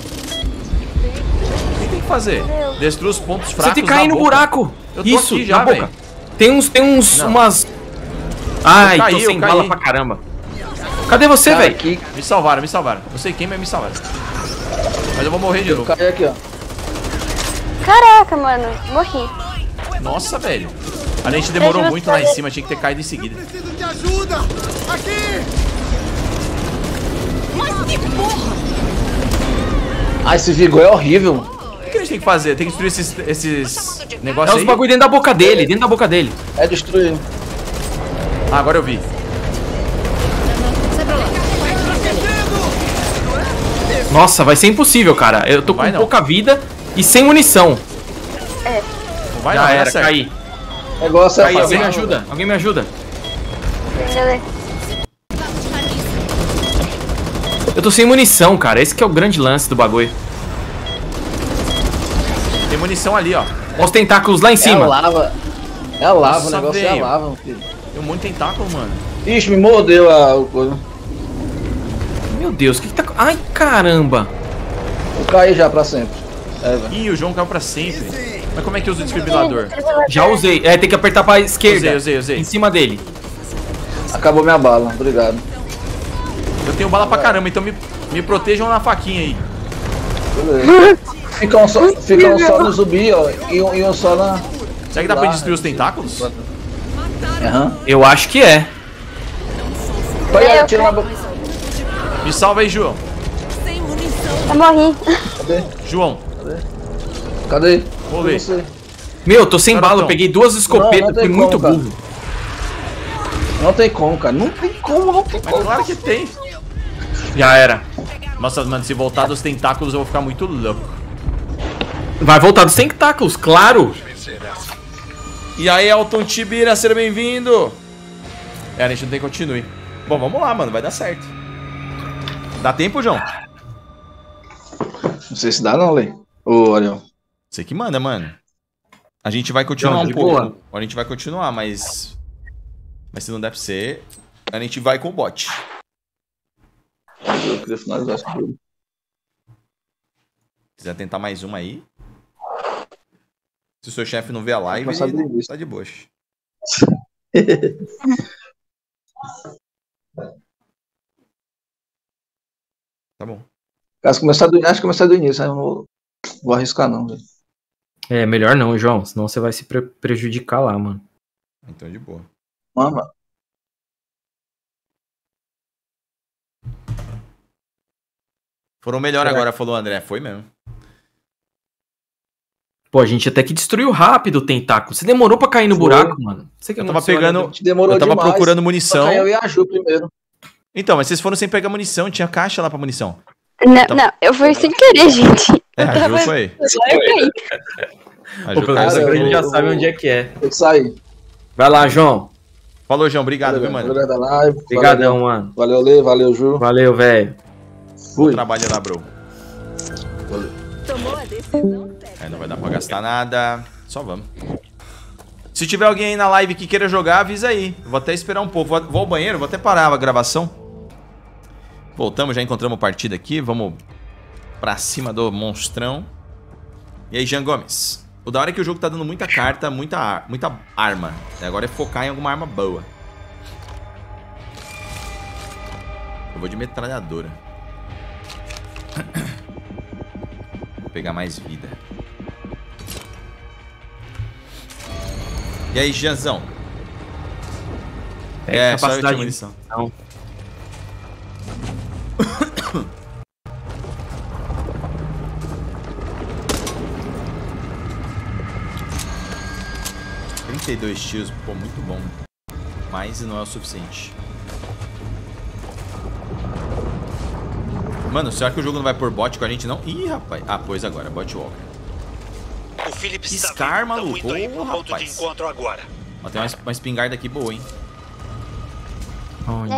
O que tem que fazer? Destrua os pontos fracos. Você tem que cair no boca. buraco. Eu tô Isso, aqui já, na boca. velho. Tem uns, Não. umas... Ai, Eu caí, tô sem eu bala caí. pra caramba. Cadê você, Cara, velho? aqui. Me salvaram. Não sei quem, mas me salvaram. Mas eu vou morrer de Eu novo. caí aqui, ó. Caraca, mano, morri. Nossa, velho. A gente demorou Deixa eu muito lá em sair. cima, tinha que ter caído em seguida. Preciso de ajuda. Aqui. Ah, esse vigor é horrível. O que a gente tem que fazer? Tem que destruir esses É negócios os aí? bagulho dentro da boca dele, É destruir. Ah, agora eu vi. Nossa, vai ser impossível, cara. Eu tô Vai com não. pouca vida e sem munição. Não vai Já não, vai era, dar certo. caí. O negócio é Caí, alguém me fazer. ajuda. Alguém me ajuda. Beleza. Eu tô sem munição, cara. Esse que é o grande lance do bagulho. Tem munição ali, ó. Olha os tentáculos lá em É a cima. lava. É a lava, Nossa, o negócio é velho. a lava, meu filho. Tem um monte de tentáculo, mano. Ixi, me mordeu a coisa. Meu Deus, o que tá... Ai, caramba. Eu caí já pra sempre. É, velho. Ih, o João caiu pra sempre. Mas como é que usa o desfibrilador? Já usei. É, tem que apertar pra esquerda. Usei. Em cima dele. Acabou minha bala, obrigado. Eu tenho bala pra caramba, então me protejam na faquinha aí. Beleza. Ficam só no zumbi, ó. E um só na... Será que dá pra destruir os tentáculos? Aham. Eu acho que é. Vai, tira na... Me salva aí, João. Eu morri. Cadê? João. Cadê? Vou ver. Meu, eu tô sem Garotão. bala, eu peguei 2 escopetas, Não tem fui muito como, burro. Não tem como, cara. Não tem como. Mas claro que tem. Já era. Nossa, mano, se voltar dos tentáculos eu vou ficar muito louco. Vai voltar dos tentáculos, claro. E aí, Elton Tibira, seja bem-vindo. É, a gente não tem que continue. Bom, vamos lá, mano, vai dar certo. Dá tempo, João? Não sei se dá não, Lei. Ô, Ariel. Você que manda, mano. A gente vai continuar Não, um de pouco. boa. A gente vai continuar, mas se não der pra ser, a gente vai com o bot. Eu queria finalizar esse jogo. Se quiser tentar mais uma aí. Se o seu chefe não vê a live, Vai passar ele disso. tá de boa. Tá bom. Acho que começar do início, aí eu não vou arriscar não, velho. É, melhor não, João, senão você vai se prejudicar lá, mano. Então de boa. Mama. Foram melhor agora, falou o André. Foi mesmo. Pô, a gente até que destruiu rápido o tentáculo. Você demorou pra cair no buraco, mano. Você que Eu tava aconteceu, pegando. né? Demorou Eu tava demais. procurando munição. Só caiu eu e a Ju primeiro. Então, mas vocês foram sem pegar munição, tinha caixa lá pra munição. Não, eu fui sem querer, gente. É, Eu a Ju tava... foi. Só eu caí. A Pô, Ju pelo caiu. menos Cara, agora a gente já eu- sabe onde é que é. Tem que sair. Vai lá, João. Falou, João. Obrigado, viu, mano? Obrigado da live. Obrigadão, mano. Valeu, Lê. Valeu, Ju. Valeu, velho. Bom Fui. trabalho lá, bro. Tomou a decisão. É, não vai dar pra gastar nada. Só vamos. Se tiver alguém aí na live que queira jogar, avisa aí. Vou até esperar um pouco. Vou ao banheiro, vou até parar a gravação. Voltamos, já encontramos partida aqui. Vamos pra cima do monstrão. E aí, Jean Gomes. O da hora é que o jogo tá dando muita carta, muita arma. Agora é focar em alguma arma boa. Eu vou de metralhadora. Vou pegar mais vida. E aí, Jeanzão? Pega Só eu tinha capacidade munição. Não. Tiros, pô, muito bom. Mas não é o suficiente. Mano, será que o jogo não vai por bot com a gente, não? Ih, rapaz. Ah, pois agora, bot walker. O Phillips está Scar, vindo, maluco. muito aí pro Ô, ponto de rapaz. encontro agora. Ó, tem uma espingarda aqui boa, hein? Onde?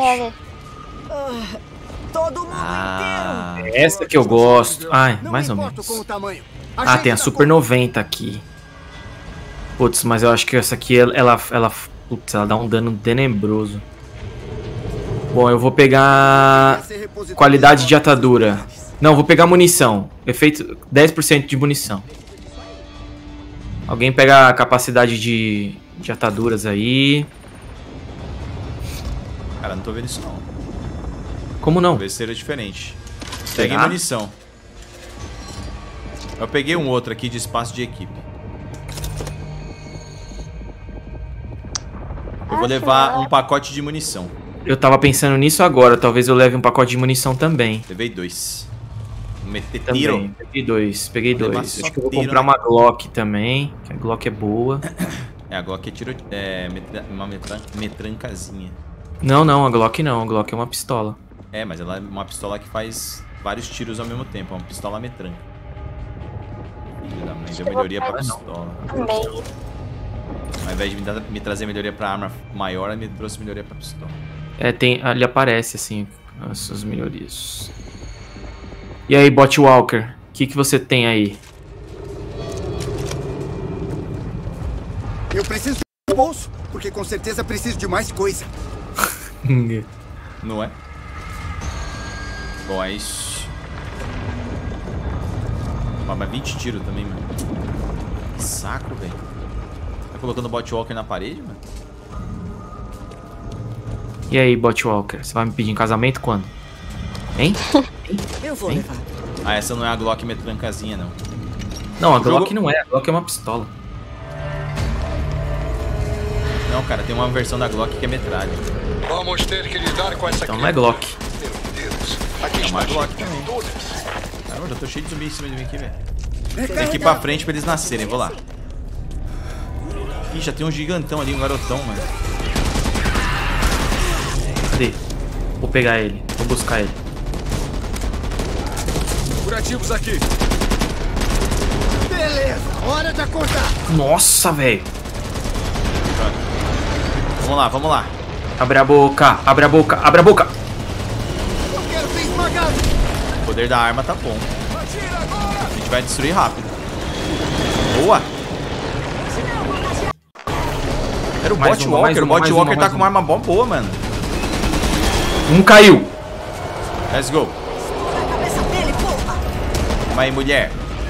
Todo mundo Ah, Essa que eu gosto. Ai, Não mais ou importo menos. com o tamanho. Ah, Ajeite tem a na Super 90 aqui. Putz, mas eu acho que essa aqui, putz, ela dá um dano tenebroso. Bom, eu vou pegar qualidade de atadura. Não, vou pegar munição. Efeito 10% de munição. Alguém pega a capacidade de ataduras aí. cara, não tô vendo isso não. Como não? Talvez seja diferente. Peguei Será? munição. Eu peguei um outro aqui de espaço de equipe. Eu vou levar um pacote de munição. Eu tava pensando nisso agora. Talvez eu leve um pacote de munição também. Levei 2. Vou meter Também. tiro. Peguei Vou levar dois. só Acho que eu vou tiro, comprar né? uma Glock também. Que a Glock é boa. É, a Glock é tiro. É uma metrancazinha. Não, a Glock não. A Glock é uma pistola. É, mas ela é uma pistola que faz vários tiros ao mesmo tempo. É uma pistola metranca. Filho da mãe, deu melhoria pra pistola. Também. Ao invés de me trazer melhoria pra arma maior, ela me trouxe melhoria pra pistola. É, ali aparece assim as melhorias. E aí, Bot Walker, o que você tem aí? Eu preciso do bolso, porque com certeza preciso de mais coisa. Não é? Boys. Mas 20 tiros também, mano. Que saco, velho. Tá colocando o Botwalker na parede, mano? E aí, Botwalker? Você vai me pedir em casamento quando? Hein? Eu vou levar. Ah, essa não é a Glock metrancazinha, não. Não, a Glock não é. A Glock é uma pistola. Não, cara, tem uma versão da Glock que é metralha. Vamos ter que lidar com essa Então não é Glock. Meu Deus. Aqui É uma está Glock também. Caramba, eu tô cheio de zumbi em cima de mim aqui, velho. Tem que ir pra frente pra eles nascerem, vou lá. Ih, já tem um gigantão ali, um garotão, mano. Cadê? Vou pegar ele. Vou buscar ele. Curativos aqui. Beleza, hora de acordar. Nossa, velho. Vamos lá, vamos lá. Abre a boca, abre a boca, abre a boca. Eu quero ser esmagado. O poder da arma tá bom. A gente vai destruir rápido. Boa. Era o Mais uma, Botwalker. O mais Botwalker uma, tá com uma arma boa, mano. Um caiu. Let's go. Calma aí, mulher.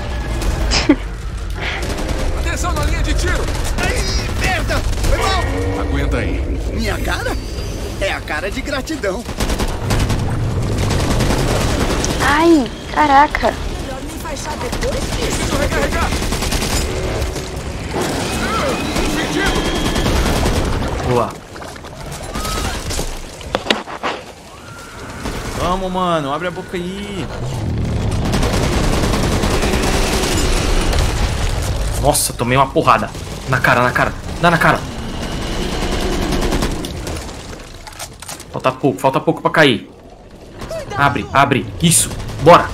Atenção na linha de tiro. Ai, merda. Foi mal. Aguenta aí. Minha cara? É a cara de gratidão. Ai, caraca. Melhor me enfaixar depois. Preciso recarregar. Boa. Vamos, mano. Abre a boca aí. Nossa, tomei uma porrada. Na cara, na cara. Dá na cara. Falta pouco pra cair. Abre, abre. Isso. Bora.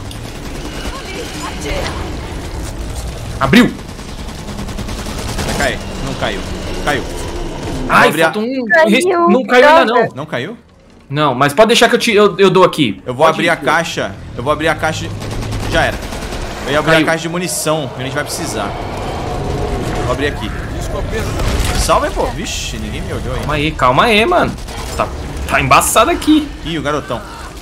Abriu. Vai cair. Não caiu. Caiu. Ai, falta um... Não caiu ainda não. Não caiu? Não, mas pode deixar que eu dou aqui. Eu vou Pode abrir ir. a caixa. Eu vou abrir a caixa. Já era. Eu ia abrir Caiu. a caixa de munição, que a gente vai precisar. Vou abrir aqui. Salve, pô. Vixe, ninguém me olhou, hein? Calma aí, mano. Tá embaçado aqui. Ih, o garotão.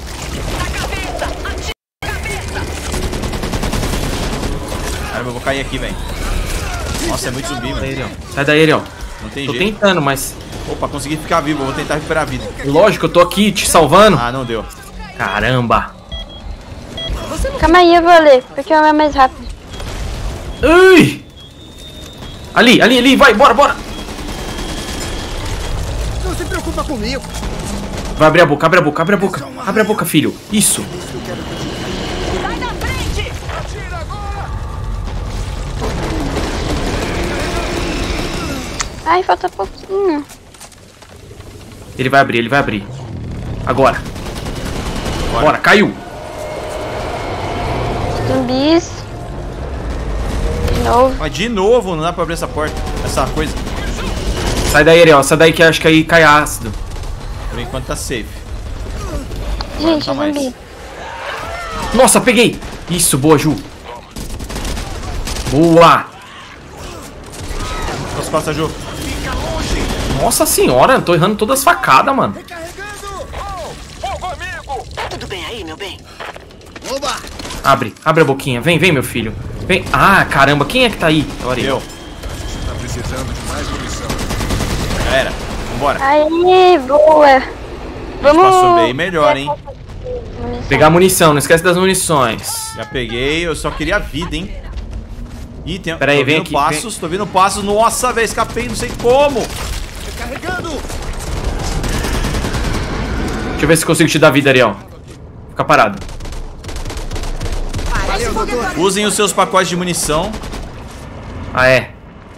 Caramba, eu vou cair aqui, velho. Nossa, é muito zumbi, mano. Sai daí, Ariel. Não tem Tô jeito. tentando, mas... Opa, consegui ficar vivo. Eu vou tentar recuperar a vida. Lógico, eu tô aqui te salvando. Ah, não deu. Caramba. Calma aí, eu vou ler, porque é mais rápido. Ai! Ali, vai, bora. Não se preocupa comigo. Vai abrir a boca, abre a boca. Abre a boca, filho. Isso. Sai da frente! Atira agora. Ai, falta pouquinho. Ele vai abrir. Agora. Bora, caiu. Zumbis. De novo. Mas de novo, não dá pra abrir essa porta. Essa coisa. Sai daí, Ariel. Sai daí que acho que aí cai ácido. Por enquanto tá safe. Gente, Não tá mais. zumbi. Nossa, peguei. Isso, boa, Ju. Boa. Passa, Ju. Nossa senhora, eu tô errando todas as facadas, mano. Tudo bem aí, meu bem? Oba. Abre a boquinha. Vem, meu filho. Vem. Ah, caramba, quem é que tá aí? Eu. Tá precisando de mais munição. Galera, vambora. Aí, boa. Vamos. Passou bem melhor, hein? Pegar munição, não esquece das munições. Já peguei, eu só queria vida, hein? Ih, tem. Pera aí, tô vem vendo aqui, passos, tô vendo passos. Nossa, velho, escapei, não sei como. Recarregando. Deixa eu ver se consigo te dar vida, Ariel. Fica parado. Valeu, doutor. Usem os seus pacotes de munição. Ah, é.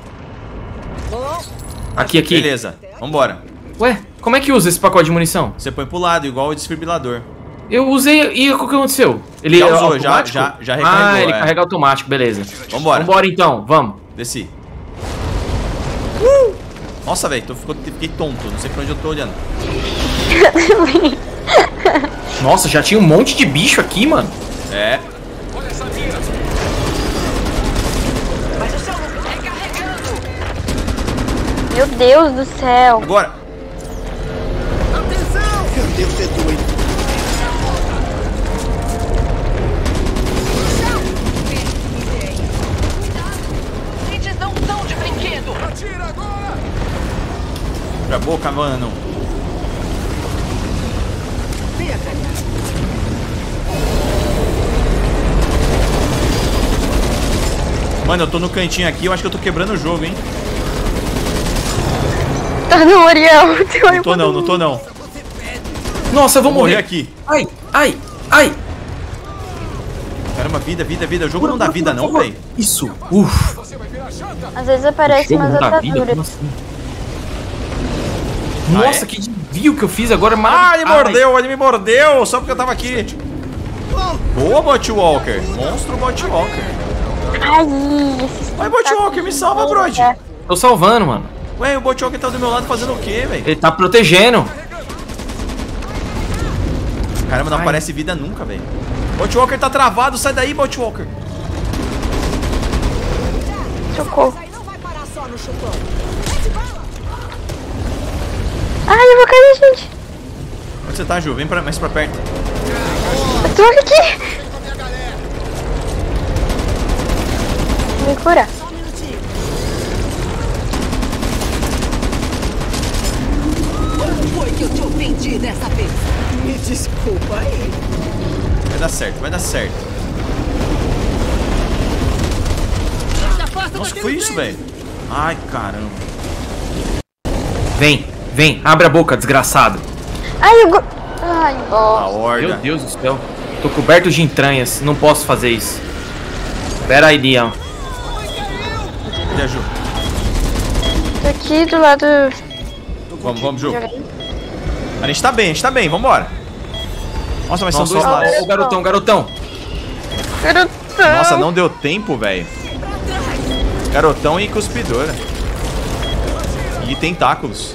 Aqui. Beleza, vambora. Ué, como é que usa esse pacote de munição? Você põe pro lado, igual o desfibrilador. Eu usei e o que aconteceu? Ele Já é usou, automático? já recarregou. Ah, ele é. carrega automático, beleza. Vambora. Vambora então, vamos. Desci. Nossa, velho, fiquei tonto. Não sei pra onde eu tô olhando. Nossa, já tinha um monte de bicho aqui, mano. É. Meu Deus do céu. Agora. Atenção. Eu devo ser doido. boca, mano. Mano, eu tô no cantinho aqui, eu acho que eu tô quebrando o jogo, hein? Tá no Ariel. Não tô não. Nossa, eu vou morrer aqui. Ai. Caramba, vida. O jogo não dá vida não, velho. Isso. Uff. Às vezes aparece umas ataduras. Assim? Nossa, que desvio que eu fiz agora. Ele me mordeu, só porque eu tava aqui. Boa, Botwalker. Monstro Botwalker. Vai, Botwalker, me salva, Brody. Tô salvando, mano. Ué, o Botwalker tá do meu lado fazendo o quê, velho? Ele tá protegendo. Caramba, não aparece vida nunca, velho. Botwalker tá travado, sai daí, Botwalker. Socorro. Ai, eu vou cair, gente. Onde você tá, Ju? Vem mais pra perto. Eu tô aqui. Vou me curar. Como foi que eu te ofendi dessa vez? Me desculpa aí. Vai dar certo. Nossa, que foi isso, velho? Ai, caramba. Vem, abre a boca, desgraçado. Ai, bosta. A horda. Meu Deus do céu. Tô coberto de entranhas, não posso fazer isso. Pera aí, Leon. Cadê a Ju? Tô aqui do lado... Vamos, Ju. A gente tá bem, vambora. Nossa, mas são dois lados. Ó, garotão. Nossa, não deu tempo, velho. Garotão e cuspidora. E tentáculos.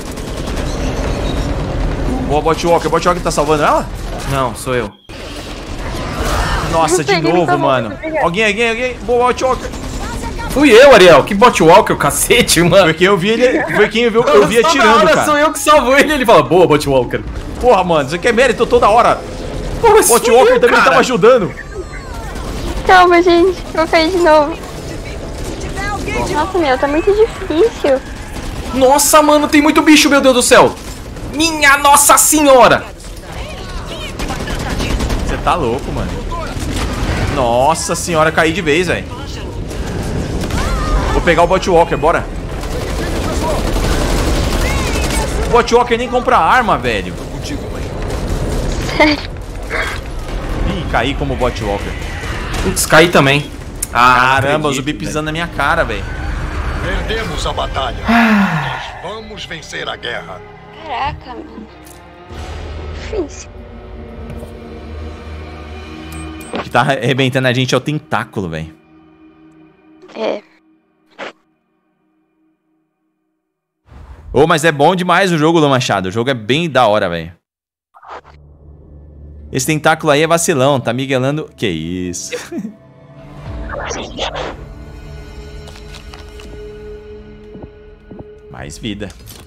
Boa, Botwalker tá salvando ela? Não, sou eu. Nossa, de novo, mano. Alguém. Boa, Botwalker. Fui eu, Ariel. Que Botwalker, cacete, mano. Foi quem eu vi atirando, cara. Sou eu que salvo ele fala, boa, Botwalker. Porra, mano, você quer mérito toda hora. Porra, Botwalker também tava ajudando. Calma, gente. Vou cair de novo. Nossa, meu, tá muito difícil. Nossa, mano, tem muito bicho, meu Deus do céu. Minha Nossa Senhora. Você tá louco, mano. Nossa senhora, caí de vez, velho. Vou pegar o Botwalker, bora. O Botwalker nem compra arma, velho. Sério? Ih, caí como Botwalker. Putz, caí também. Caramba, o zumbi pisando na minha cara, velho. Perdemos a batalha. Nós vamos vencer a guerra. Caraca, mano. Difícil. O que tá arrebentando a gente é o tentáculo, velho. É. Ô, mas é bom demais o jogo, Lô Machado. O jogo é bem da hora, velho. Esse tentáculo aí é vacilão, tá miguelando... Que isso? Mais vida.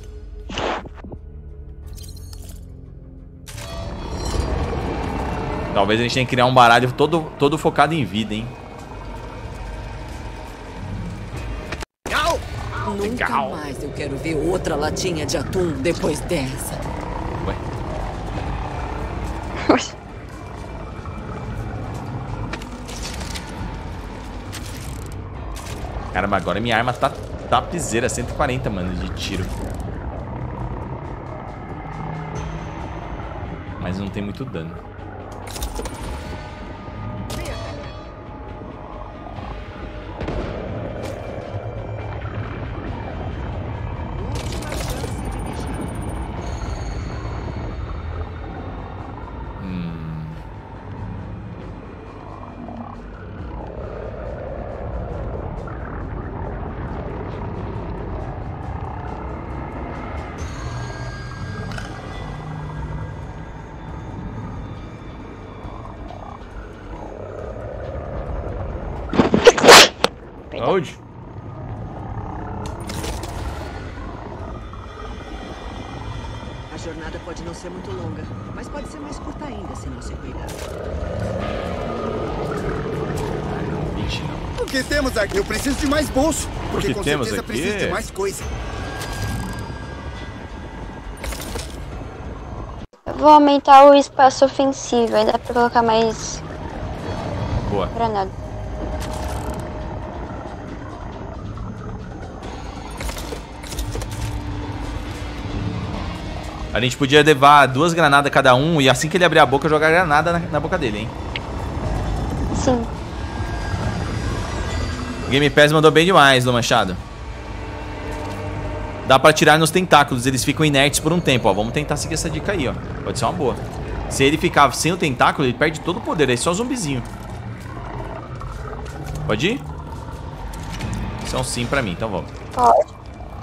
Talvez a gente tenha que criar um baralho todo focado em vida, hein? Nunca mais eu quero ver outra latinha de atum depois dessa. Ué. Caramba, agora minha arma tá tapizeira, 140, mano, de tiro. Mas não tem muito dano. Onde? A jornada pode não ser muito longa, mas pode ser mais curta ainda se não se cuidar. O que temos aqui? Eu preciso de mais bolso. Porque que com temos certeza aqui? preciso de mais coisa. Vou aumentar o espaço ofensivo, aí dá pra colocar mais... Boa. Granada. A gente podia levar 2 granadas cada um e assim que ele abrir a boca, jogar granada na boca dele, hein? Sim. O Game Pass mandou bem demais, do Machado. Dá pra atirar nos tentáculos, eles ficam inertes por um tempo, ó. Vamos tentar seguir essa dica aí, ó. Pode ser uma boa. Se ele ficar sem o tentáculo, ele perde todo o poder, aí só zumbizinho. Pode ir? Isso é um sim pra mim, então vamos. Pode.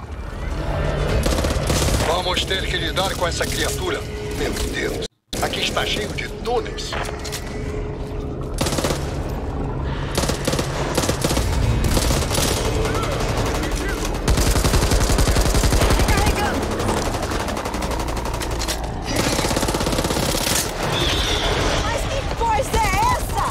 Vamos ter que lidar com essa criatura. Meu Deus. Aqui está cheio de túneis. Mas que coisa é essa?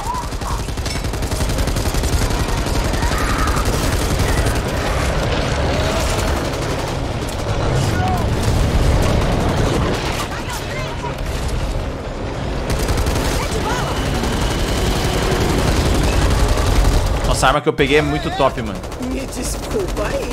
Nossa, a arma que eu peguei é muito top, mano. Me desculpa aí.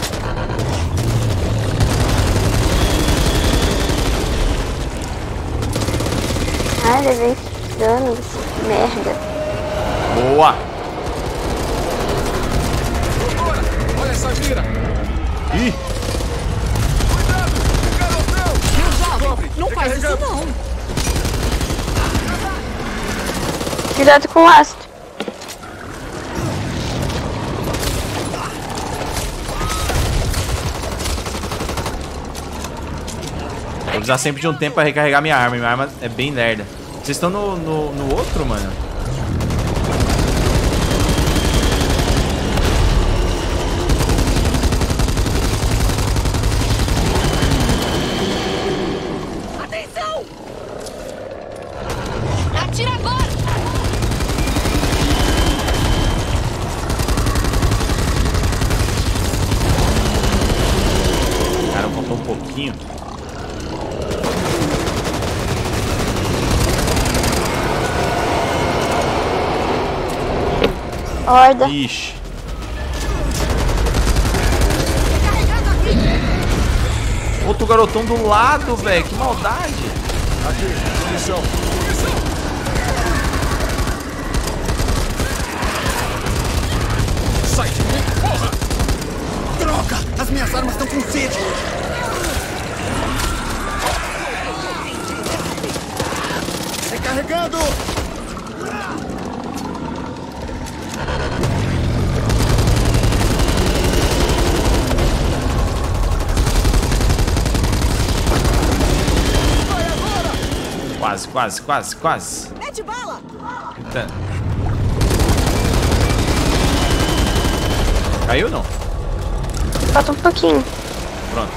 Ai, levei dano, merda. Boa! Olha essa gira. Ih! Não faz isso não. Cuidado com o ácido. Vou precisar sempre de um tempo pra recarregar minha arma. Minha arma é bem lerda. Vocês estão no outro, mano? Atenção! Atira agora! Cara, faltou um pouquinho. Horda. Ixi. Outro garotão do lado, velho. Que maldade. Aqui, munição. Sai de mim, porra! Droga! As minhas armas estão com sede! Recarregando! Quase. Mete bala! Tentando. Caiu ou não? Falta um pouquinho. Pronto.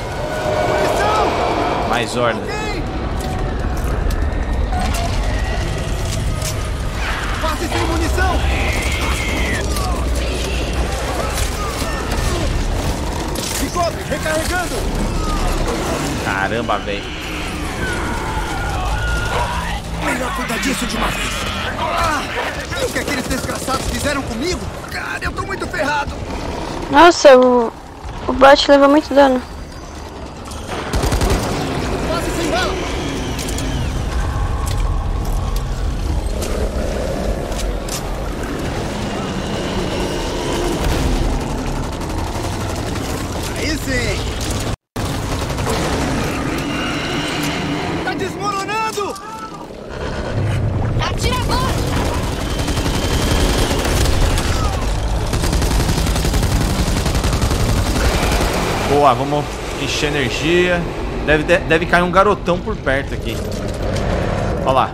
Mais ordem. Quase sem munição! Me cobre, recarregando! Caramba, velho. Melhor cuidar disso de uma vez. Ah, e o que aqueles desgraçados fizeram comigo? Cara, eu tô muito ferrado. Nossa, o bot levou muito dano. Quase sem bala. Aí sim. Tá desmoronando. Atira agora! Boa, vamos encher energia. Deve cair um garotão por perto aqui. Olha lá.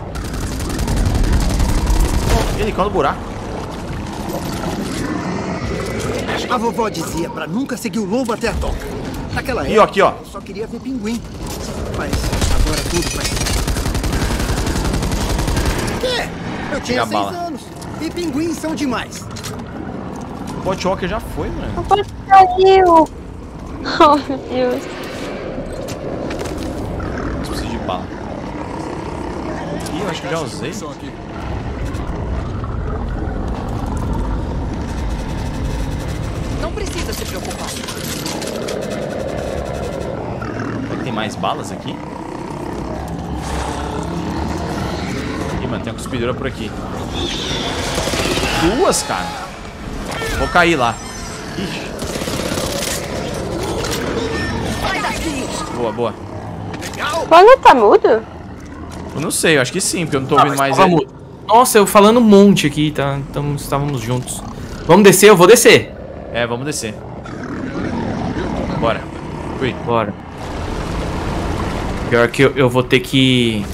Ele caiu no buraco. A vovó dizia pra nunca seguir o lobo até a toca. Naquela época, E aqui, ó. eu só queria ver pinguim. Mas agora tudo faz sentido. Eu tinha Pega a 6 bala. anos. E pinguins são demais. O Bot Walker já foi, mano. O bot caiu. Oh, meu Deus. Preciso de bala. Ih, eu acho que já usei. Não precisa se preocupar. Será que tem mais balas aqui? Ih, mano, tem uma cuspidora por aqui. 2, cara. Vou cair lá. Ixi. Boa, boa. Quando tá mudo? Eu não sei, eu acho que sim, porque eu não tô ouvindo mais ele. Nossa, eu falando um monte aqui, tá? Estávamos juntos. Vamos descer, eu vou descer. É, vamos descer. Bora. Fui. Bora. Pior que eu vou ter que...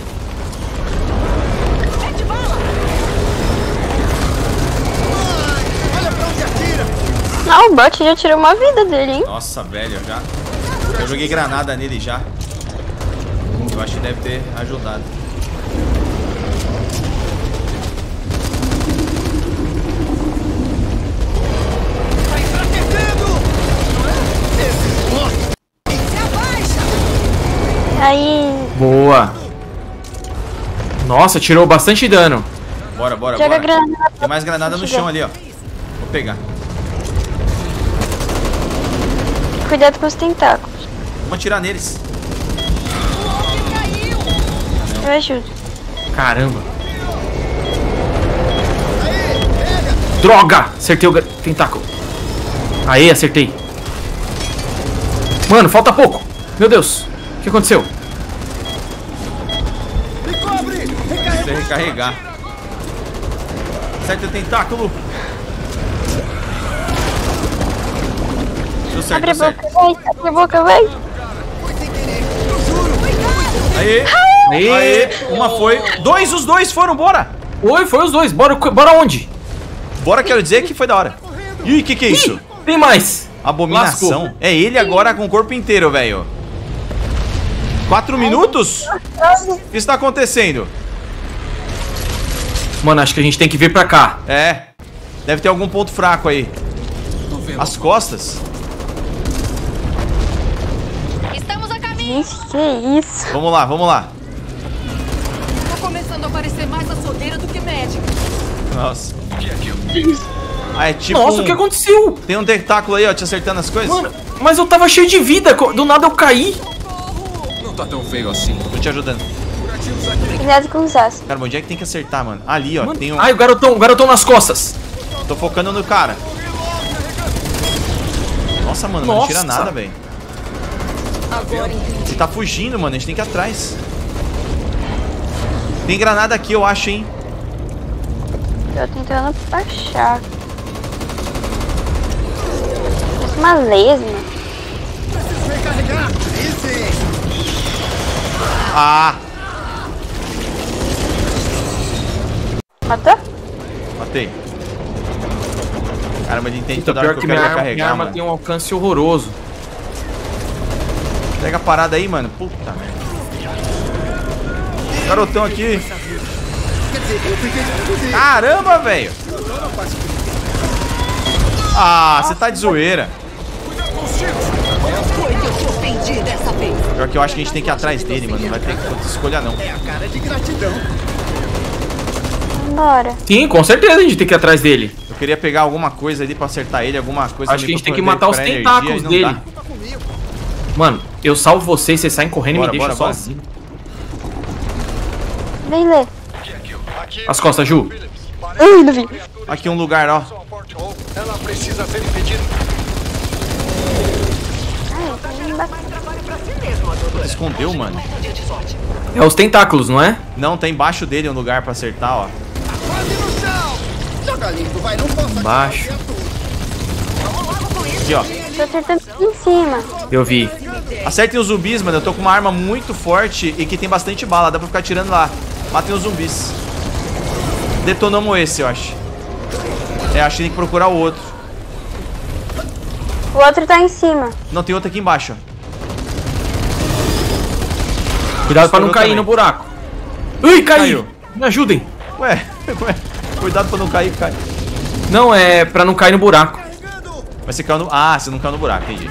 Não, o bot já tirou uma vida dele, hein? Nossa, velho, eu joguei granada nele já. Eu acho que deve ter ajudado. Aí... Boa. Nossa, tirou bastante dano. Bora, bora, Joga bora. granada. Tem mais granada no chão ali, ó. Vou pegar. Cuidado com os tentáculos. Vamos atirar neles. Eu ajudo. Caramba. Droga! Acertei o tentáculo. Aí, acertei. Mano, falta pouco. Meu Deus. O que aconteceu? Precisa recarregar. Acerta o tentáculo. Deu certo, Abre a deu boca, certo. vai. Abre a boca, vai. Aê. Aê. Uma foi. Os dois foram, bora. Oi, foi os dois. Bora onde? Bora, quero dizer que foi da hora. Ih, que é isso? Tem mais. Abominação. Lascou. É ele agora com o corpo inteiro, velho. 4 minutos? O que está acontecendo? Mano, acho que a gente tem que vir pra cá. É. Deve ter algum ponto fraco aí. As costas. Estamos a caminho. Gente, que isso? Vamos lá, vamos lá. Tô começando a parecer mais açougueira do que médica. Nossa. Ah, é tipo. Nossa, o que aconteceu? Tem um tentáculo aí, ó, te acertando as coisas. Mano, mas eu tava cheio de vida. Do nada eu caí. Não tá tão feio assim. Tô te ajudando. Cuidado com os aços. Cara, onde é que tem que acertar, mano? Ali, ó, Mano, tem um. ai, o garotão nas costas. Tô focando no cara. Nossa, mano, não tira nada, velho. Ele tá fugindo, mano, a gente tem que ir atrás. Tem granada aqui, eu acho, hein. Tô tentando achar. Uma lesma. Ah! Matou? Matei. Caramba, ele entende Puta, toda hora pior que que eu quero minha recarregar, arma mano. tem um alcance horroroso. Pega a parada aí, mano. Puta merda. Garotão aqui. Caramba, velho. Ah, você tá de zoeira. Foi que eu te ofendi dessa vez. Pior que eu acho que a gente tem que ir atrás dele, mano. Não vai ter que escolher, não. É a cara de gratidão. Bora. Sim, com certeza a gente tem que ir atrás dele. Eu queria pegar alguma coisa ali pra acertar ele, alguma coisa. Acho que a gente tem que pra matar os recuperar tentáculos energia, e não dele. dá. Mano, eu salvo vocês, vocês saem correndo Bora, e me deixam bora, bora. sozinho. Vem ler. As costas, Ju. Ui, não vi. Aqui um lugar, ó. Ela precisa ser impedida. Escondeu, mano. É os tentáculos, não é? Não, tá embaixo dele um lugar pra acertar, ó. Quase no chão. Joga limpo, vai, não posso Embaixo. Aqui, ó. Tô acertando em cima. Eu vi. Acertem os zumbis, mano. Eu tô com uma arma muito forte e que tem bastante bala. Dá pra ficar atirando lá. Matem os zumbis. Detonamos esse, eu acho. É, acho que tem que procurar o outro. O outro tá em cima. Não, tem outro aqui embaixo, ó. Cuidado pra não Estourou cair também. no buraco. Ui, caí. Caiu. Me ajudem. Ué, cuidado pra não cair, cai. Não, é pra não cair no buraco. Mas você caiu no... Ah, você não caiu no buraco, entendi.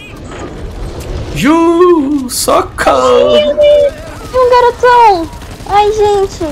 Ju, socorro. Um garotão. Ai, gente.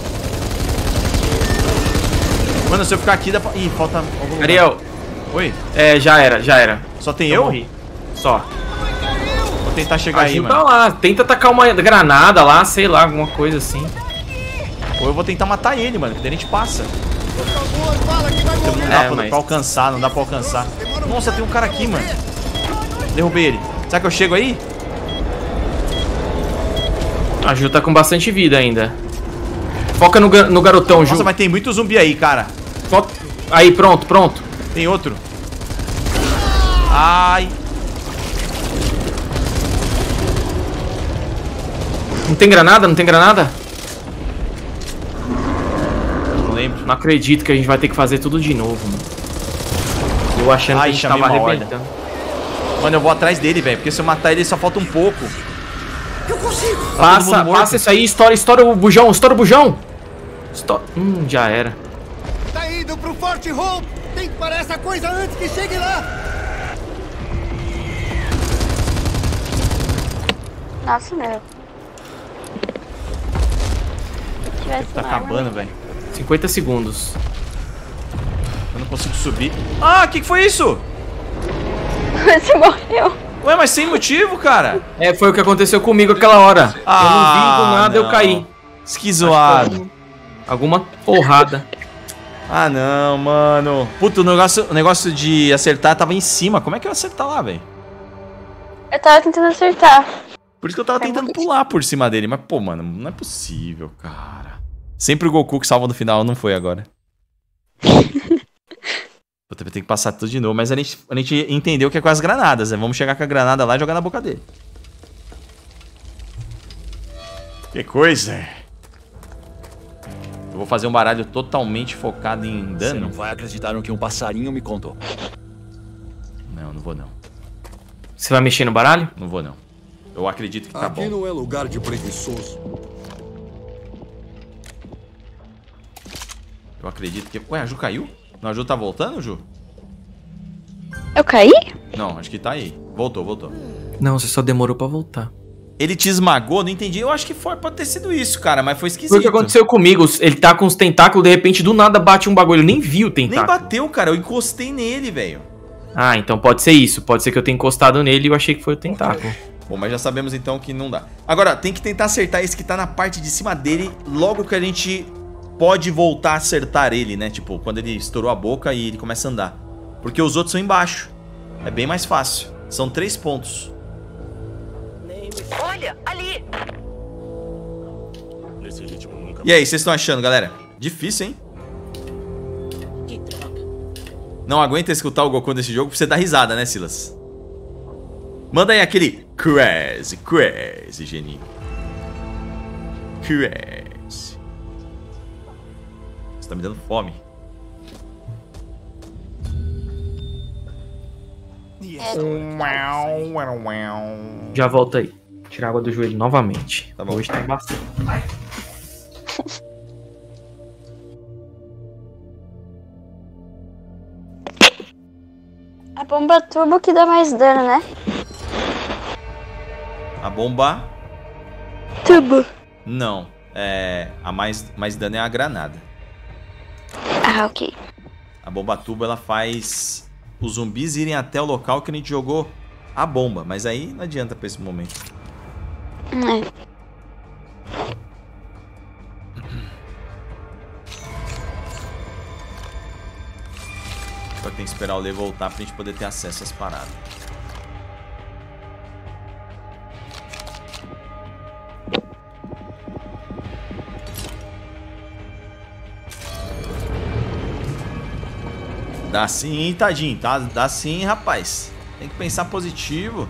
Mano, se eu ficar aqui dá pra... Ih, falta algum lugar. Ariel. Oi? É, já era. Só tem eu? Morri. Só. Vou tentar chegar aí, Ajuda mano. lá, tenta tacar uma granada lá, sei lá, alguma coisa assim. Ou eu vou tentar matar ele, mano, que daí a gente passa. Por favor, fala que vai morrer. Não dá pra alcançar, não dá pra alcançar. Nossa, tem um cara aqui, mano. Derrubei ele. Será que eu chego aí? A Ju tá com bastante vida ainda. Foca no garotão, Ju. Nossa, mas tem muito zumbi aí, cara. Aí, pronto. Tem outro. Ai. Não tem granada? Não lembro. Não acredito que a gente vai ter que fazer tudo de novo, mano. Eu achando que a gente tava arrebentando. Mano, eu vou atrás dele, velho. Porque se eu matar ele, só falta um pouco. Eu consigo. Passa isso aí, estoura o bujão, já era. Tá indo pro Forte Hope. Tem que parar essa coisa antes que chegue lá. Nossa, meu. Tá acabando, velho. 50 segundos. Eu não consigo subir. Ah, o que foi isso? Você morreu. Ué, mas sem motivo, cara. É, foi o que aconteceu comigo aquela hora. Eu não vi, do nada eu caí. Que zoado. Alguma porrada. Ah, não, mano. Puta, o negócio de acertar tava em cima. Como é que eu ia acertar lá, velho? Eu tava tentando acertar. Por isso que eu tava tentando pular por cima dele. Mas, pô, mano, não é possível, cara. Sempre o Goku que salva no final, não foi agora. Eu tenho que passar tudo de novo, mas a gente entendeu que é com as granadas, né? Vamos chegar com a granada lá e jogar na boca dele. Que coisa. Eu vou fazer um baralho totalmente focado em dano. Você não vai acreditar no que um passarinho me contou. Não vou não. Você vai mexer no baralho? Não vou não. Eu acredito que tá bom. Aqui não é lugar de preguiçoso. Eu acredito que... Ué, a Ju caiu? Não, a Ju tá voltando, Ju? Eu caí? Não, acho que tá aí. Voltou. Não, você só demorou pra voltar. Ele te esmagou? Não entendi. Eu acho que pode ter sido isso, cara, mas foi esquisito. Foi o que aconteceu comigo. Ele tá com os tentáculos, de repente, do nada bate um bagulho. Eu nem vi o tentáculo. Nem bateu, cara. Eu encostei nele, velho. Ah, então pode ser isso. Pode ser que eu tenha encostado nele e eu achei que foi o tentáculo. Bom, mas já sabemos então que não dá. Agora, tem que tentar acertar esse que tá na parte de cima dele, logo que a gente pode voltar a acertar ele, né? Tipo, quando ele estourou a boca e ele começa a andar. Porque os outros são embaixo. É bem mais fácil. São 3 pontos. Olha, ali! Nesse ritmo nunca. E aí, vocês estão achando, galera? Difícil, hein? Que droga. Não aguenta escutar o Goku nesse jogo pra você dar risada, né, Silas? Manda aí aquele crazy, geninho. Crazy. Você tá me dando fome. Já volta aí. Tirar água do joelho novamente. Tá bom. Hoje tá embaçado. A bomba turbo que dá mais dano, né? A bomba... Turbo. Não. A mais dano é a granada. Ah, ok. A bomba tubo, ela faz os zumbis irem até o local que a gente jogou a bomba. Mas aí não adianta pra esse momento. Só que tem que esperar o Lê voltar pra gente poder ter acesso às paradas. Dá sim, tadinho, tá? Dá sim, rapaz. Tem que pensar positivo.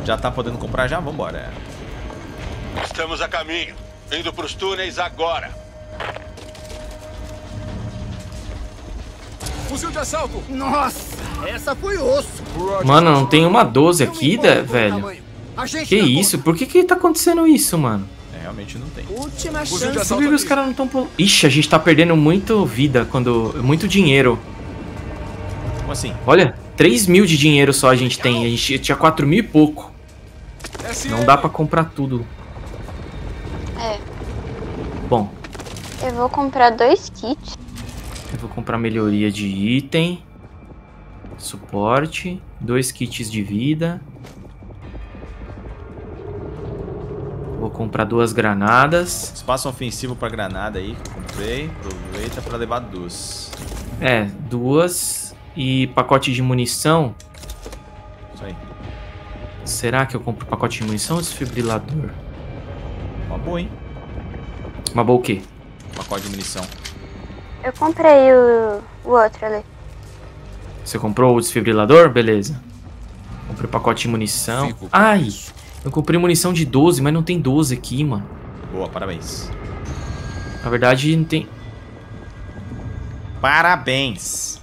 Já tá podendo comprar já? Vambora. Estamos a caminho. Indo pros túneis agora. Fuzil de assalto. Nossa, essa foi osso. Mano, não tem uma 12 aqui, velho. Que isso? Por que tá acontecendo isso, mano? Realmente não tem. Última Fuzil de chance. assalto Por que os caras não estão... Ixi, a gente tá perdendo muito vida muito dinheiro. Como assim? Olha, 3 mil de dinheiro só a gente tem. A gente tinha 4 mil e pouco. Não dá pra comprar tudo. É. Bom, Eu vou comprar 2 kits. eu vou comprar melhoria de item. Suporte. 2 kits de vida. Vou comprar 2 granadas. Espaço ofensivo pra granada aí. Comprei. Aproveita pra levar 2. É, 2. E pacote de munição. Isso aí. Será que eu compro pacote de munição ou desfibrilador? Uma boa, hein? Uma boa o quê? Pacote de munição. Eu comprei o outro ali. Você comprou o desfibrilador? Beleza. Comprei pacote de munição. Ai! Eu comprei munição de 12, mas não tem 12 aqui, mano. Boa, parabéns. Na verdade, não tem... Parabéns.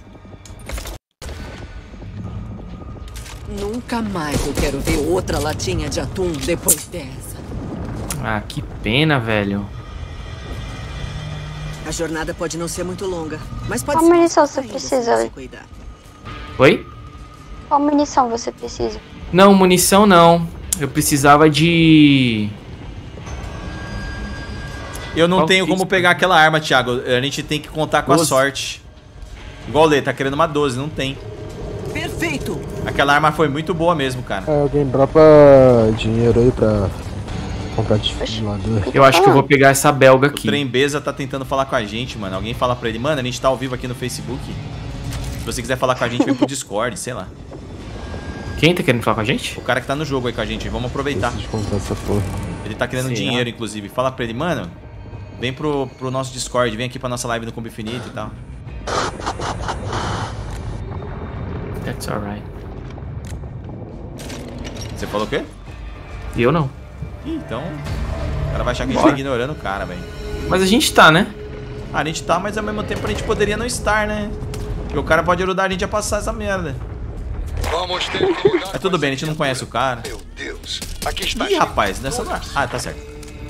Nunca mais eu quero ver outra latinha de atum depois dessa. Ah, que pena, velho. A jornada pode não ser muito longa, mas pode Qual ser. munição você precisa? Se cuidar. Oi? Qual munição você precisa? Não, munição não. Eu precisava de... Eu não Qual tenho que como pegar aquela arma, Thiago. A gente tem que contar com a 12? sorte. Igual o Lê, tá querendo uma 12, não tem. Perfeito! Aquela arma foi muito boa mesmo, cara. Alguém dropa dinheiro aí pra comprar desfibrilador. Eu acho que eu vou pegar essa belga O aqui. Trembeza tá tentando falar com a gente, mano. Alguém fala pra ele, mano, a gente tá ao vivo aqui no Facebook. Se você quiser falar com a gente, vem pro Discord, sei lá. Quem tá querendo falar com a gente? O cara que tá no jogo aí com a gente, vamos aproveitar. Deixa eu comprar essa porra. Ele tá querendo Será? dinheiro, inclusive. Fala pra ele, mano, vem pro nosso Discord, vem aqui pra nossa live no Combo Infinito e tal. That's alright. Você falou o quê? Eu não. Ih, então... O cara vai achar que a gente Bora. tá ignorando o cara, velho. Mas a gente tá, né? Ah, a gente tá, mas ao mesmo tempo a gente poderia não estar, né? Porque o cara pode ajudar a gente a passar essa merda. Vamos ter que lidar Mas tudo bem, a gente não conhece o cara. Meu Deus. Aqui está. Ih, rapaz, nessa... Ah, tá certo.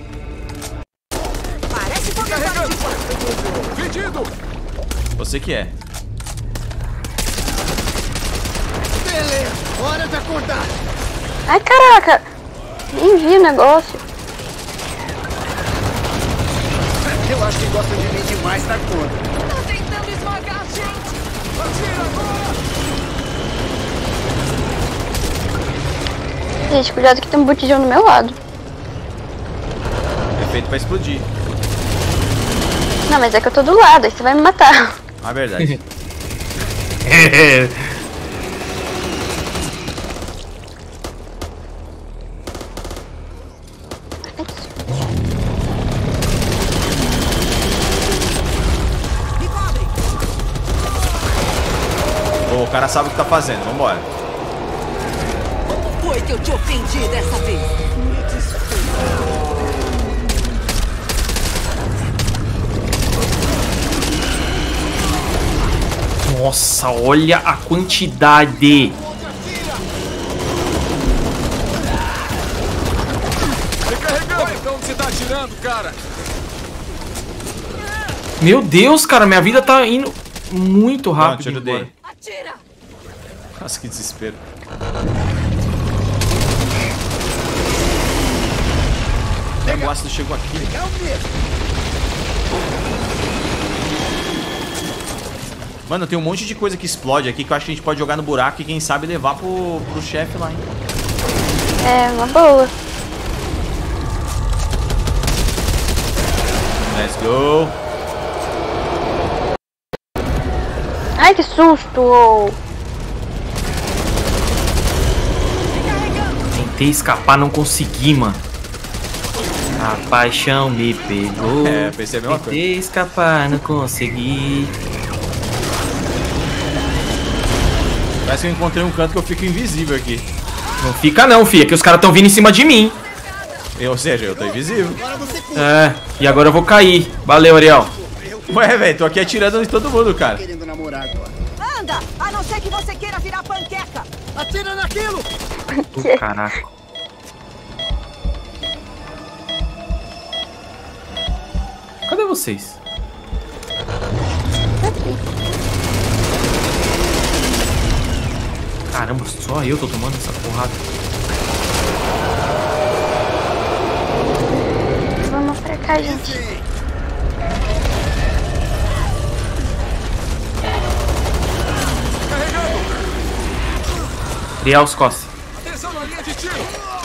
Parece foguetada de Vendido! Você que é. Beleza, hora de acordar. Ai, caraca! Nem vi o negócio. Eu acho que gosta de mim demais da conta. Tá tentando esmagar a gente! Atira agora! Gente, cuidado que tem um botijão do meu lado. É feito pra explodir. Não, mas é que eu tô do lado, aí você vai me matar. Ah, verdade. Ô, o cara sabe o que tá fazendo, vambora. Foi que eu te ofendi dessa vez. Nossa, olha a quantidade. Recarregando! Então você tá atirando, cara? Meu Deus, cara, minha vida tá indo muito rápido. Não, te ajudei. embora. Atira! Nossa, que desespero. O ácido chegou aqui. Legal mesmo. Mano, tem um monte de coisa que explode aqui que eu acho que a gente pode jogar no buraco e quem sabe levar pro chefe lá, hein? É, uma boa. Let's go. Ai, que susto! Tentei escapar, não consegui, mano. A paixão me pegou. É, pensei a mesma coisa. Tentei escapar, não consegui. Parece que eu encontrei um canto que eu fico invisível aqui. Não fica não, filha, que os caras estão vindo em cima de mim. Ou seja, eu tô invisível. É, e agora eu vou cair. Valeu, Ariel. Ué, velho, tô aqui atirando em todo mundo, cara. Anda, a não ser que você queira virar panqueca. Atira naquilo. Caraca. Cadê vocês? Caramba, só eu tô tomando essa porrada. Vamos pra cá, gente. Ariel, os costas. Atenção na linha de tiro.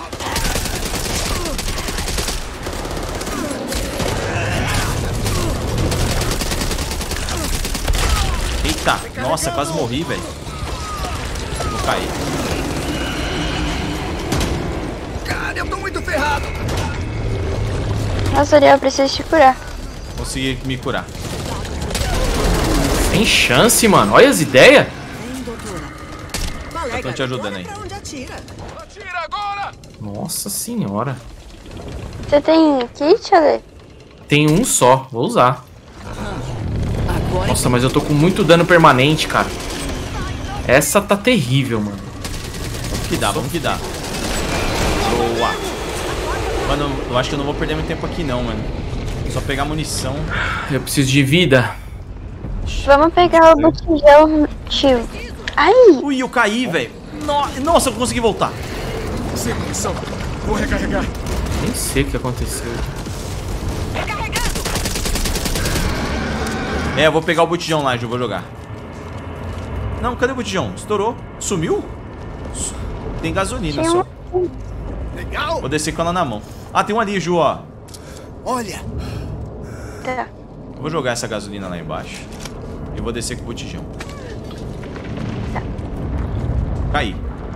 Eita, nossa, quase morri, velho. Vou cair. Cara, eu tô muito ferrado. Nossa, Ariel, eu preciso te curar. Consegui me curar. Tem chance, mano. Olha as ideias. Eu tô te ajudando aí. Nossa senhora. Você tem kit, Ale? Tem um só. Vou usar. Nossa, mas eu tô com muito dano permanente, cara. Essa tá terrível, mano. Vamos que dá, vamos que dá. Boa. Mano, eu acho que eu não vou perder muito tempo aqui não, mano. Só pegar munição. Eu preciso de vida. Vamos pegar o botijão, tio. Ai! Ui, eu caí, velho. Nossa, eu consegui voltar. Sem munição. Vou recarregar. Nem sei o que aconteceu. É, eu vou pegar o botijão lá, eu vou jogar. Não, cadê o botijão? Estourou. Sumiu? Tem gasolina só. Legal. Vou descer com ela na mão. Ah, tem um ali, Ju, ó. Olha. Tá. Eu vou jogar essa gasolina lá embaixo. E vou descer com o botijão. Tá. Caí.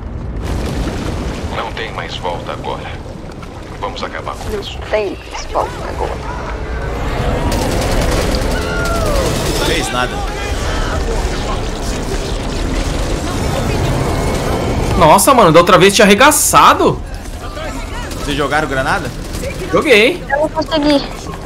Não tem mais volta agora. Vamos acabar com isso. Não tem mais volta agora. Não fez nada. Nossa, mano, da outra vez tinha arregaçado. Vocês jogaram granada? Joguei. Eu não consegui.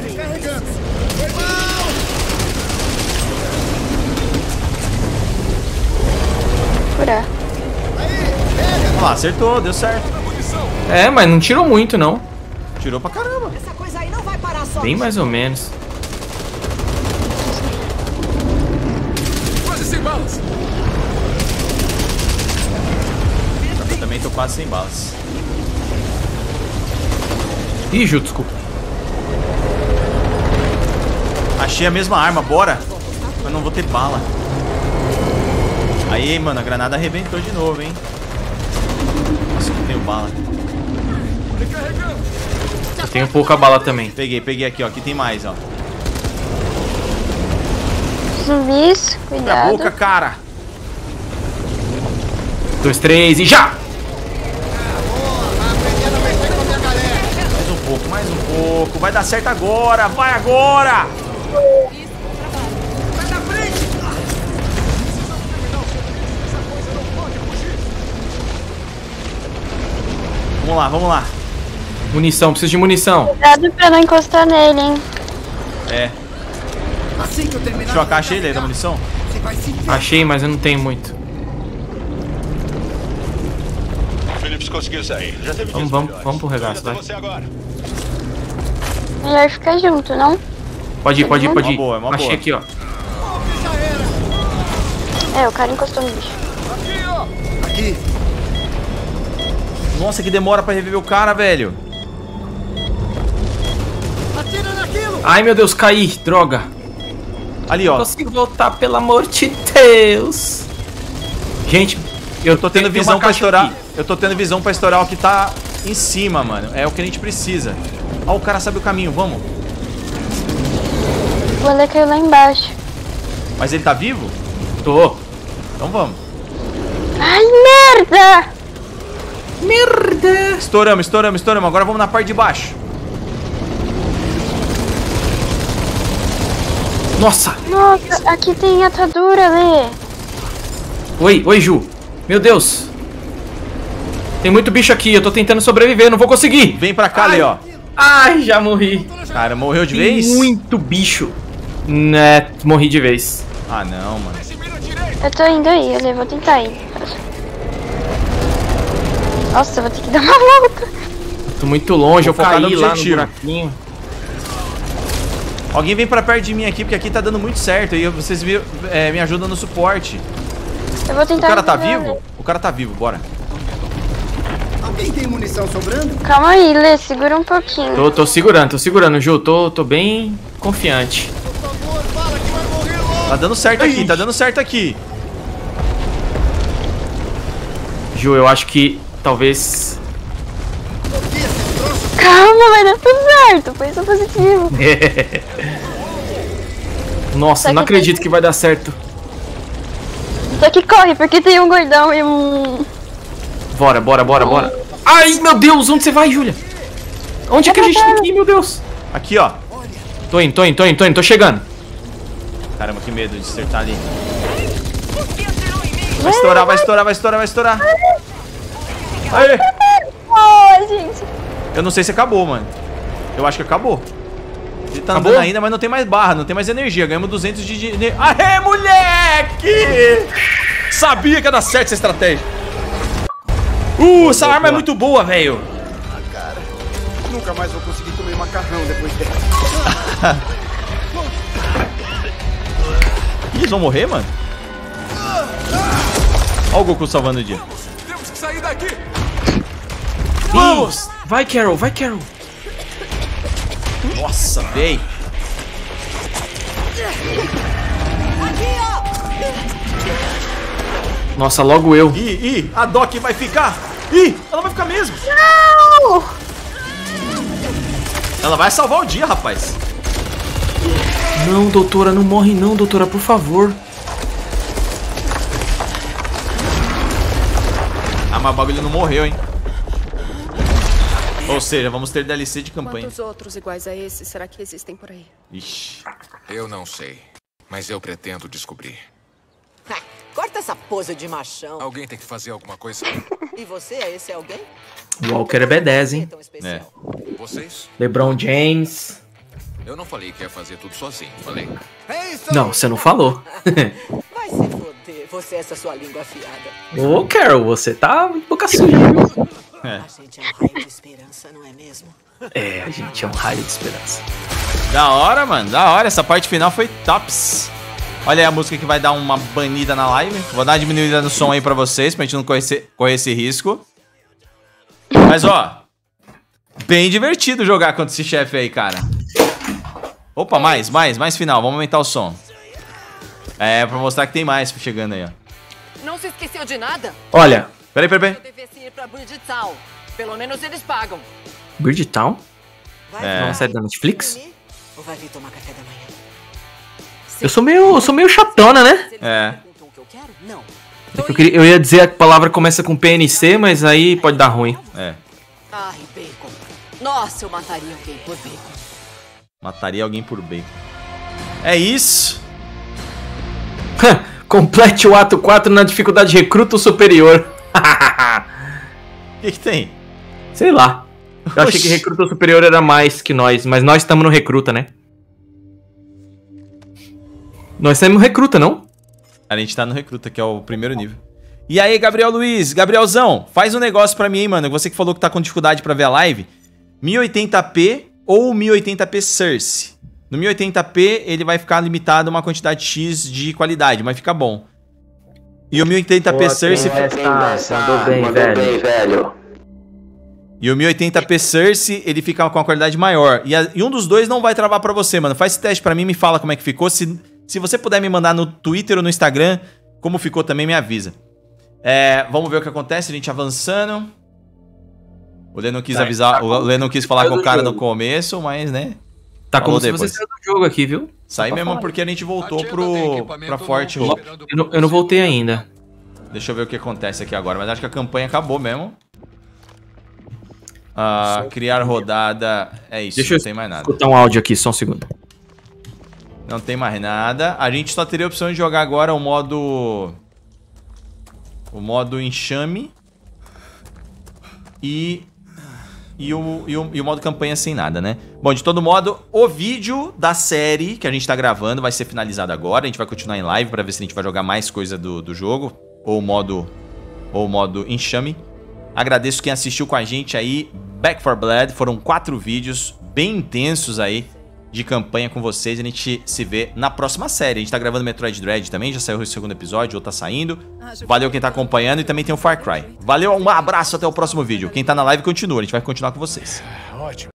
Curar. Olha lá, acertou, deu certo. É, mas não tirou muito, não. Tirou pra caramba. Essa coisa aí não vai parar só. Bem mais ou menos. Quase sem balas. Eu também tô quase sem balas. Ih, Ju, desculpa. Achei a mesma arma, bora. Eu não vou ter bala. Aí, mano, a granada arrebentou de novo, hein. Nossa, eu não tenho bala. Eu tenho pouca bala também. Peguei aqui, ó. Aqui tem mais, ó. Zumbis, Abre a cuidado. boca, cara. 2, 3 e já! Mais um pouco. Vai dar certo agora. Vai agora. Vamos lá, vamos lá. Munição, preciso de munição. Cuidado pra não encostar nele, hein. É. Assim que eu terminar. Deixa eu achar, achei ele da munição. Você vai se ver. Achei, mas eu não tenho muito. O Phillips conseguiu sair. Já teve Vamos pro regaço, vai. você agora. Melhor ficar junto, não? Pode ir, pode ir, pode ir. Uma boa, Achei boa. aqui, ó. É, o cara encostou no bicho. Aqui. Nossa, que demora pra reviver o cara, velho. Atira naquilo. Ai, meu Deus, caí. Droga. Ali, ó. Não consigo voltar, pelo amor de Deus. Gente, Eu tô tendo tem visão uma pra caixa estourar. aqui. Eu tô tendo visão pra estourar o que tá em cima, mano. É o que a gente precisa. Ó, o cara sabe o caminho, vamos. O Ale caiu lá embaixo. Mas ele tá vivo? Tô. Então vamos. Ai, merda! Merda. Estouramos. Agora vamos na parte de baixo. Nossa. Nossa, aqui tem atadura, Ale. Oi, Ju. Meu Deus. Tem muito bicho aqui, eu tô tentando sobreviver, não vou conseguir. Vem pra cá, Lê, ó. Ai, já morri. Cara, morreu de Tem vez? muito bicho. Né, morri de vez. Ah, não, mano. Eu tô indo aí, eu vou tentar ir. Nossa, eu vou ter que dar uma volta. Tô muito longe, eu focar no caí lá no objetivo. buraquinho. Alguém vem pra perto de mim aqui, porque aqui tá dando muito certo. E vocês me ajudam no suporte. Eu vou tentar. O cara tá vivo? O cara tá vivo, bora. Alguém tem munição sobrando? Calma aí, Lê, segura um pouquinho. Tô segurando, Ju. Tô bem confiante. Tá dando certo aqui, tá dando certo aqui. Ju, eu acho que talvez... Calma, vai dar tudo certo. Foi só positivo. Nossa, não acredito que vai dar certo. Só que corre, porque tem um gordão e um... Bora. Ai, meu Deus, onde você vai, Júlia? Onde é que a gente tem que ir, meu Deus? Aqui, ó. Tô indo, tô chegando. Caramba, que medo de acertar ali. Vai estourar. Aê! Oh, gente. Eu não sei se acabou, mano. Eu acho que acabou. Ele tá andando ainda, mas não tem mais barra, não tem mais energia. Ganhamos 200 de... Aê, moleque! Sabia que ia dar certo essa estratégia. Essa arma é muito boa, velho. Ah, cara. Nunca mais vou conseguir comer macarrão depois dessa. Ih, eles vão morrer, mano? Olha o Goku salvando o dia. Temos que sair daqui. Vamos! Vai, Carol. Nossa, véi. Nossa, logo eu. Ih, a Doc vai ficar. Ih, ela vai ficar mesmo. Não! Ela vai salvar o dia, rapaz. Não, doutora, não morre não, doutora, por favor. Ah, mas o bagulho não morreu, hein. Ou seja, vamos ter DLC de campanha. Quantos outros iguais a esse será que existem por aí? Ixi. Eu não sei, mas eu pretendo descobrir. Corta essa pose de machão. Alguém tem que fazer alguma coisa. E você é esse alguém? O Walker é B10, hein? É. Vocês? LeBron James. Eu não falei que ia fazer tudo sozinho, falei. Não, você não falou. Vai se foder, você é essa sua língua afiada. Ô, Carol, você tá boca suja, viu? A gente é um raio de esperança, não é mesmo? É, a gente é um raio de esperança. Da hora, mano, da hora. Essa parte final foi tops. Olha aí a música que vai dar uma banida na live. Vou dar uma diminuída no som aí pra vocês, pra gente não correr esse risco. Mas, ó, bem divertido jogar contra esse chefe aí, cara. Opa, mais final. Vamos aumentar o som. É, pra mostrar que tem mais chegando aí, ó. Não se esqueceu de nada? Olha. Peraí. Eu devesse ir pra Bridgetown. Pelo menos eles pagam. Bridgetown? É. Uma série da Netflix? Ou vai vir tomar café da manhã? Eu sou meio chatona, né? É. Não. Eu ia dizer a palavra começa com PNC, mas aí pode dar ruim. É. Ai, bacon. Nossa, eu mataria alguém por bacon. Mataria alguém por bacon. É isso. Complete o ato 4 na dificuldade recruta superior. O que tem? Sei lá. Eu achei que recruta superior era mais que nós, mas nós estamos no recruta, né? Nós estamos no recruta, não? A gente tá no recruta, que é o primeiro nível. E aí, Gabriel Luiz, Gabrielzão, faz um negócio pra mim aí, mano. Você que falou que tá com dificuldade pra ver a live. 1080p ou 1080p Source. No 1080p ele vai ficar limitado a uma quantidade X de qualidade, mas fica bom. E o 1080p Source... Mandou bem, velho. E o 1080p Source, ele fica com a qualidade maior. E um dos dois não vai travar pra você, mano. Faz esse teste pra mim e me fala como é que ficou. Se você puder me mandar no Twitter ou no Instagram, como ficou também, me avisa. Vamos ver o que acontece, a gente avançando. O Lê não quis avisar, o Lê não quis falar com o cara no começo, mas, né... Tá como se você saiu do jogo aqui, viu? Sai mesmo porque a gente voltou pra Forte Hope. Eu não voltei ainda. Deixa eu ver o que acontece aqui agora, mas acho que a campanha acabou mesmo. Criar rodada... É isso, não tem mais nada. Deixa eu escutar um áudio aqui, só um segundo. Não tem mais nada. A gente só teria a opção de jogar agora o modo... O modo enxame. E o modo campanha sem nada, né? Bom, de todo modo, o vídeo da série que a gente tá gravando vai ser finalizado agora. A gente vai continuar em live pra ver se a gente vai jogar mais coisa do jogo. Ou o modo enxame. Agradeço quem assistiu com a gente aí. Back 4 Blood. Foram 4 vídeos bem intensos aí de campanha com vocês. A gente se vê na próxima série. A gente tá gravando Metroid Dread também. Já saiu o segundo episódio, ou tá saindo. Valeu quem tá acompanhando e também tem o Far Cry. Valeu, um abraço, até o próximo vídeo. Quem tá na live continua, a gente vai continuar com vocês. Ótimo.